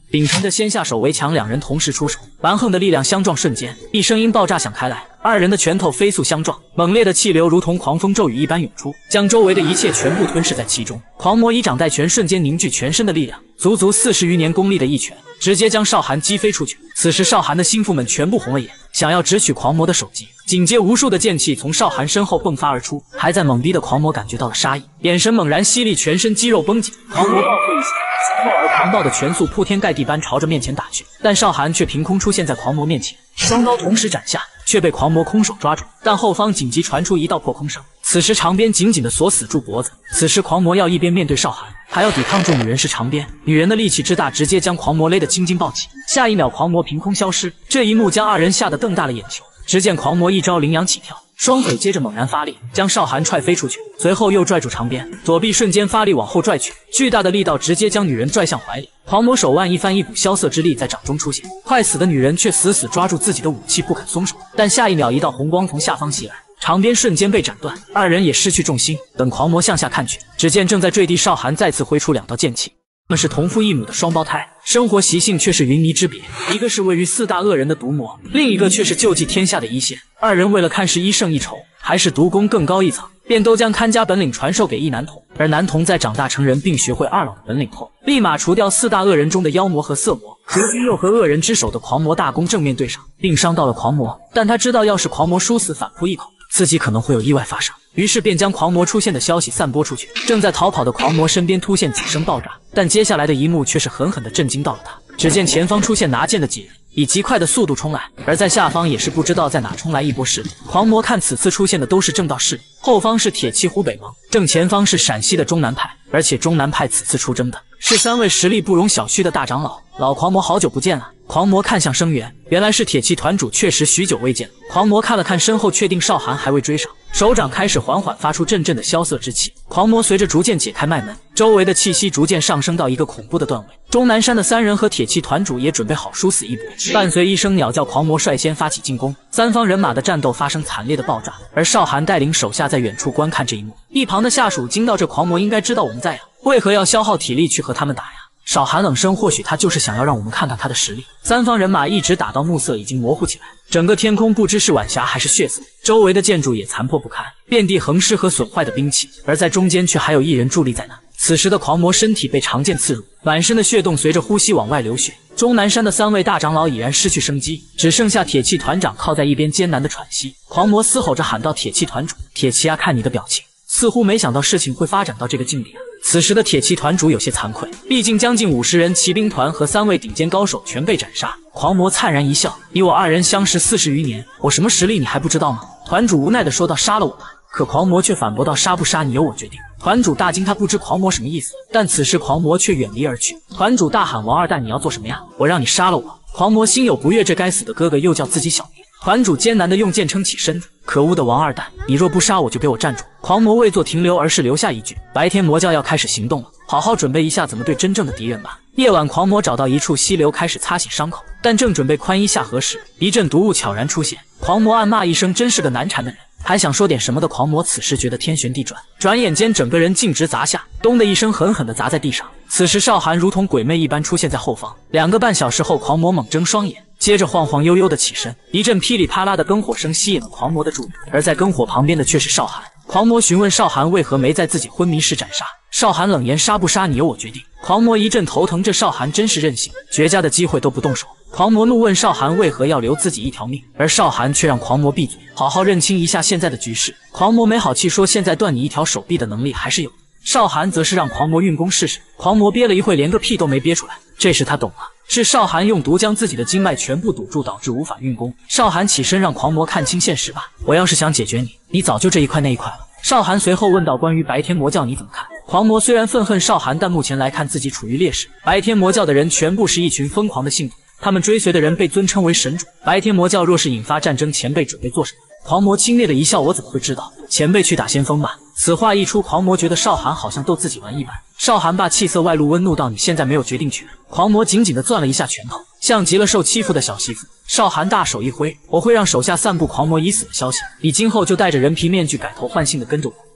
秉承着先下手为强，两人同时出手，蛮横的力量相撞瞬间，一声音爆炸响开来，二人的拳头飞速相撞，猛烈的气流如同狂风骤雨一般涌出，将周围的一切全部吞噬在其中。狂魔以掌带拳瞬间凝聚全身的力量，足足四十余年功力的一拳，直接将少寒击飞出去。此时少寒的心腹们全部红了眼，想要直取狂魔的首级。紧接无数的剑气从少寒身后迸发而出，还在懵逼的狂魔感觉到了杀意，眼神猛然犀利，全身肌肉绷紧。狂魔暴喝一声，凶暴而狂暴的拳速铺天盖地般朝着面前打去，但少寒却凭空出现在狂魔面前，双刀同时斩下，却被狂魔空手抓住。但后方紧急传出一道破空声，此时长鞭紧紧地锁死住脖子。此时狂魔要一边面对少寒，还要抵抗住女人是长鞭，女人的力气之大，直接将狂魔勒得青筋暴起。下一秒，狂魔凭空消失，这一幕将二人吓得瞪大了眼球。只见狂魔一招羚羊起跳，双腿接着猛然发力，将少寒踹飞出去，随后又拽住长鞭，左臂瞬间发力往后拽去，巨大的力道直接将女人拽向怀里。狂魔手腕一翻，一股萧瑟之力在掌中出现，快死的女人却死死抓住自己的武器不肯松手。但下一秒，一道红光从下方袭来，长鞭瞬间被斩断，二人也失去重心。等狂魔向下看去，只见正在坠地少寒再次挥出两道剑气。他们是同父异母的双胞胎，生活习性却是云泥之别，一个是位于四大恶人的毒魔，另一个却是救济天下的一线。二人为了看是一胜一筹，还是毒功更高一层，便都将看家本领传授给一男童。而男童在长大成人并学会二老的本领后，立马除掉四大恶人中的妖魔和色魔。如今又和恶人之手的狂魔大攻正面对上，并伤到了狂魔，但他知道要是狂魔输死反扑一口，自己可能会有意外发生，于是便将狂魔出现的消息散播出去。正在逃跑的狂魔身边突现几声爆炸，但接下来的一幕却是狠狠地震惊到了他。只见前方出现拿剑的几人，以极快的速度冲来，而在下方也是不知道在哪冲来一波势力。狂魔看此次出现的都是正道势力，后方是铁骑湖北盟，正前方是陕西的中南派，而且中南派此次出征的是三位实力不容小觑的大长老。老狂魔好久不见啊！狂魔看向声源，原来是铁骑团主，确实许久未见。狂魔看了看身后，确定少寒还未追上，手掌开始缓缓发出阵阵的萧瑟之气。狂魔随着逐渐解开脉门，周围的气息逐渐上升到一个恐怖的段位。钟南山的三人和铁骑团主也准备好殊死一搏。伴随一声鸟叫，狂魔率先发起进攻，三方人马的战斗发生惨烈的爆炸，而少寒带领手下在远处观看这一幕。一旁的下属惊到，这狂魔应该知道我们在呀，为何要消耗体力去和他们打呀？少寒冷声，或许他就是想要让我们看看他的实力。三方人马一直打到暮色已经模糊起来，整个天空不知是晚霞还是血色，周围的建筑也残破不堪，遍地横尸和损坏的兵器，而在中间却还有一人伫立在那。此时的狂魔身体被长剑刺入，满身的血洞随着呼吸往外流血。钟南山的三位大长老已然失去生机，只剩下铁器团长靠在一边艰难的喘息。狂魔嘶吼着喊道：“铁器团主，铁器啊，看你的表情，似乎没想到事情会发展到这个境地啊！”此时的铁骑团主有些惭愧，毕竟将近五十人骑兵团和三位顶尖高手全被斩杀。狂魔灿然一笑：“你我二人相识四十余年，我什么实力你还不知道吗？”团主无奈地说道：“杀了我吧。”可狂魔却反驳道：“杀不杀你由我决定。”团主大惊，他不知狂魔什么意思，但此时狂魔却远离而去。团主大喊：“王二蛋，你要做什么呀？我让你杀了我！”狂魔心有不悦，这该死的哥哥又叫自己小名。团主艰难地用剑撑起身子，可恶的王二蛋，你若不杀我就给我站住！狂魔未做停留，而是留下一句：白天魔教要开始行动了，好好准备一下怎么对真正的敌人吧。夜晚，狂魔找到一处溪流，开始擦洗伤口，但正准备宽衣下河时，一阵毒雾悄然出现。狂魔暗骂一声：真是个难缠的人。还想说点什么的狂魔此时觉得天旋地转，转眼间整个人径直砸下，咚的一声狠狠地砸在地上。此时少寒如同鬼魅一般出现在后方。两个半小时后，狂魔猛睁双眼，接着晃晃悠悠的起身，一阵噼里啪啦的篝火声吸引了狂魔的注意，而在篝火旁边的却是少寒。狂魔询问少寒为何没在自己昏迷时斩杀，少寒冷言：杀不杀你由我决定。狂魔一阵头疼，这少寒真是任性，绝佳的机会都不动手。狂魔怒问少寒为何要留自己一条命，而少寒却让狂魔闭嘴，好好认清一下现在的局势。狂魔没好气说：现在断你一条手臂的能力还是有。少寒则是让狂魔运功试试。狂魔憋了一会，连个屁都没憋出来。这时他懂了，是少寒用毒将自己的经脉全部堵住，导致无法运功。少寒起身让狂魔看清现实吧，我要是想解决你，你早就这一块那一块了。少寒随后问道：关于白天魔教你怎么看？狂魔虽然愤恨少寒，但目前来看自己处于劣势。白天魔教的人全部是一群疯狂的信徒，他们追随的人被尊称为神主。白天魔教若是引发战争，前辈准备做什么？狂魔轻蔑的一笑：我怎么会知道？前辈去打先锋吧。此话一出，狂魔觉得少寒好像逗自己玩一般。少寒霸气色外露，温怒道：你现在没有决定权。狂魔紧紧地攥了一下拳头，像极了受欺负的小媳妇。少寒大手一挥：我会让手下散布狂魔已死的消息，你今后就戴着人皮面具改头换姓的跟着我。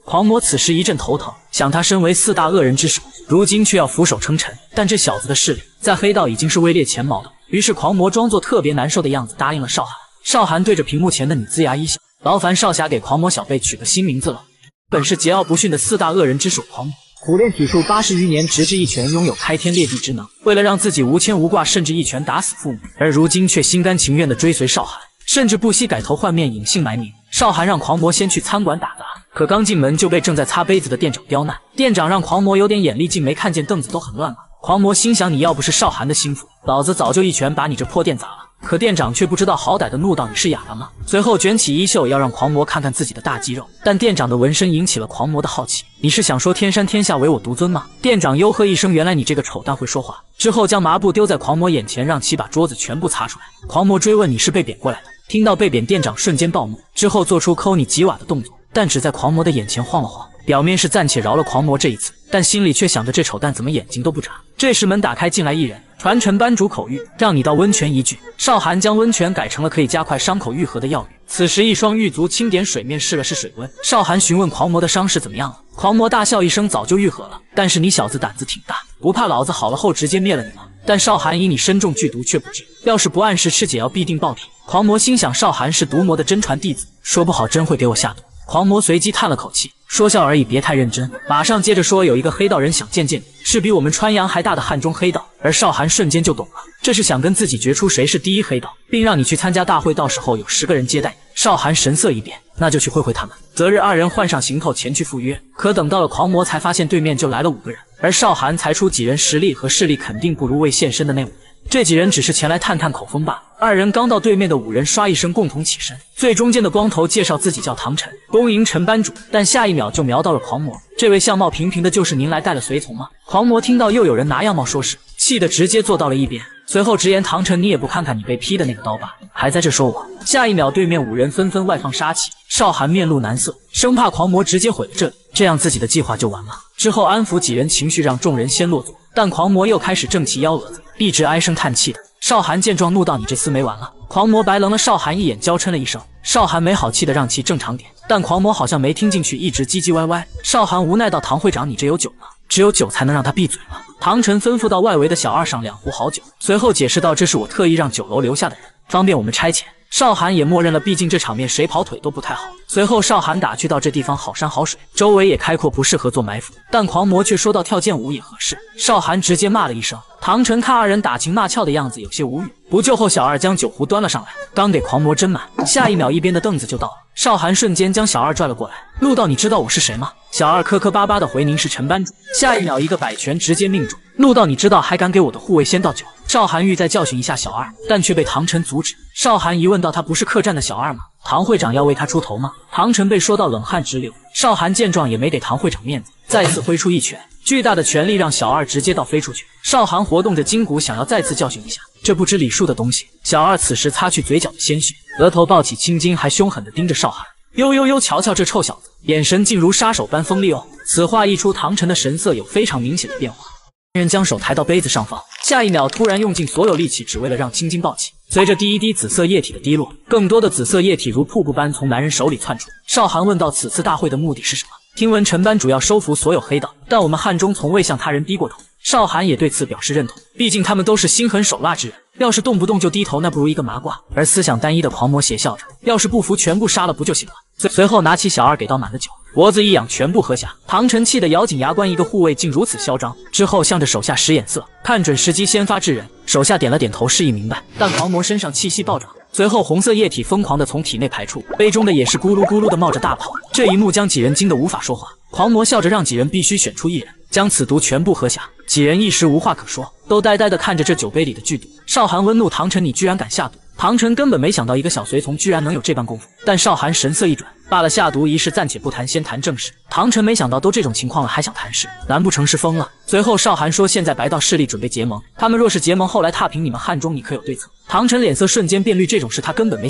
狂魔此时一阵头疼，想他身为四大恶人之首，如今却要俯首称臣，但这小子的势力在黑道已经是位列前茅的。于是狂魔装作特别难受的样子，答应了少寒。少寒对着屏幕前的你龇牙一笑，劳烦少侠给狂魔小辈取个新名字了。本是桀骜不驯的四大恶人之首狂魔，苦练体术八十余年，直至一拳拥有开天裂地之能。为了让自己无牵无挂，甚至一拳打死父母，而如今却心甘情愿地追随少寒，甚至不惜改头换面，隐姓埋名。少寒让狂魔先去餐馆打杂，可刚进门就被正在擦杯子的店长刁难。店长让狂魔有点眼力劲，没看见凳子都很乱吗？狂魔心想，你要不是少寒的心腹，老子早就一拳把你这破店砸了。可店长却不知道好歹的怒道，你是哑巴吗？随后卷起衣袖要让狂魔看看自己的大肌肉，但店长的纹身引起了狂魔的好奇。你是想说天山天下唯我独尊吗？店长哟呵一声，原来你这个丑蛋会说话。之后将麻布丢在狂魔眼前，让其把桌子全部擦出来。狂魔追问，你是被贬过来的？听到被贬，店长瞬间暴怒，之后做出抠你几瓦的动作，但只在狂魔的眼前晃了晃，表面是暂且饶了狂魔这一次，但心里却想着这丑蛋怎么眼睛都不眨。这时门打开，进来一人，传承班主口谕，让你到温泉一聚。少寒将温泉改成了可以加快伤口愈合的药浴。此时一双狱卒轻点水面试了试水温。少寒询问狂魔的伤势怎么样了，狂魔大笑一声，早就愈合了。但是你小子胆子挺大，不怕老子好了后直接灭了你吗？但少寒以你身中剧毒却不治，要是不按时吃解药必定暴毙。狂魔心想，少寒是毒魔的真传弟子，说不好真会给我下毒。狂魔随即叹了口气，说笑而已，别太认真。马上接着说，有一个黑道人想见见你，是比我们川阳还大的汉中黑道。而少寒瞬间就懂了，这是想跟自己决出谁是第一黑道，并让你去参加大会，到时候有十个人接待你。少寒神色一变，那就去会会他们。择日二人换上行头前去赴约，可等到了狂魔才发现对面就来了五个人，而少寒才出几人，实力和势力肯定不如未现身的那五人。这几人只是前来探探口风罢了。二人刚到，对面的五人唰一声共同起身，最中间的光头介绍自己叫唐晨，恭迎陈班主。但下一秒就瞄到了狂魔，这位相貌平平的就是您来带了随从吗？狂魔听到又有人拿样貌说是，气得直接坐到了一边，随后直言，唐晨，你也不看看你被劈的那个刀疤，还在这说我。下一秒对面五人纷纷外放杀气，少寒面露难色，生怕狂魔直接毁了这里，这样自己的计划就完了。之后安抚几人情绪，让众人先落座，但狂魔又开始正其幺蛾子，一直唉声叹气的。少寒见状怒道，你这厮没完了。狂魔白愣了少寒一眼，娇嗔了一声。少寒没好气的让其正常点，但狂魔好像没听进去，一直唧唧歪歪。少寒无奈道，唐会长，你这有酒吗？只有酒才能让他闭嘴了。唐晨吩咐到外围的小二上两壶好酒，随后解释道，这是我特意让酒楼留下的人，方便我们差遣。少寒也默认了，毕竟这场面谁跑腿都不太好。随后少寒打趣到，这地方好山好水，周围也开阔，不适合做埋伏。但狂魔却说到，跳剑舞也合适。少寒直接骂了一声。唐晨看二人打情骂俏的样子，有些无语。不救后，小二将酒壶端了上来，刚给狂魔斟满，下一秒一边的凳子就到了。少寒瞬间将小二拽了过来，怒道，你知道我是谁吗？小二磕磕巴巴的回，您是陈班主。下一秒一个摆拳直接命中，怒道，你知道还敢给我的护卫先倒酒？少寒欲再教训一下小二，但却被唐晨阻止。少寒疑问道，他不是客栈的小二吗？唐会长要为他出头吗？唐晨被说到冷汗直流。少寒见状也没给唐会长面子，再次挥出一拳，巨大的拳力让小二直接倒飞出去。少寒活动着筋骨，想要再次教训一下这不知礼数的东西。小二此时擦去嘴角的鲜血，额头抱起青筋，还凶狠地盯着少寒。呦呦呦，瞧瞧这臭小子，眼神竟如杀手般锋利哦。此话一出，唐晨的神色有非常明显的变化。人将手抬到杯子上方，下一秒突然用尽所有力气，只为了让青筋爆起。随着第一滴紫色液体的滴落，更多的紫色液体如瀑布般从男人手里窜出。少寒问道，此次大会的目的是什么？听闻陈班主要收服所有黑道，但我们汉中从未向他人低过头。少寒也对此表示认同，毕竟他们都是心狠手辣之人，要是动不动就低头，那不如一个麻瓜。而思想单一的狂魔邪笑着，要是不服全部杀了不就行了？随随后拿起小二给倒满了酒，脖子一仰，全部喝下。唐晨气得咬紧牙关，一个护卫竟如此嚣张。之后向着手下使眼色，看准时机先发制人。手下点了点头，示意明白。但狂魔身上气息暴涨，随后红色液体疯狂地从体内排出，杯中的也是咕噜咕噜地冒着大泡。这一幕将几人惊得无法说话。狂魔笑着让几人必须选出一人，将此毒全部喝下。几人一时无话可说，都呆呆地看着这酒杯里的剧毒。少寒温怒，唐晨，你居然敢下毒！唐晨根本没想到一个小随从居然能有这般功夫，但少寒神色一转，罢了，下毒一事暂且不谈，先谈正事。唐晨没想到都这种情况了还想谈事，难不成是疯了？随后少寒说，现在白道势力准备结盟，他们若是结盟后来踏平你们汉中，你可有对策？唐晨脸色瞬间变绿，这种事他根本没想到。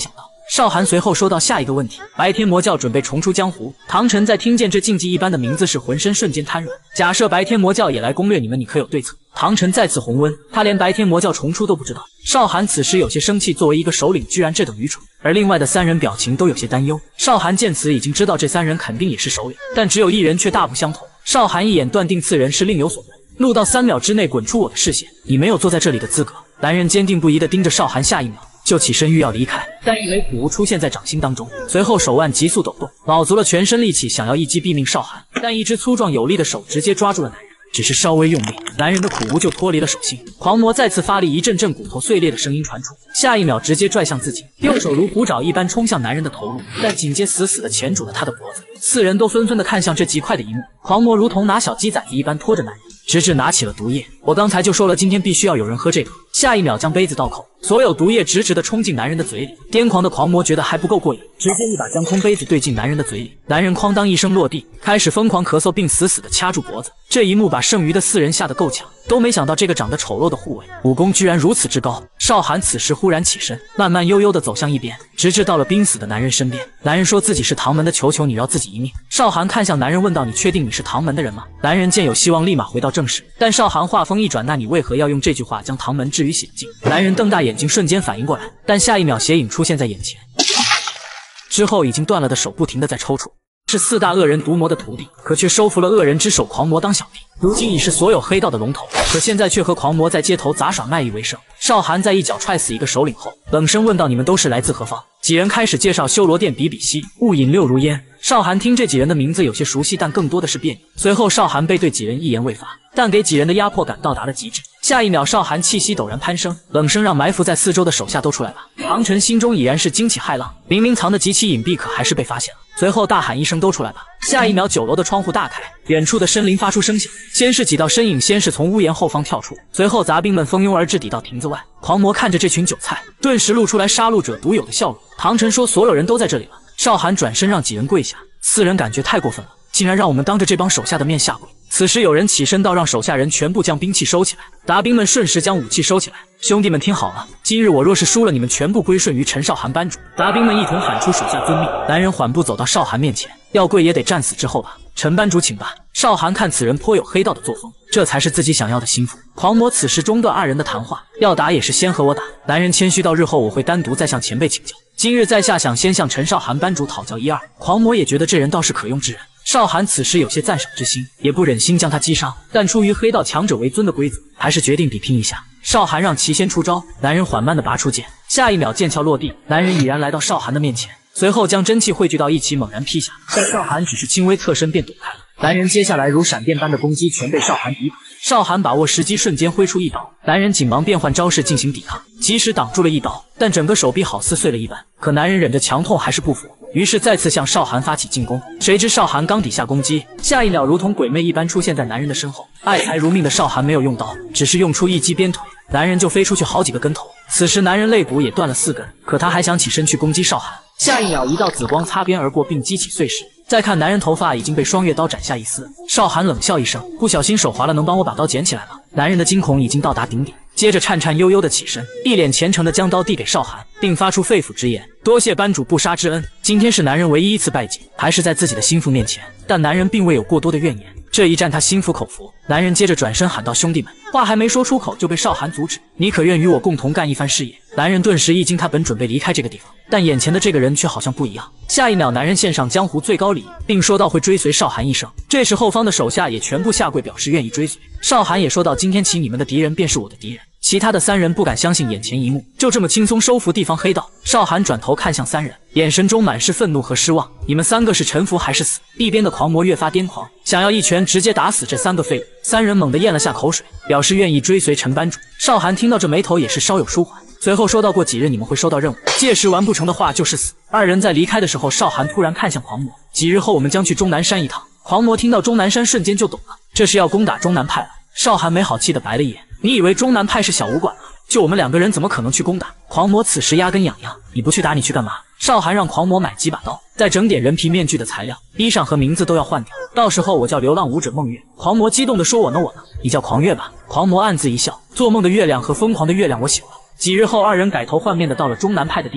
少寒随后说到下一个问题：白天魔教准备重出江湖。唐晨在听见这禁忌一般的名字时，浑身瞬间瘫软。假设白天魔教也来攻略你们，你可有对策？唐晨再次红温，他连白天魔教重出都不知道。少寒此时有些生气，作为一个首领，居然这等愚蠢。而另外的三人表情都有些担忧。少寒见此已经知道这三人肯定也是首领，但只有一人却大不相同。少寒一眼断定次人是另有所问，怒到三秒之内滚出我的视线，你没有坐在这里的资格。男人坚定不移地盯着少寒，下一秒就起身欲要离开，但一枚古物出现在掌心当中，随后手腕急速抖动，卯足了全身力气想要一击毙命少寒，但一只粗壮有力的手直接抓住了男人，只是稍微用力，男人的苦无就脱离了手心。狂魔再次发力，一阵阵骨头碎裂的声音传出，下一秒直接拽向自己，右手如虎爪一般冲向男人的头颅，但紧接死死地钳住了他的脖子。四人都纷纷地看向这极快的一幕，狂魔如同拿小鸡崽子一般拖着男人，直至拿起了毒液。我刚才就说了，今天必须要有人喝这个。下一秒将杯子倒扣，所有毒液直直地冲进男人的嘴里。癫狂的狂魔觉得还不够过瘾，直接一把将空杯子对进男人的嘴里。男人哐当一声落地，开始疯狂咳嗽，并死死地掐住脖子。这一幕把剩余的四人吓得够呛，都没想到这个长得丑陋的护卫武功居然如此之高。少寒此时忽然起身，慢慢悠悠地走向一边，直至到了濒死的男人身边。男人说自己是唐门的，求求你饶自己一命。少寒看向男人问道：你确定你是唐门的人吗？男人见有希望，立马回到正事。但少寒话锋一转：那你为何要用这句话将唐门置于险境？男人瞪大眼睛，瞬间反应过来，但下一秒血影出现在眼前，之后已经断了的手不停地在抽搐。是四大恶人毒魔的徒弟，可却收服了恶人之首狂魔当小弟，如今已是所有黑道的龙头，可现在却和狂魔在街头杂耍卖艺为生。少寒在一脚踹死一个首领后，冷声问道：你们都是来自何方？几人开始介绍修罗殿比比西、雾隐六如烟。少寒听这几人的名字有些熟悉，但更多的是别扭。随后少寒背对几人一言未发，但给几人的压迫感到达了极致。下一秒，少寒气息陡然攀升，冷声让埋伏在四周的手下都出来吧。唐晨心中已然是惊起骇浪，明明藏得极其隐蔽，可还是被发现了。随后大喊一声：都出来吧！下一秒，九楼的窗户大开，远处的森林发出声响，先是几道身影先是从屋檐后方跳出，随后杂兵们蜂拥而至，抵到亭子外。狂魔看着这群韭菜，顿时露出来杀戮者独有的笑容。唐晨说：所有人都在这里了。少寒转身让几人跪下，四人感觉太过分了，竟然让我们当着这帮手下的面下跪。此时有人起身道：让手下人全部将兵器收起来。杂兵们瞬时将武器收起来。兄弟们听好了，今日我若是输了，你们全部归顺于陈少寒班主。杂兵们一同喊出手下遵命。男人缓步走到少寒面前，要跪也得战死之后吧。陈班主请吧。少寒看此人颇有黑道的作风，这才是自己想要的心腹。狂魔此时中断二人的谈话，要打也是先和我打。男人谦虚到日后我会单独再向前辈请教，今日在下想先向陈少寒班主讨教一二。狂魔也觉得这人倒是可用之人。少寒此时有些赞赏之心，也不忍心将他击伤，但出于黑道强者为尊的规则，还是决定比拼一下。少寒让其先出招，男人缓慢地拔出剑，下一秒剑鞘落地，男人已然来到少寒的面前，随后将真气汇聚到一起，猛然劈下，但少寒只是轻微侧身便躲开了。男人接下来如闪电般的攻击全被少寒抵挡，少寒把握时机，瞬间挥出一刀，男人紧忙变换招式进行抵抗，及时挡住了一刀，但整个手臂好似碎了一般。可男人忍着强痛还是不服，于是再次向少寒发起进攻。谁知少寒刚抵下攻击，下一秒如同鬼魅一般出现在男人的身后。爱财如命的少寒没有用刀，只是用出一击鞭腿，男人就飞出去好几个跟头。此时男人肋骨也断了四根，可他还想起身去攻击少寒。下一秒，一道紫光擦边而过，并激起碎石。再看男人头发已经被双月刀斩下一丝，少寒冷笑一声，不小心手滑了，能帮我把刀捡起来吗？男人的惊恐已经到达顶点，接着颤颤悠悠的起身，一脸虔诚的将刀递给少寒，并发出肺腑之言：多谢班主不杀之恩。今天是男人唯一一次拜祭，还是在自己的心腹面前，但男人并未有过多的怨言。这一战他心服口服。男人接着转身喊道：兄弟们！话还没说出口就被少寒阻止，你可愿与我共同干一番事业？男人顿时一惊，他本准备离开这个地方，但眼前的这个人却好像不一样。下一秒，男人献上江湖最高礼，并说道会追随少寒一生。这时后方的手下也全部下跪表示愿意追随。少寒也说道：今天起你们的敌人便是我的敌人。其他的三人不敢相信眼前一幕，就这么轻松收服地方黑道。少寒转头看向三人，眼神中满是愤怒和失望。你们三个是臣服还是死？一边的狂魔越发癫狂，想要一拳直接打死这三个废物。三人猛地咽了下口水，表示愿意追随陈班主。少寒听到这眉头也是稍有舒缓，随后说道：过几日你们会收到任务，届时完不成的话就是死。二人在离开的时候，少寒突然看向狂魔：几日后我们将去终南山一趟。狂魔听到终南山瞬间就懂了，这是要攻打终南派了。少寒没好气的白了一眼：你以为终南派是小武馆吗？就我们两个人怎么可能去攻打？狂魔此时压根痒痒，你不去打你去干嘛？少寒让狂魔买几把刀，再整点人皮面具的材料，衣裳和名字都要换掉，到时候我叫流浪舞者梦月。狂魔激动地说：我呢我呢，你叫狂月吧。狂魔暗自一笑，做梦的月亮和疯狂的月亮我醒了。几日后，二人改头换面的到了终南派的地盘。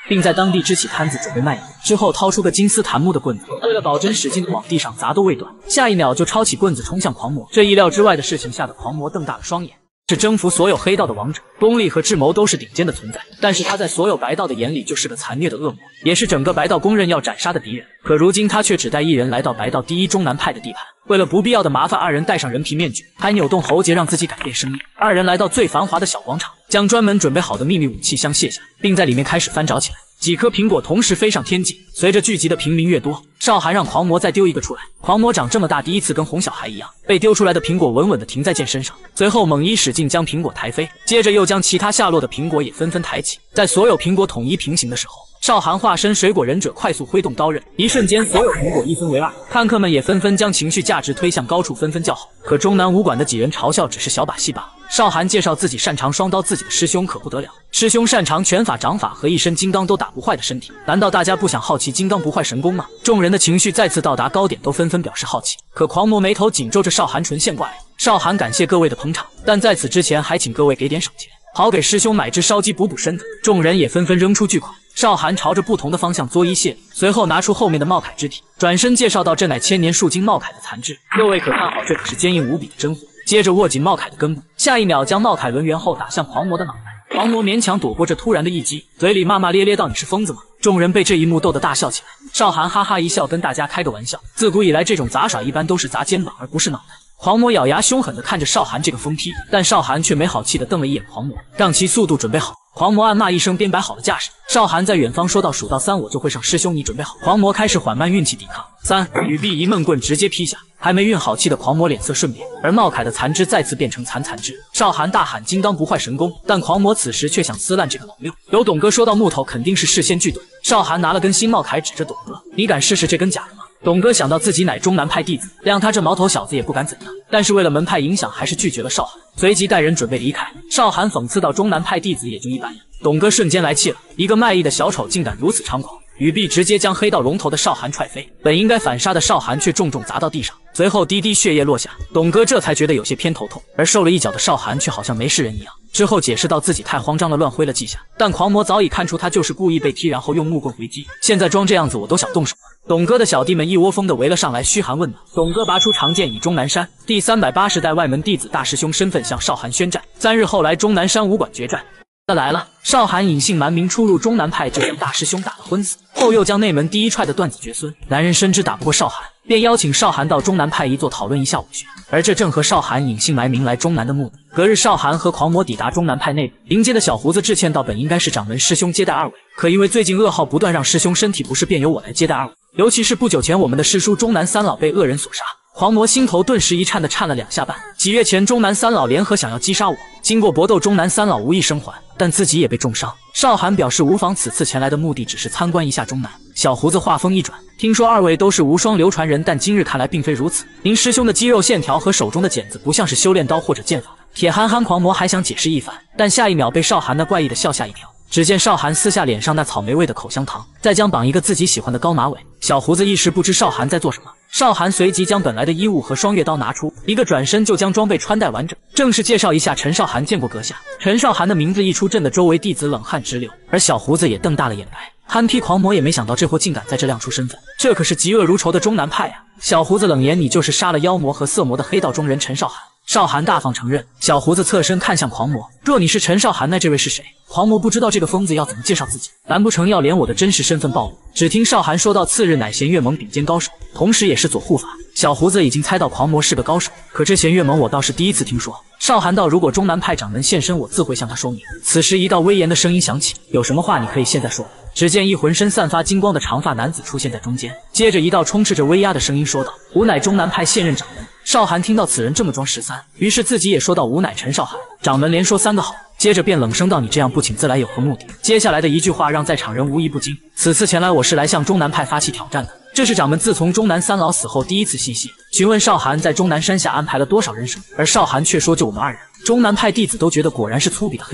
并在当地支起摊子准备卖艺。之后掏出个金丝檀木的棍子，为了保真使劲往地上砸都未断，下一秒就抄起棍子冲向狂魔。这意料之外的事情吓得狂魔瞪大了双眼。 是征服所有黑道的王者，功力和智谋都是顶尖的存在。但是他在所有白道的眼里就是个残虐的恶魔，也是整个白道公认要斩杀的敌人。可如今他却只带一人来到白道第一中南派的地盘，为了不必要的麻烦，二人戴上人皮面具，还扭动喉结让自己改变声音。二人来到最繁华的小广场，将专门准备好的秘密武器箱卸下，并在里面开始翻找起来。 几颗苹果同时飞上天际，随着聚集的平民越多，少寒让狂魔再丢一个出来。狂魔长这么大，第一次跟哄小孩一样，被丢出来的苹果稳稳地停在剑身上，随后猛一使劲将苹果抬飞，接着又将其他下落的苹果也纷纷抬起。在所有苹果统一平行的时候，少寒化身水果忍者，快速挥动刀刃，一瞬间所有苹果一分为二。看客们也纷纷将情绪价值推向高处，纷纷叫好。可中南武馆的几人嘲笑只是小把戏罢了。 少寒介绍自己擅长双刀，自己的师兄可不得了。师兄擅长拳法、掌法和一身金刚都打不坏的身体，难道大家不想好奇金刚不坏神功吗？众人的情绪再次到达高点，都纷纷表示好奇。可狂魔眉头紧皱着，少寒唇线挂脸。少寒感谢各位的捧场，但在此之前还请各位给点省钱，好给师兄买只烧鸡补补身子。众人也纷纷扔出巨款。 少寒朝着不同的方向作揖谢礼，随后拿出后面的茂铠之体，转身介绍道：“这乃千年树精茂铠的残肢，各位可看好，这可是坚硬无比的真货。”接着握紧茂铠的根部，下一秒将茂铠抡圆后打向狂魔的脑袋。狂魔勉强躲过这突然的一击，嘴里骂骂咧咧道：“你是疯子吗？”众人被这一幕逗得大笑起来。少寒哈哈一笑，跟大家开个玩笑：“自古以来，这种杂耍一般都是砸肩膀，而不是脑袋。” 狂魔咬牙凶狠地看着少寒这个疯批，但少寒却没好气地瞪了一眼狂魔，让其速度准备好。狂魔暗骂一声，便摆好了架势。少寒在远方说道：“数到三，我就会上。师兄，你准备好？”狂魔开始缓慢运气抵抗。三，羽臂一闷棍直接劈下，还没运好气的狂魔脸色瞬变，而茂铠的残肢再次变成残残肢。少寒大喊：“金刚不坏神功！”但狂魔此时却想撕烂这个老六。有董哥说到木头肯定是事先锯断。少寒拿了根新茂铠指着董哥：“你敢试试这根假的吗？” 董哥想到自己乃中南派弟子，谅他这毛头小子也不敢怎样，但是为了门派影响，还是拒绝了少寒，随即带人准备离开。少寒讽刺到：“中南派弟子也就一般人。”董哥瞬间来气了，一个卖艺的小丑竟敢如此猖狂，羽臂直接将黑道龙头的少寒踹飞，本应该反杀的少寒却重重砸到地上，随后滴滴血液落下。董哥这才觉得有些偏头痛，而受了一脚的少寒却好像没事人一样。 之后解释到自己太慌张了，乱挥了几下，但狂魔早已看出他就是故意被踢，然后用木棍回击。现在装这样子，我都想动手了。董哥的小弟们一窝蜂的围了上来，嘘寒问暖。董哥拔出长剑，以终南山第三百八十代外门弟子大师兄身份向少寒宣战。三日后来，终南山武馆决战。 来了，少寒隐姓埋名出入中南派，就将大师兄打得昏死，后又将内门第一踹的断子绝孙。男人深知打不过少寒，便邀请少寒到中南派一座讨论一下武学，而这正合少寒隐姓埋名来中南的目的。隔日，少寒和狂魔抵达中南派内部，迎接的小胡子致歉道：“本应该是掌门师兄接待二位，可因为最近噩耗不断，让师兄身体不适，便由我来接待二位。尤其是不久前我们的师叔中南三老被恶人所杀。” 狂魔心头顿时一颤的颤了两下半。几月前，中南三老联合想要击杀我，经过搏斗，中南三老无一生还，但自己也被重伤。少寒表示无妨，此次前来的目的只是参观一下中南。小胡子话锋一转，听说二位都是无双流传人，但今日看来并非如此。您师兄的肌肉线条和手中的剪子不像是修炼刀或者剑法的。铁憨憨狂魔还想解释一番，但下一秒被少寒那怪异的笑吓一跳。 只见少寒撕下脸上那草莓味的口香糖，再将绑一个自己喜欢的高马尾。小胡子一时不知少寒在做什么，少寒随即将本来的衣物和双月刀拿出，一个转身就将装备穿戴完整。正式介绍一下，陈少寒见过阁下。陈少寒的名字一出，震得周围弟子冷汗直流，而小胡子也瞪大了眼来。憨批狂魔也没想到这货竟敢在这亮出身份，这可是嫉恶如仇的中南派啊！小胡子冷言：“你就是杀了妖魔和色魔的黑道中人陈少寒。” 少寒大方承认。小胡子侧身看向狂魔：“若你是陈少寒，那这位是谁？”狂魔不知道这个疯子要怎么介绍自己，难不成要连我的真实身份暴露？只听少寒说道：“次日乃弦月盟顶尖高手，同时也是左护法。”小胡子已经猜到狂魔是个高手，可这弦月盟我倒是第一次听说。少寒道：“如果中南派掌门现身，我自会向他说明。”此时，一道威严的声音响起：“有什么话你可以现在说。” 只见一浑身散发金光的长发男子出现在中间，接着一道充斥着威压的声音说道：“吾乃中南派现任掌门。”少寒听到此人这么装十三，于是自己也说道：“吾乃陈少寒。”掌门连说三个好，接着便冷声道：“你这样不请自来有何目的？”接下来的一句话让在场人无一不惊。此次前来，我是来向中南派发起挑战的。这是掌门自从中南三老死后第一次细细询问少寒在中南山下安排了多少人手，而少寒却说就我们二人。中南派弟子都觉得果然是粗鄙的黑道。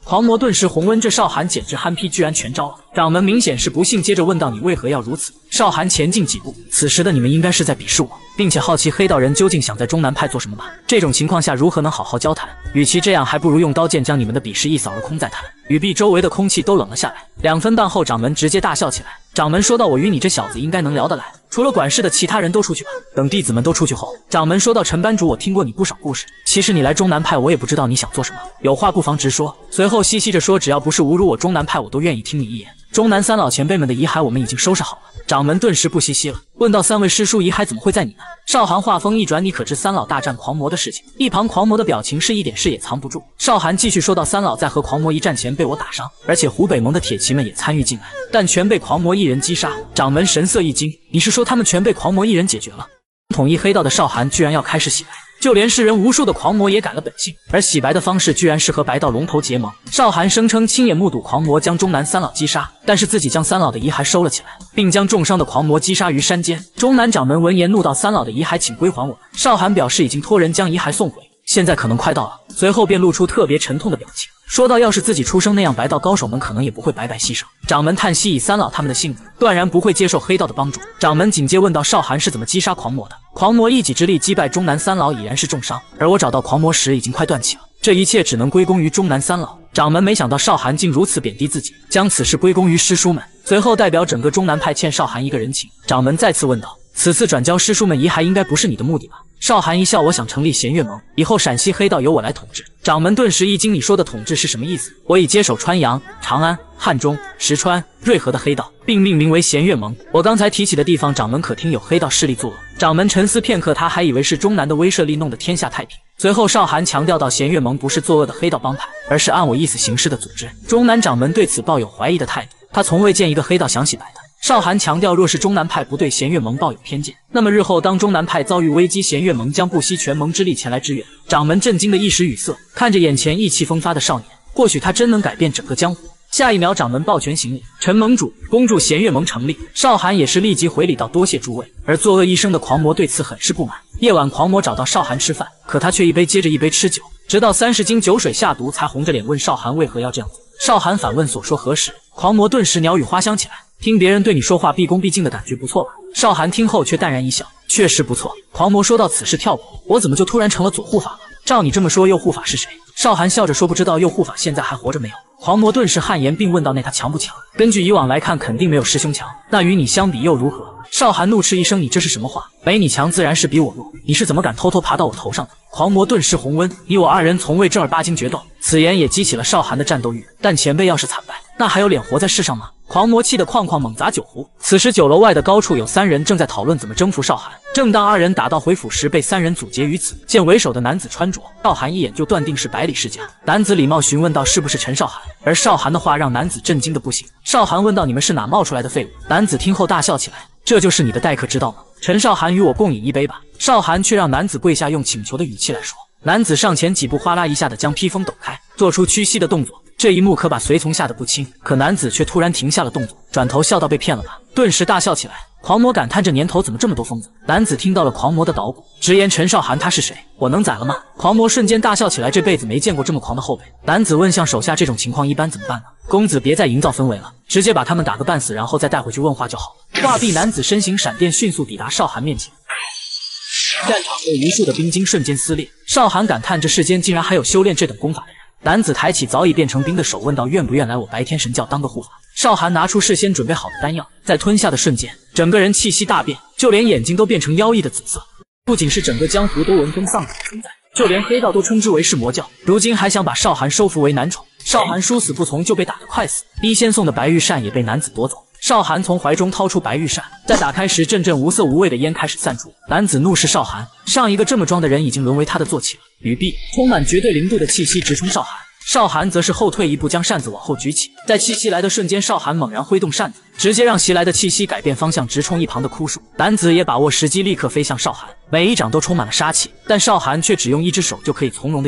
狂魔顿时红温，这少寒简直憨批，居然全招了。掌门明显是不信，接着问道：“你为何要如此？”少寒前进几步，此时的你们应该是在鄙视我，并且好奇黑道人究竟想在中南派做什么吧？这种情况下如何能好好交谈？与其这样，还不如用刀剑将你们的鄙视一扫而空再谈。语毕，周围的空气都冷了下来。两分半后，掌门直接大笑起来。掌门说道：“我与你这小子应该能聊得来，除了管事的其他人都出去吧。”等弟子们都出去后，掌门说道：“陈班主，我听过你不少故事，其实你来中南派，我也不知道你想做什么，有话不妨直说。”随后嘻嘻着说：“只要不是侮辱我中南派，我都愿意听你一言。中南三老前辈们的遗骸我们已经收拾好了。”掌门顿时不嘻嘻了，问道：“三位师叔，遗骸怎么会在你呢？”少寒话锋一转：“你可知三老大战狂魔的事情？”一旁狂魔的表情是一点事也藏不住。少寒继续说道：“三老在和狂魔一战前被我打伤，而且湖北盟的铁骑们也参与进来，但全被狂魔一人击杀。”掌门神色一惊：“你是说他们全被狂魔一人解决了？”统一黑道的少寒居然要开始洗白，就连世人无数的狂魔也改了本性，而洗白的方式居然是和白道龙头结盟。少寒声称亲眼目睹狂魔将中南三老击杀，但是自己将三老的遗骸收了起来，并将重伤的狂魔击杀于山间。中南掌门闻言怒道：“三老的遗骸请归还我们！”少寒表示已经托人将遗骸送回，现在可能快到了。随后便露出特别沉痛的表情，说道：“要是自己出生那样，白道高手们可能也不会白白牺牲。”掌门叹息，以三老他们的性子，断然不会接受黑道的帮助。掌门紧接问道：“少寒是怎么击杀狂魔的？”狂魔一己之力击败中南三老已然是重伤，而我找到狂魔时已经快断气了，这一切只能归功于中南三老。掌门没想到少寒竟如此贬低自己，将此事归功于师叔们，随后代表整个中南派欠少寒一个人情。掌门再次问道：“此次转交师叔们遗骸应该不是你的目的吧？”少寒一笑：“我想成立弦月盟，以后陕西黑道由我来统治。”掌门顿时一惊：“你说的统治是什么意思？”“我已接手川阳、长安、汉中、石川、瑞和的黑道，并命名为弦月盟。我刚才提起的地方，掌门可听有黑道势力作恶？”掌门沉思片刻，他还以为是中南的威慑力弄得天下太平。随后少寒强调到：“弦月盟不是作恶的黑道帮派，而是按我意思行事的组织。”中南掌门对此抱有怀疑的态度，他从未见一个黑道想洗白的。少寒强调，若是中南派不对弦月盟抱有偏见，那么日后当中南派遭遇危机，弦月盟将不惜全盟之力前来支援。掌门震惊的一时语塞，看着眼前意气风发的少年，或许他真能改变整个江湖。下一秒，掌门抱拳行礼：“陈盟主，恭祝弦月盟成立。”少寒也是立即回礼道：“多谢诸位。”而作恶一生的狂魔对此很是不满。夜晚，狂魔找到少寒吃饭，可他却一杯接着一杯吃酒，直到三十斤酒水下毒，才红着脸问少寒为何要这样做。少寒反问所说何时，狂魔顿时鸟语花香起来。听别人对你说话毕恭毕敬的感觉不错吧？少寒听后却淡然一笑，确实不错。狂魔说到此事跳过，我怎么就突然成了左护法了？照你这么说，右护法是谁？少寒笑着说不知道，右护法现在还活着没有？狂魔顿时汗颜，并问道：“那他强不强？”根据以往来看，肯定没有师兄强，那与你相比又如何？少寒怒斥一声：“你这是什么话？没你强自然是比我弱，你是怎么敢偷偷爬到我头上的？”狂魔顿时红温，你我二人从未正儿八经决斗。此言也激起了少寒的战斗欲，但前辈要是惨败，那还有脸活在世上吗？狂魔气得哐哐猛砸酒壶。此时酒楼外的高处有三人正在讨论怎么征服少寒。正当二人打道回府时，被三人阻截于此。见为首的男子穿着，少寒一眼就断定是百里世家。男子礼貌询问道：“是不是陈少寒？”而少寒的话让男子震惊的不行。少寒问道：“你们是哪冒出来的废物？”男子听后大笑起来：“这就是你的待客之道吗？陈少寒，与我共饮一杯吧。”少寒却让男子跪下，用请求的语气来说。男子上前几步，哗啦一下的将披风抖开，做出屈膝的动作。这一幕可把随从吓得不轻，可男子却突然停下了动作，转头笑道：“被骗了吧？”顿时大笑起来。狂魔感叹：“这年头怎么这么多疯子？”男子听到了狂魔的捣鼓，直言：“陈少寒他是谁？我能宰了吗？”狂魔瞬间大笑起来，这辈子没见过这么狂的后辈。男子问：“像手下这种情况一般怎么办呢？”公子别再营造氛围了，直接把他们打个半死，然后再带回去问话就好了。话毕，男子身形闪电，迅速抵达少寒面前。战场内无数的冰晶瞬间撕裂，少寒感叹：“这世间竟然还有修炼这等功法的人。”男子抬起早已变成冰的手，问道：“愿不愿来我白天神教当个护法？”少寒拿出事先准备好的丹药，在吞下的瞬间，整个人气息大变，就连眼睛都变成妖异的紫色。不仅是整个江湖都闻风丧胆的存在，就连黑道都称之为是魔教。如今还想把少寒收服为男宠，少寒殊死不从，就被打得快死。医仙送的白玉扇也被男子夺走。少寒从怀中掏出白玉扇，在打开时，阵阵无色无味的烟开始散出。男子怒视少寒，上一个这么装的人已经沦为他的坐骑了。语毕，充满绝对零度的气息直冲少寒。少寒则是后退一步，将扇子往后举起，在气息来的瞬间，少寒猛然挥动扇子，直接让袭来的气息改变方向，直冲一旁的枯树。男子也把握时机，立刻飞向少寒，每一掌都充满了杀气，但少寒却只用一只手就可以从容的应对。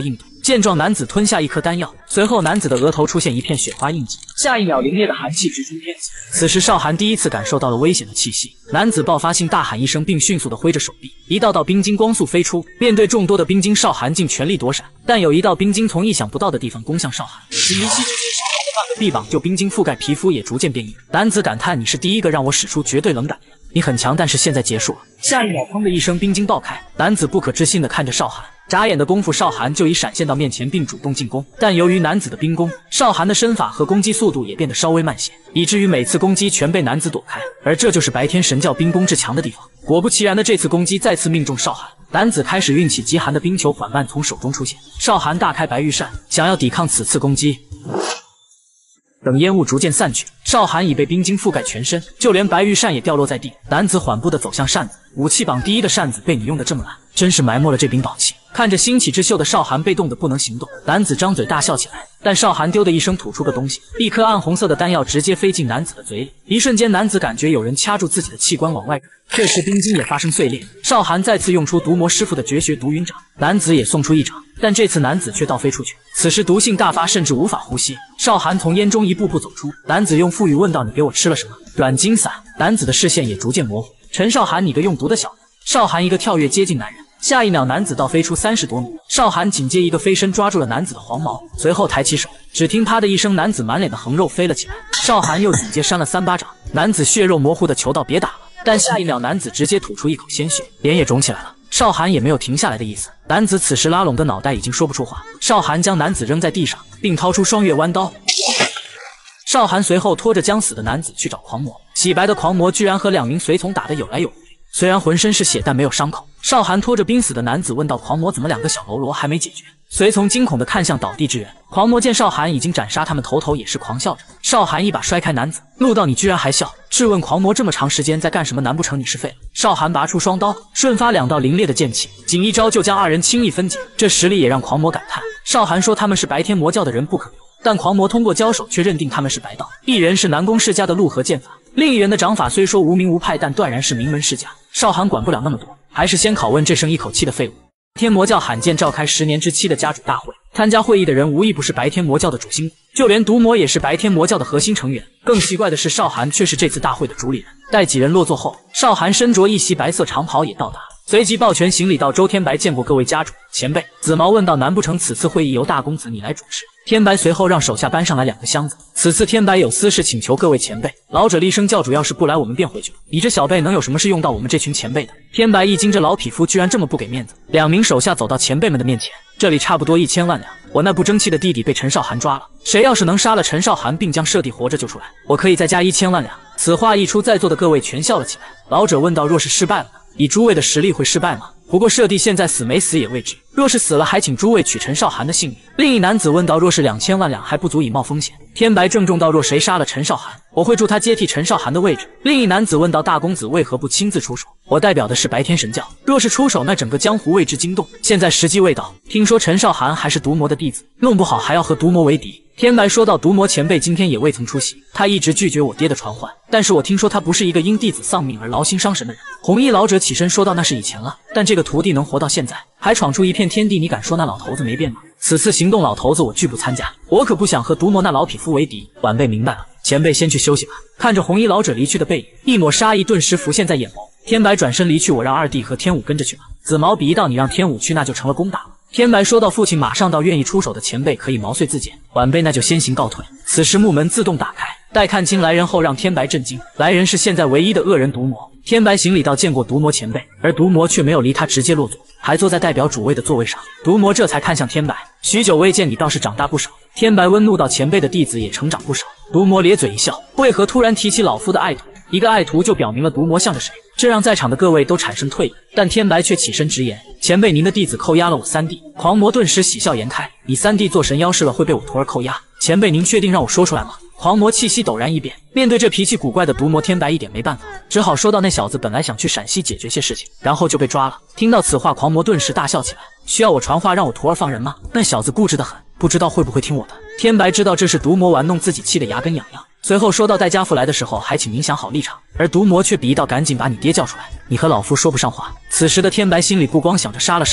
见状，男子吞下一颗丹药，随后男子的额头出现一片雪花印记，下一秒凛冽的寒气直冲天际。此时少寒第一次感受到了危险的气息，男子爆发性大喊一声，并迅速的挥着手臂，一道道冰晶光速飞出。面对众多的冰晶，少寒尽全力躲闪，但有一道冰晶从意想不到的地方攻向少寒，只一息之间，少寒的半个臂膀就冰晶覆盖，皮肤也逐渐变硬。男子感叹：“你是第一个让我使出绝对冷感的人，你很强，但是现在结束了。”下一秒，砰的一声，冰晶爆开。男子不可置信地看着少寒，眨眼的功夫，少寒就已闪现到面前，并主动进攻。但由于男子的冰攻，少寒的身法和攻击速度也变得稍微慢些，以至于每次攻击全被男子躲开。而这就是白天神教冰攻之强的地方。果不其然的，这次攻击再次命中少寒，男子开始运起极寒的冰球，缓慢从手中出现。少寒大开白玉扇，想要抵抗此次攻击。等烟雾逐渐散去，少寒已被冰晶覆盖全身，就连白玉扇也掉落在地。男子缓步地走向扇子，武器榜第一的扇子被你用得这么烂，真是埋没了这柄宝器。看着兴起之秀的少寒被冻得不能行动，男子张嘴大笑起来，但少寒丢的一声吐出个东西，一颗暗红色的丹药直接飞进男子的嘴里。一瞬间，男子感觉有人掐住自己的器官往外扔，这时冰晶也发生碎裂。少寒再次用出毒魔师傅的绝学毒云掌，男子也送出一掌，但这次男子却倒飞出去。此时毒性大发，甚至无法呼吸。少寒从烟中一步步走出，男子用腹语问道：“你给我吃了什么？”软筋散。男子的视线也逐渐模糊。陈少寒，你个用毒的小子！少寒一个跳跃接近男人。下一秒，男子倒飞出三十多米，少寒紧接一个飞身抓住了男子的黄毛，随后抬起手，只听啪的一声，男子满脸的横肉飞了起来。少寒又紧接扇了三巴掌，男子血肉模糊的求道：“别打了！”但下一秒，男子直接吐出一口鲜血，脸也肿起来了。少寒也没有停下来的意思，男子此时拉拢的脑袋已经说不出话。少寒将男子扔在地上，并掏出双月弯刀。少寒随后拖着将死的男子去找狂魔，洗白的狂魔居然和两名随从打得有来有回。虽然浑身是血，但没有伤口。少寒拖着濒死的男子问道：“狂魔，怎么两个小喽啰还没解决？”随从惊恐地看向倒地之人，狂魔见少寒已经斩杀他们，头头也是狂笑着。少寒一把摔开男子，怒道：“你居然还笑！”质问狂魔：“这么长时间在干什么？难不成你是废了？”少寒拔出双刀，瞬发两道凌冽的剑气，仅一招就将二人轻易分解。这实力也让狂魔感叹。少寒说他们是白天魔教的人不可留，但狂魔通过交手却认定他们是白道。一人是南宫世家的陆河剑法，另一人的掌法虽说无名无派，但断然是名门世家。少寒管不了那么多，还是先拷问这声一口气的废物。天魔教罕见召开十年之期的家主大会，参加会议的人无一不是白天魔教的主心骨，就连毒魔也是白天魔教的核心成员。更奇怪的是，少寒却是这次大会的主理人。待几人落座后，少寒身着一袭白色长袍也到达，随即抱拳行礼道：“周天白见过各位家主前辈。”紫毛问道：“难不成此次会议由大公子你来主持？”天白随后让手下搬上来两个箱子。此次天白有私事请求各位前辈。老者厉声教主要是不来，我们便回去了。你这小辈能有什么事用到我们这群前辈的？天白一惊，这老匹夫居然这么不给面子。两名手下走到前辈们的面前，这里差不多一千万两。我那不争气的弟弟被陈少寒抓了，谁要是能杀了陈少寒，并将舍弟活着救出来，我可以再加一千万两。此话一出，在座的各位全笑了起来。老者问道：“若是失败了呢？以诸位的实力会失败吗？不过舍弟现在死没死也未知，若是死了，还请诸位取陈少寒的性命。”另一男子问道：“若是两千万两还不足以冒风险？”天白郑重道：“若谁杀了陈少寒，我会助他接替陈少寒的位置。”另一男子问道：“大公子为何不亲自出手？”我代表的是白天神教，若是出手，那整个江湖为之惊动。现在时机未到，听说陈少寒还是毒魔的弟子，弄不好还要和毒魔为敌。天白说道：“毒魔前辈今天也未曾出席，他一直拒绝我爹的传唤，但是我听说他不是一个因弟子丧命而劳心伤神的人。”红衣老者起身说道：“那是以前了，但这个徒弟能活到现在，还闯出一片天地，你敢说那老头子没变吗？此次行动，老头子我拒不参加，我可不想和毒魔那老匹夫为敌。”晚辈明白了，前辈先去休息吧。看着红衣老者离去的背影，一抹杀意顿时浮现在眼眸。天白转身离去，我让二弟和天武跟着去吧。紫毛比一道：“你让天武去，那就成了攻打了。”天白说道：“父亲马上到，愿意出手的前辈可以毛遂自荐，晚辈那就先行告退。”此时木门自动打开，待看清来人后，让天白震惊。来人是现在唯一的恶人毒魔。天白行礼道：“见过毒魔前辈。”而毒魔却没有离他，直接落座，还坐在代表主位的座位上。毒魔这才看向天白：“许久未见，你倒是长大不少。”天白温怒道：“前辈的弟子也成长不少。”毒魔咧嘴一笑：“为何突然提起老夫的爱徒？”一个爱徒就表明了毒魔向着谁，这让在场的各位都产生退意。但天白却起身直言：“前辈，您的弟子扣押了我三弟。”狂魔顿时喜笑颜开：“你三弟做神妖事了，会被我徒儿扣押？前辈，您确定让我说出来吗？”狂魔气息陡然一变，面对这脾气古怪的毒魔，天白一点没办法，只好说道：“那小子本来想去陕西解决些事情，然后就被抓了。”听到此话，狂魔顿时大笑起来：“需要我传话让我徒儿放人吗？那小子固执得很，不知道会不会听我的。”天白知道这是毒魔玩弄自己，气得牙根痒痒，随后说到：“待家父来的时候，还请您想好立场。”而毒魔却比一道：“赶紧把你爹叫出来，你和老夫说不上话。”此时的天白心里不光想着杀了少寒，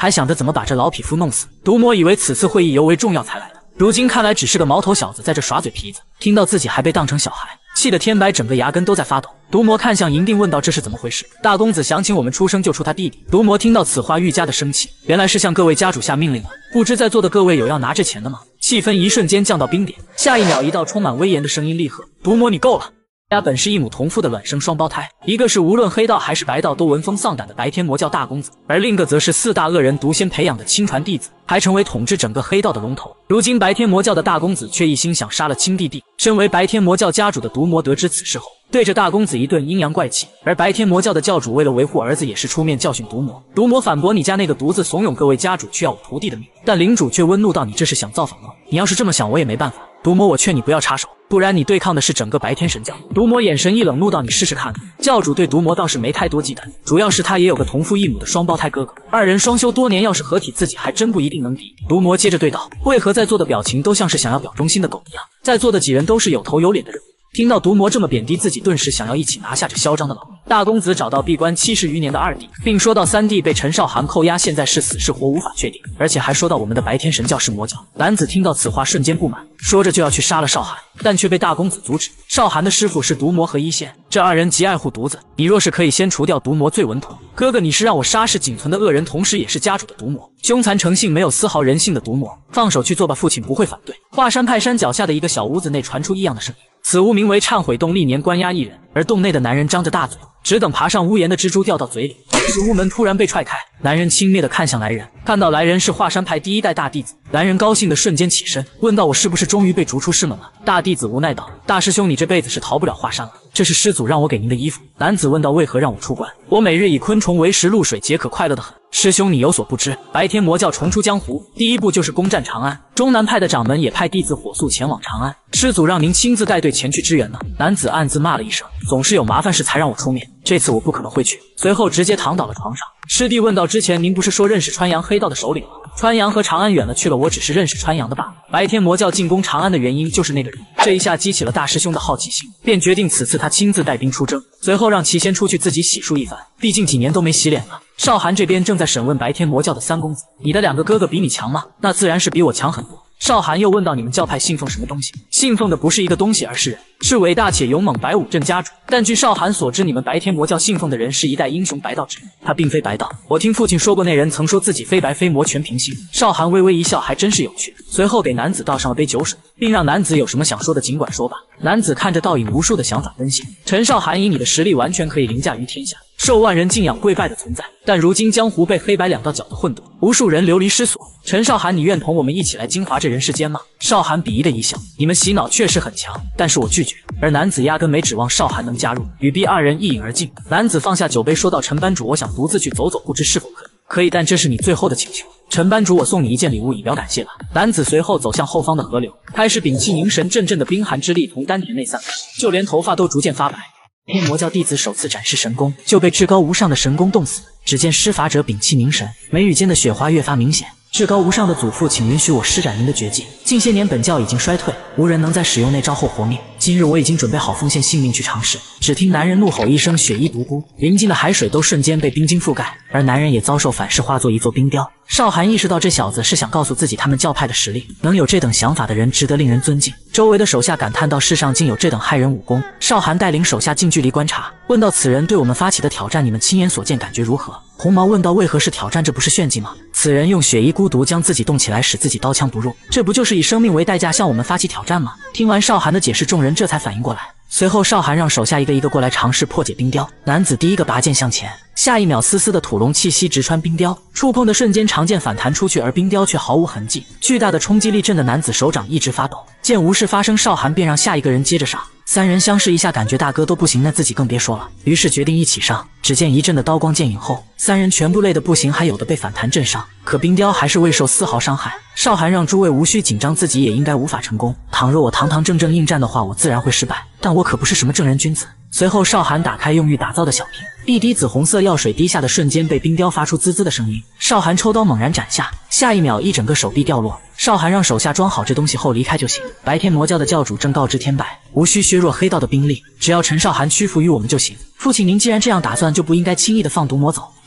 还想着怎么把这老匹夫弄死。毒魔以为此次会议尤为重要才来的，如今看来只是个毛头小子在这耍嘴皮子。听到自己还被当成小孩，气得天白整个牙根都在发抖。毒魔看向银锭问道：“这是怎么回事？”大公子想请我们出生救出他弟弟。毒魔听到此话愈加的生气，原来是向各位家主下命令了。不知在座的各位有要拿这钱的吗？气氛一瞬间降到冰点。下一秒，一道充满威严的声音厉喝：“毒魔，你够了！”家本是一母同父的卵生双胞胎，一个是无论黑道还是白道都闻风丧胆的白天魔教大公子，而另一个则是四大恶人独先培养的亲传弟子，还成为统治整个黑道的龙头。如今白天魔教的大公子却一心想杀了亲弟弟。身为白天魔教家主的毒魔得知此事后，对着大公子一顿阴阳怪气，而白天魔教的教主为了维护儿子，也是出面教训毒魔。毒魔反驳：“你家那个犊子怂恿各位家主去要我徒弟的命。”但领主却温怒道：“你这是想造反吗？你要是这么想，我也没办法。毒魔，我劝你不要插手，不然你对抗的是整个白天神教。”毒魔眼神一冷，怒道：“你试试看。”教主对毒魔倒是没太多忌惮，主要是他也有个同父异母的双胞胎哥哥，二人双修多年，要是合体，自己还真不一定能敌。毒魔接着对道：“为何在座的表情都像是想要表忠心的狗一样？在座的几人都是有头有脸的人物。”听到毒魔这么贬低自己，顿时想要一起拿下这嚣张的老弟。大公子找到闭关七十余年的二弟，并说到三弟被陈少涵扣押，现在是死是活无法确定，而且还说到我们的白天神教是魔教。男子听到此话瞬间不满，说着就要去杀了少涵，但却被大公子阻止。少涵的师傅是毒魔和一线，这二人极爱护犊子，你若是可以先除掉毒魔最稳妥。哥哥，你是让我杀是仅存的恶人，同时也是家主的毒魔，凶残成性，没有丝毫人性的毒魔，放手去做吧，父亲不会反对。华山派山脚下的一个小屋子内传出异样的声音，此屋名为忏悔洞，历年关押一人，而洞内的男人张着大嘴，只等爬上屋檐的蜘蛛掉到嘴里。这屋门突然被踹开，男人轻蔑地看向来人，看到来人是华山派第一代大弟子，男人高兴的瞬间起身，问道：“我是不是终于被逐出师门了？”大弟子无奈道：“大师兄，你这辈子是逃不了华山了，这是师祖让我给您的衣服。”男子问道：“为何让我出关？我每日以昆虫为食，露水解渴，快乐得很。”师兄，你有所不知，白天魔教重出江湖，第一步就是攻占长安，中南派的掌门也派弟子火速前往长安，师祖让您亲自带队前去支援呢。男子暗自骂了一声，总是有麻烦事才让我出面，这次我不可能会去。随后直接躺倒了床上。师弟问道：“之前您不是说认识川阳黑道的首领吗？川阳和长安远了去了，我只是认识川阳的罢了。白天魔教进攻长安的原因就是那个人。”这一下激起了大师兄的好奇心，便决定此次他亲自带兵出征，随后让其先出去自己洗漱一番，毕竟几年都没洗脸了。少涵这边正在审问白天魔教的三公子：“你的两个哥哥比你强吗？”“那自然是比我强很多。”少涵又问到：“你们教派信奉什么东西？”“信奉的不是一个东西，而是人，是伟大且勇猛白武镇家主。但据少涵所知，你们白天魔教信奉的人是一代英雄白道之人，他并非白道。我听父亲说过，那人曾说自己非白非魔全凭心。”少涵微微一笑，还真是有趣。随后给男子倒上了杯酒水，并让男子有什么想说的尽管说吧。男子看着倒影，无数的想法奔现。陈少涵，以你的实力，完全可以凌驾于天下，受万人敬仰跪拜的存在。但如今江湖被黑白两道搅得混沌，无数人流离失所。陈少涵，你愿同我们一起来精华这人世间吗？少涵鄙夷的一笑：“你们洗脑确实很强，但是我拒绝。”而男子压根没指望少涵能加入，与逼二人一饮而尽。男子放下酒杯，说道：“陈班主，我想独自去走走，不知是否可以？”“可以，但这是你最后的请求。”“陈班主，我送你一件礼物以表感谢吧。”男子随后走向后方的河流，开始屏气凝神，阵阵的冰寒之力从丹田内散发，就连头发都逐渐发白。天魔教弟子首次展示神功，就被至高无上的神功冻死。只见施法者屏气凝神，眉宇间的雪花越发明显。至高无上的祖父，请允许我施展您的绝技。近些年本教已经衰退，无人能在使用那招后活命。今日我已经准备好奉献性命去尝试。只听男人怒吼一声，血衣独孤，临近的海水都瞬间被冰晶覆盖，而男人也遭受反噬，化作一座冰雕。少涵意识到这小子是想告诉自己他们教派的实力，能有这等想法的人值得令人尊敬。周围的手下感叹到世上竟有这等骇人武功。少涵带领手下近距离观察，问到：“此人对我们发起的挑战，你们亲眼所见感觉如何？”红毛问道：“为何是挑战？这不是炫技吗？”此人用血衣孤独将自己冻起来，使自己刀枪不入，这不就是以生命为代价向我们发起挑战吗？听完少涵的解释，众人这才反应过来。随后少涵让手下一个一个过来尝试破解冰雕。男子第一个拔剑向前，下一秒丝丝的土龙气息直穿冰雕，触碰的瞬间长剑反弹出去，而冰雕却毫无痕迹。巨大的冲击力震得男子手掌一直发抖。见无事发生，少涵便让下一个人接着上。三人相视一下，感觉大哥都不行，那自己更别说了，于是决定一起上。只见一阵的刀光剑影后，三人全部累得不行，还有的被反弹震伤，可冰雕还是未受丝毫伤害。少涵让诸位无需紧张，自己也应该无法成功。倘若我堂堂正正应战的话，我自然会失败，但我可不是什么正人君子。随后少涵打开用玉打造的小瓶，一滴紫红色药水滴下的瞬间，被冰雕发出滋滋的声音。少涵抽刀猛然斩下，下一秒一整个手臂掉落。少涵让手下装好这东西后离开就行。白天魔教的教主正告知天白，无需削弱黑道的兵力，只要陈少涵屈服于我们就行。父亲，您既然这样打算，就不应该轻易的放毒魔走。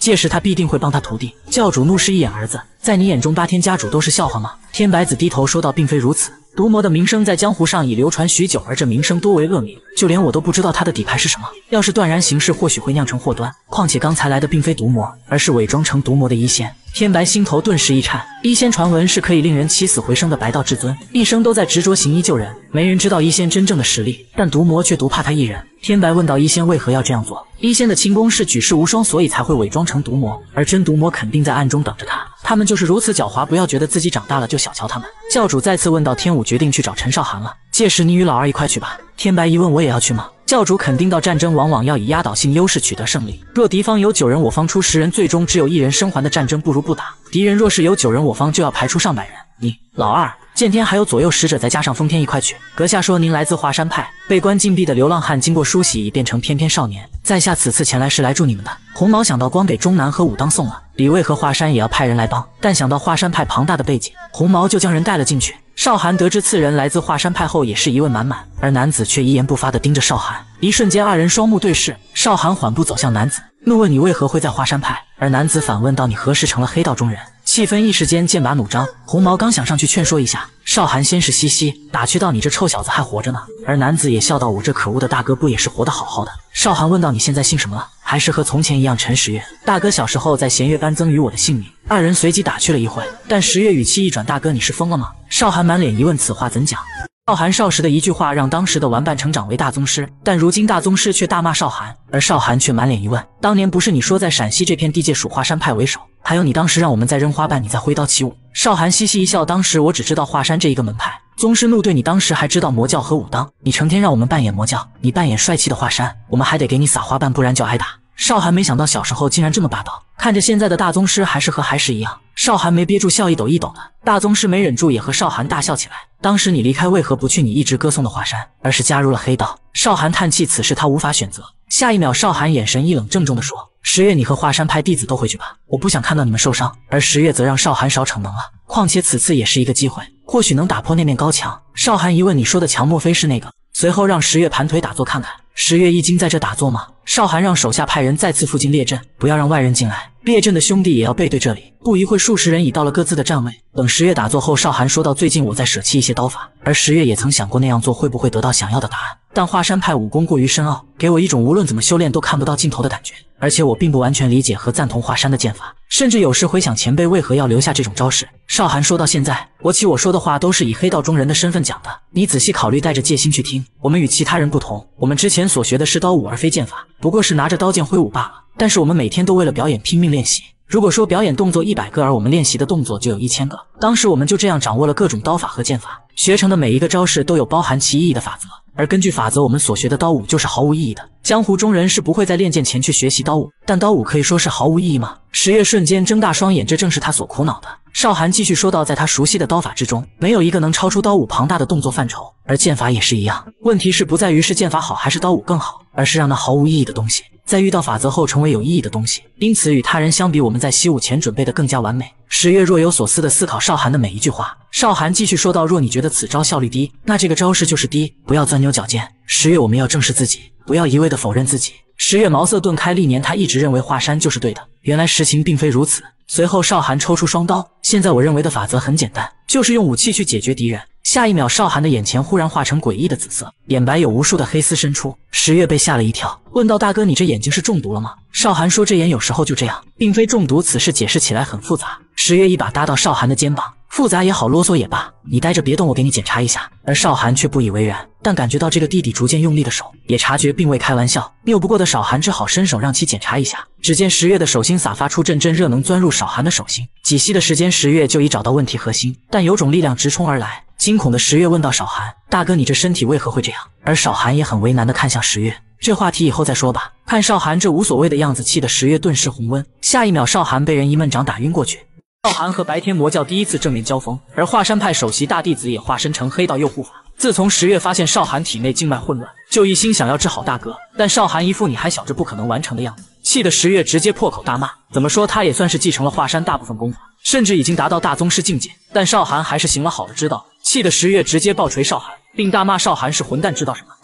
届时他必定会帮他徒弟。教主怒视一眼儿子，在你眼中八天家主都是笑话吗？天白子低头说道，并非如此。毒魔的名声在江湖上已流传许久，而这名声多为恶名，就连我都不知道他的底牌是什么。要是断然行事，或许会酿成祸端。况且刚才来的并非毒魔，而是伪装成毒魔的一仙。天白心头顿时一颤，一仙传闻是可以令人起死回生的白道至尊，一生都在执着行医救人，没人知道一仙真正的实力，但毒魔却独怕他一人。天白问道，一仙为何要这样做？一仙的轻功是举世无双，所以才会伪装成毒魔，而真毒魔肯定在暗中等着他。他们就是如此狡猾，不要觉得自己长大了就小瞧他们。教主再次问道，天武决定去找陈少寒了，届时你与老二一块去吧。天白一问，我也要去吗？教主肯定到战争往往要以压倒性优势取得胜利，若敌方有九人，我方出十人，最终只有一人生还的战争不如不打。敌人若是有九人，我方就要排出上百人。你老二剑天还有左右使者，再加上封天一块去。阁下说您来自华山派，被关禁闭的流浪汉，经过梳洗已变成翩翩少年。在下此次前来是来助你们的。红毛想到光给钟南和武当送了李卫和华山也要派人来帮，但想到华山派庞大的背景，红毛就将人带了进去。少寒得知次人来自华山派后，也是疑问满满，而男子却一言不发地盯着少寒。一瞬间，二人双目对视，少寒缓步走向男子，怒问你为何会在华山派，而男子反问道你何时成了黑道中人？气氛一时间剑拔弩张。红毛刚想上去劝说一下，少寒先是嘻嘻打趣道，你这臭小子还活着呢。而男子也笑道，我这可恶的大哥不也是活得好好的？少寒问道，你现在姓什么了？还是和从前一样陈十月？大哥小时候在弦月班赠予我的姓名。二人随即打趣了一会，但十月语气一转，大哥你是疯了吗？少寒满脸疑问，此话怎讲？少寒少时的一句话让当时的玩伴成长为大宗师，但如今大宗师却大骂少寒，而少寒却满脸疑问，当年不是你说在陕西这片地界属华山派为首，还有你当时让我们在扔花瓣，你在挥刀起舞。少寒嘻嘻一笑，当时我只知道华山这一个门派。宗师怒对，你当时还知道魔教和武当，你成天让我们扮演魔教，你扮演帅气的华山，我们还得给你撒花瓣，不然就挨打。少寒没想到小时候竟然这么霸道，看着现在的大宗师还是和孩时一样，少寒没憋住笑一抖一抖的。大宗师没忍住也和少寒大笑起来，当时你离开为何不去你一直歌颂的华山，而是加入了黑道？少寒叹气，此事他无法选择。下一秒少寒眼神一冷，郑重地说，十月你和华山派弟子都回去吧，我不想看到你们受伤。而十月则让少寒少逞能了，况且此次也是一个机会，或许能打破那面高墙。少寒一问，你说的墙莫非是那个？随后让十月盘腿打坐看看。十月一惊，在这打坐吗？少寒让手下派人再次附近列阵，不要让外人进来。列阵的兄弟也要背对这里。不一会，数十人已到了各自的站位。等十月打坐后，少寒说道，最近我在舍弃一些刀法，而十月也曾想过那样做会不会得到想要的答案，但华山派武功过于深奥，给我一种无论怎么修炼都看不到尽头的感觉，而且我并不完全理解和赞同华山的剑法，甚至有时回想前辈为何要留下这种招式。少寒说到现在，我起我说的话都是以黑道中人的身份讲的，你仔细考虑，带着戒心去听。我们与其他人不同，我们之前所学的是刀舞而非剑法，不过是拿着刀剑挥舞罢了，但是我们每天都为了表演拼命练习。如果说表演动作一百个，而我们练习的动作就有一千个，当时我们就这样掌握了各种刀法和剑法，学成的每一个招式都有包含其意义的法则，而根据法则，我们所学的刀舞就是毫无意义的。江湖中人是不会在练剑前去学习刀舞，但刀舞可以说是毫无意义吗？十月瞬间睁大双眼，这正是他所苦恼的。少寒继续说道，在他熟悉的刀法之中，没有一个能超出刀舞庞大的动作范畴，而剑法也是一样。问题是不在于是剑法好还是刀舞更好，而是让那毫无意义的东西在遇到法则后成为有意义的东西。因此与他人相比，我们在习武前准备的更加完美。十月若有所思地思考少寒的每一句话。少寒继续说道，若你觉得此招效率低，那这个招式就是低，不要钻牛角尖。十月，我们要正视自己，不要一味地否认自己。十月茅塞顿开，历年他一直认为华山就是对的，原来实情并非如此。随后少寒抽出双刀，现在我认为的法则很简单，就是用武器去解决敌人。下一秒，少寒的眼前忽然化成诡异的紫色，眼白有无数的黑丝伸出。十月被吓了一跳，问道，大哥你这眼睛是中毒了吗？少寒说，这眼有时候就这样，并非中毒，此事解释起来很复杂。十月一把搭到少寒的肩膀，复杂也好，啰嗦也罢，你待着别动，我给你检查一下。而少寒却不以为然，但感觉到这个弟弟逐渐用力的手，也察觉并未开玩笑，拗不过的少寒只好伸手让其检查一下。只见十月的手心洒发出阵阵热能，钻入少寒的手心，几息的时间，十月就已找到问题核心，但有种力量直冲而来。惊恐的十月问道，少寒大哥，你这身体为何会这样？而少寒也很为难地看向十月，这话题以后再说吧。看少寒这无所谓的样子，气得十月顿时红温。下一秒，少寒被人一闷掌打晕过去。少寒和白天魔教第一次正面交锋，而华山派首席大弟子也化身成黑道诱护法。自从十月发现少寒体内静脉混乱，就一心想要治好大哥，但少寒一副你还小着不可能完成的样子，气得十月直接破口大骂。怎么说他也算是继承了华山大部分功法，甚至已经达到大宗师境界，但少寒还是行了好的之道，气得十月直接暴锤少寒，并大骂少寒是混蛋，知道什么？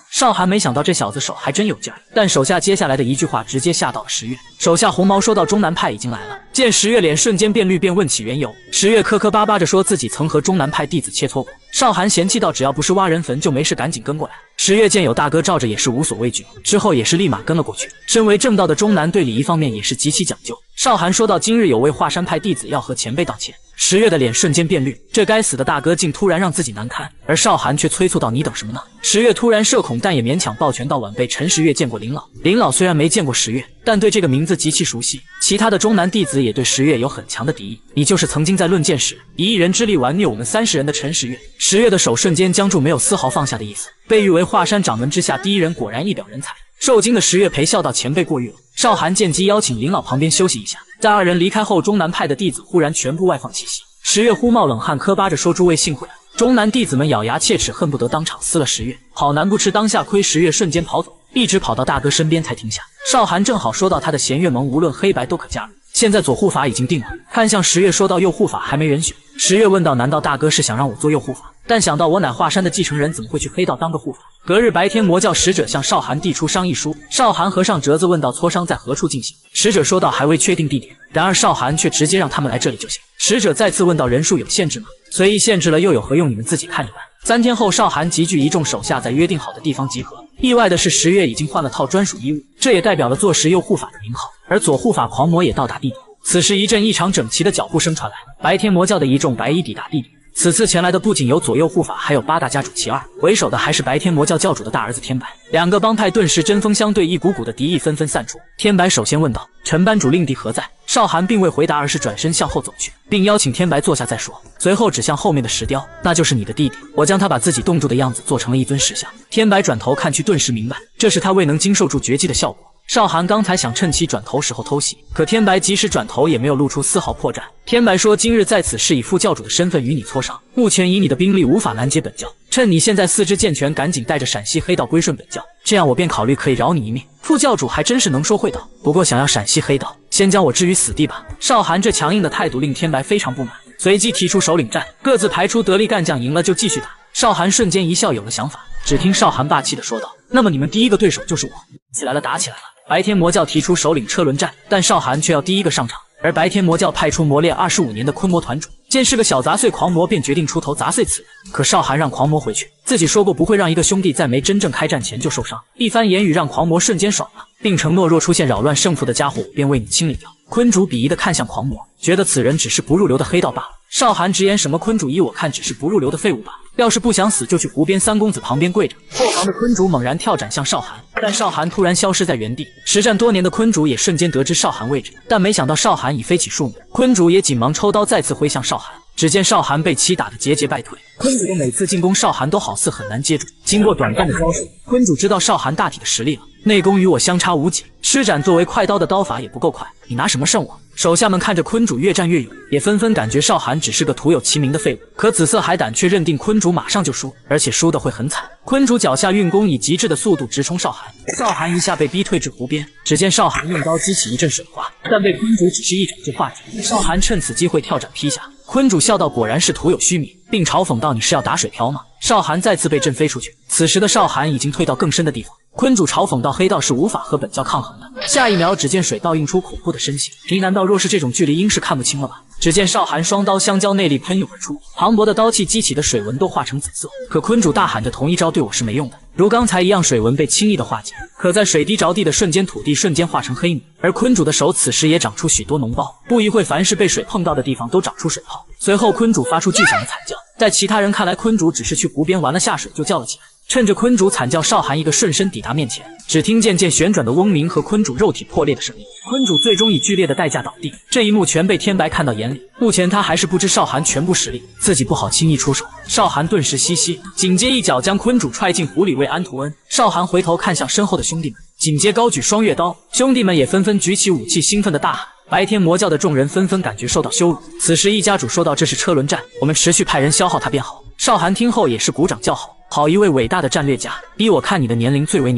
少寒没想到这小子手还真有劲儿，但手下接下来的一句话直接吓到了十月。手下红毛说到中南派已经来了，见十月脸瞬间变绿，便问起缘由。十月磕磕巴巴着说自己曾和中南派弟子切磋过。少寒嫌弃道：“只要不是挖人坟就没事，赶紧跟过来。”十月见有大哥罩着也是无所畏惧，之后也是立马跟了过去。身为正道的中南对礼仪方面也是极其讲究。少寒说到：“今日有位华山派弟子要和前辈道歉。”十月的脸瞬间变绿，这该死的大哥竟突然让自己难堪，而少寒却催促道：“你等什么呢？”十月突然社恐，但也勉强抱拳道：“晚辈陈十月见过林老。”林老虽然没见过十月，但对这个名字极其熟悉。其他的中南弟子也对十月有很强的敌意。你就是曾经在论剑时以一人之力玩虐我们三十人的陈十月。十月的手瞬间僵住，没有丝毫放下的意思。被誉为华山掌门之下第一人，果然一表人才。受惊的十月陪笑道：“前辈过誉了。”少寒见机邀请林老旁边休息一下。在二人离开后，中南派的弟子忽然全部外放气息。十月忽冒冷汗，磕巴着说：“诸位幸会了。”中南弟子们咬牙切齿，恨不得当场撕了十月。好男不吃当下亏，十月瞬间跑走，一直跑到大哥身边才停下。少寒正好说到他的弦月盟无论黑白都可加入，现在左护法已经定了，看向十月说到右护法还没人选。十月问道：“难道大哥是想让我做右护法？”但想到我乃华山的继承人，怎么会去黑道当个护法？隔日白天魔教使者向少寒递出商议书，少寒合上折子问道：“磋商在何处进行？”使者说道：“还未确定地点。”然而少寒却直接让他们来这里就行。使者再次问道：“人数有限制吗？”随意限制了又有何用？你们自己看着办。三天后，少寒集聚一众手下在约定好的地方集合。意外的是，十月已经换了套专属衣物，这也代表了坐实右护法的名号。而左护法狂魔也到达地点。此时一阵异常整齐的脚步声传来，白天魔教的一众白衣抵达地点。此次前来的不仅有左右护法，还有八大家主其二，为首的还是白天魔教教主的大儿子天白。两个帮派顿时针锋相对，一股股的敌意纷纷散出。天白首先问道：“陈班主令弟何在？”少寒并未回答，而是转身向后走去，并邀请天白坐下再说。随后指向后面的石雕：“那就是你的弟弟。”我将他把自己冻住的样子做成了一尊石像。天白转头看去，顿时明白，这是他未能经受住绝技的效果。少寒刚才想趁其转头时候偷袭，可天白即使转头也没有露出丝毫破绽。天白说：“今日在此是以副教主的身份与你磋商，目前以你的兵力无法拦截本教，趁你现在四肢健全，赶紧带着陕西黑道归顺本教，这样我便考虑可以饶你一命。”副教主还真是能说会道，不过想要陕西黑道，先将我置于死地吧。少寒这强硬的态度令天白非常不满，随即提出首领战，各自排出得力干将，赢了就继续打。少寒瞬间一笑，有了想法。只听少寒霸气地说道：“那么你们第一个对手就是我。”起来了，打起来了。白天魔教提出首领车轮战，但少寒却要第一个上场。而白天魔教派出磨练二十五年的昆魔团主，见是个小杂碎狂魔，便决定出头砸碎此人。可少寒让狂魔回去，自己说过不会让一个兄弟在没真正开战前就受伤。一番言语让狂魔瞬间爽了，并承诺若出现扰乱胜负的家伙，我便为你清理掉。昆主鄙夷地看向狂魔，觉得此人只是不入流的黑道罢了。少寒直言：“什么昆主，依我看只是不入流的废物吧。要是不想死，就去湖边三公子旁边跪着。”后方的昆主猛然跳斩向少寒，但少寒突然消失在原地。实战多年的昆主也瞬间得知少寒位置，但没想到少寒已飞起数米，昆主也紧忙抽刀再次挥向少寒。只见少寒被其打得节节败退，昆主的每次进攻少寒都好似很难接住。经过短暂的交手，昆主知道少寒大体的实力了，内功与我相差无几，施展作为快刀的刀法也不够快，你拿什么胜我？手下们看着昆主越战越勇，也纷纷感觉少寒只是个徒有其名的废物。可紫色海胆却认定昆主马上就输，而且输的会很惨。昆主脚下运功，以极致的速度直冲少寒，少寒一下被逼退至湖边。只见少寒用刀激起一阵水花，但被昆主只是一掌就化解。少寒趁此机会跳斩劈下，昆主笑道：“果然是徒有虚名。”并嘲讽道：“你是要打水漂吗？”少寒再次被震飞出去。此时的少寒已经退到更深的地方。昆主嘲讽道：“黑道是无法和本教抗衡的。”下一秒，只见水道映出恐怖的身形。你难道若是这种距离，应是看不清了吧？只见少寒双刀相交，内力喷涌而出，磅礴的刀气激起的水纹都化成紫色。可昆主大喊着：“同一招对我是没用的。”如刚才一样，水纹被轻易的化解。可在水滴着地的瞬间，土地瞬间化成黑泥，而昆主的手此时也长出许多脓包。不一会，凡是被水碰到的地方都长出水泡。随后，昆主发出巨响的惨叫。在其他人看来，昆主只是去湖边玩了下水就叫了起来。趁着昆主惨叫，少寒一个瞬身抵达面前，只听见剑旋转的嗡鸣和昆主肉体破裂的声音。昆主最终以剧烈的代价倒地。这一幕全被天白看到眼里。目前他还是不知少寒全部实力，自己不好轻易出手。少寒顿时息息，紧接一脚将昆主踹进湖里为安图恩。少寒回头看向身后的兄弟们，紧接高举双月刀，兄弟们也纷纷举起武器，兴奋的大喊。白天魔教的众人纷纷感觉受到羞辱。此时一家主说道：“这是车轮战，我们持续派人消耗他便好。”少寒听后也是鼓掌叫好。好一位伟大的战略家，依我看你的年龄最为年长，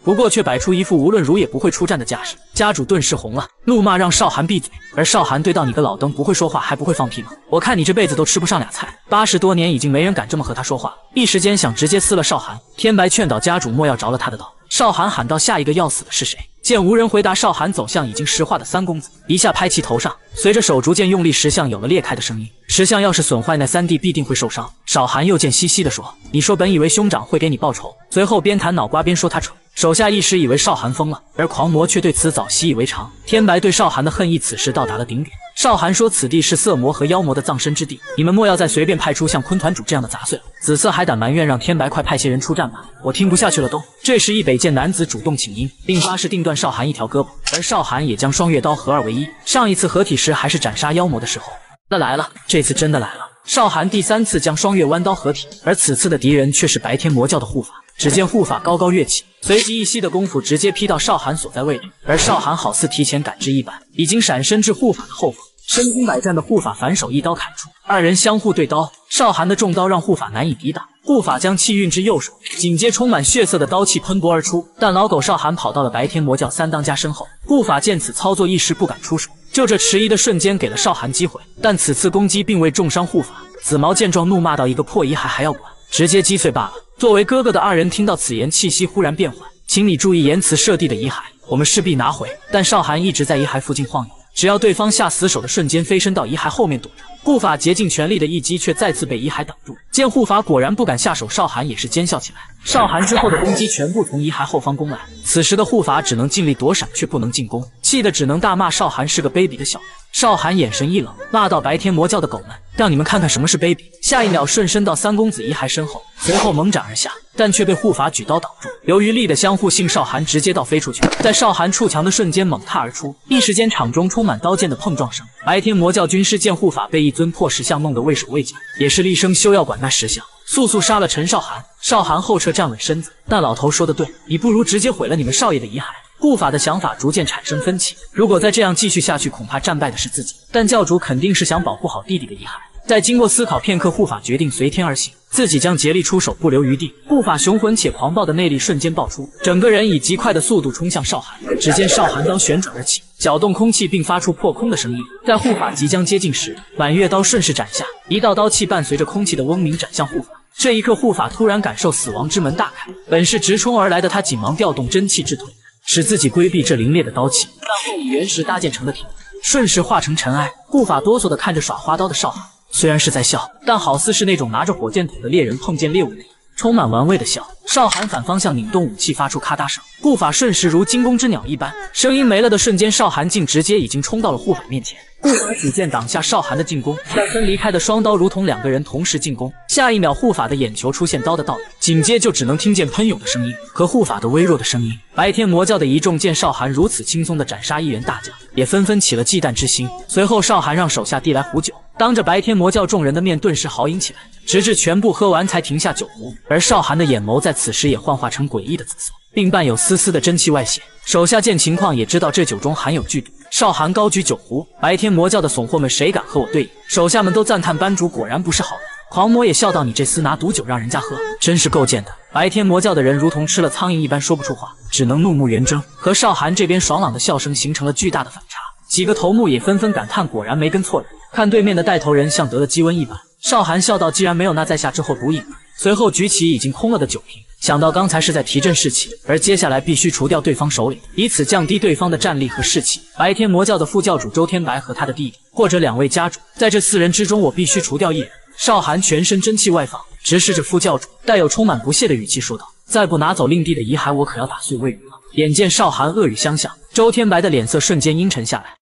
不过却摆出一副无论如也不会出战的架势。家主顿时红了，怒骂让少寒闭嘴。而少寒对道：“你个老登不会说话还不会放屁吗？我看你这辈子都吃不上俩菜。”八十多年已经没人敢这么和他说话，一时间想直接撕了少寒。天白劝导家主莫要着了他的道。少寒喊道：“下一个要死的是谁？”见无人回答，少寒走向已经石化的三公子，一下拍其头上，随着手逐渐用力，石像有了裂开的声音。石像要是损坏，那三弟必定会受伤。少寒又见兮兮地说：“你说本以为兄长会给你报仇。”随后边弹脑瓜边说他蠢。手下一时以为少寒疯了，而狂魔却对此早习以为常。天白对少寒的恨意此时到达了顶点。少寒说：“此地是色魔和妖魔的葬身之地，你们莫要再随便派出像坤团主这样的杂碎了。”紫色还胆埋怨让天白快派些人出战吧，我听不下去了都。这时一北见男子主动请缨，并发誓定断少寒一条胳膊，而少寒也将双月刀合二为一。上一次合体时还是斩杀妖魔的时候，那来了，这次真的来了。少寒第三次将双月弯刀合体，而此次的敌人却是白天魔教的护法。只见护法高高跃起，随即一息的功夫直接劈到少寒所在位置，而少寒好似提前感知一般，已经闪身至护法的后方。身经百战的护法反手一刀砍出，二人相互对刀。少寒的重刀让护法难以抵挡，护法将气运至右手，紧接充满血色的刀气喷薄而出。但老狗少寒跑到了白天魔教三当家身后，护法见此操作一时不敢出手，就这迟疑的瞬间给了少寒机会，但此次攻击并未重伤护法。紫毛见状怒骂道：“一个破遗骸还要管，直接击碎罢了。”作为哥哥的二人听到此言，气息忽然变缓，请你注意言辞，射地的遗骸我们势必拿回。但少寒一直在遗骸附近晃悠，只要对方下死手的瞬间飞身到遗骸后面躲着。护法竭尽全力的一击，却再次被遗骸挡住。见护法果然不敢下手，少寒也是奸笑起来。少寒之后的攻击全部从遗骸后方攻来，此时的护法只能尽力躲闪，却不能进攻，气得只能大骂少寒是个卑鄙的小人。少寒眼神一冷，骂到：“白天魔教的狗们，让你们看看什么是卑鄙！”下一秒瞬身到三公子遗骸身后，随后猛斩而下，但却被护法举刀挡住。由于力的相互性，少寒直接倒飞出去，在少寒触墙的瞬间猛踏而出，一时间场中充满刀剑的碰撞声。白天魔教军师见护法被一尊破石像弄得畏手畏脚，也是厉声休要管那石像，速速杀了陈少寒。少寒后撤站稳身子，那老头说的对，你不如直接毁了你们少爷的遗骸。护法的想法逐渐产生分歧，如果再这样继续下去，恐怕战败的是自己，但教主肯定是想保护好弟弟的遗骸。在经过思考片刻，护法决定随天而行，自己将竭力出手，不留余地。护法雄浑且狂暴的内力瞬间爆出，整个人以极快的速度冲向少寒。只见少寒刀旋转而起，搅动空气，并发出破空的声音。在护法即将接近时，满月刀顺势斩下，一道刀气伴随着空气的嗡鸣斩向护法。这一刻，护法突然感受死亡之门大开，本是直冲而来的他紧忙调动真气制腿，使自己规避这凌冽的刀气，然后以原石搭建成的铁顺势化成尘埃。护法哆嗦地看着耍花刀的少寒，虽然是在笑，但好似是那种拿着火箭筒的猎人碰见猎物那样充满玩味的笑。少寒反方向拧动武器，发出咔嗒声，护法顺势如惊弓之鸟一般，声音没了的瞬间，少寒竟直接已经冲到了护法面前。护法举剑挡下少寒的进攻，但分离开的双刀如同两个人同时进攻。下一秒，护法的眼球出现刀的倒影，紧接就只能听见喷涌的声音和护法的微弱的声音。白天魔教的一众见少寒如此轻松地斩杀一员大将，也纷纷起了忌惮之心。随后，少寒让手下递来壶酒，当着白天魔教众人的面顿时豪饮起来，直至全部喝完才停下酒壶。而少寒的眼眸在此时也幻化成诡异的紫色，并伴有丝丝的真气外泄。手下见情况也知道这酒中含有剧毒，少寒高举酒壶，白天魔教的怂货们谁敢和我对饮？手下们都赞叹班主果然不是好人。狂魔也笑道：“你这厮拿毒酒让人家喝，真是够贱的。”白天魔教的人如同吃了苍蝇一般说不出话，只能怒目圆睁，和少寒这边爽朗的笑声形成了巨大的反差。几个头目也纷纷感叹，果然没跟错人。看对面的带头人像得了鸡瘟一般，少寒笑道：“既然没有，那在下之后毒饮。”随后举起已经空了的酒瓶，想到刚才是在提振士气，而接下来必须除掉对方首领，以此降低对方的战力和士气。白天魔教的副教主周天白和他的弟弟，或者两位家主，在这四人之中，我必须除掉一人。少寒全身真气外放，直视着副教主，带有充满不屑的语气说道：“再不拿走令弟的遗骸，我可要打碎喂鱼了。”眼见少寒恶语相向，周天白的脸色瞬间阴沉下来。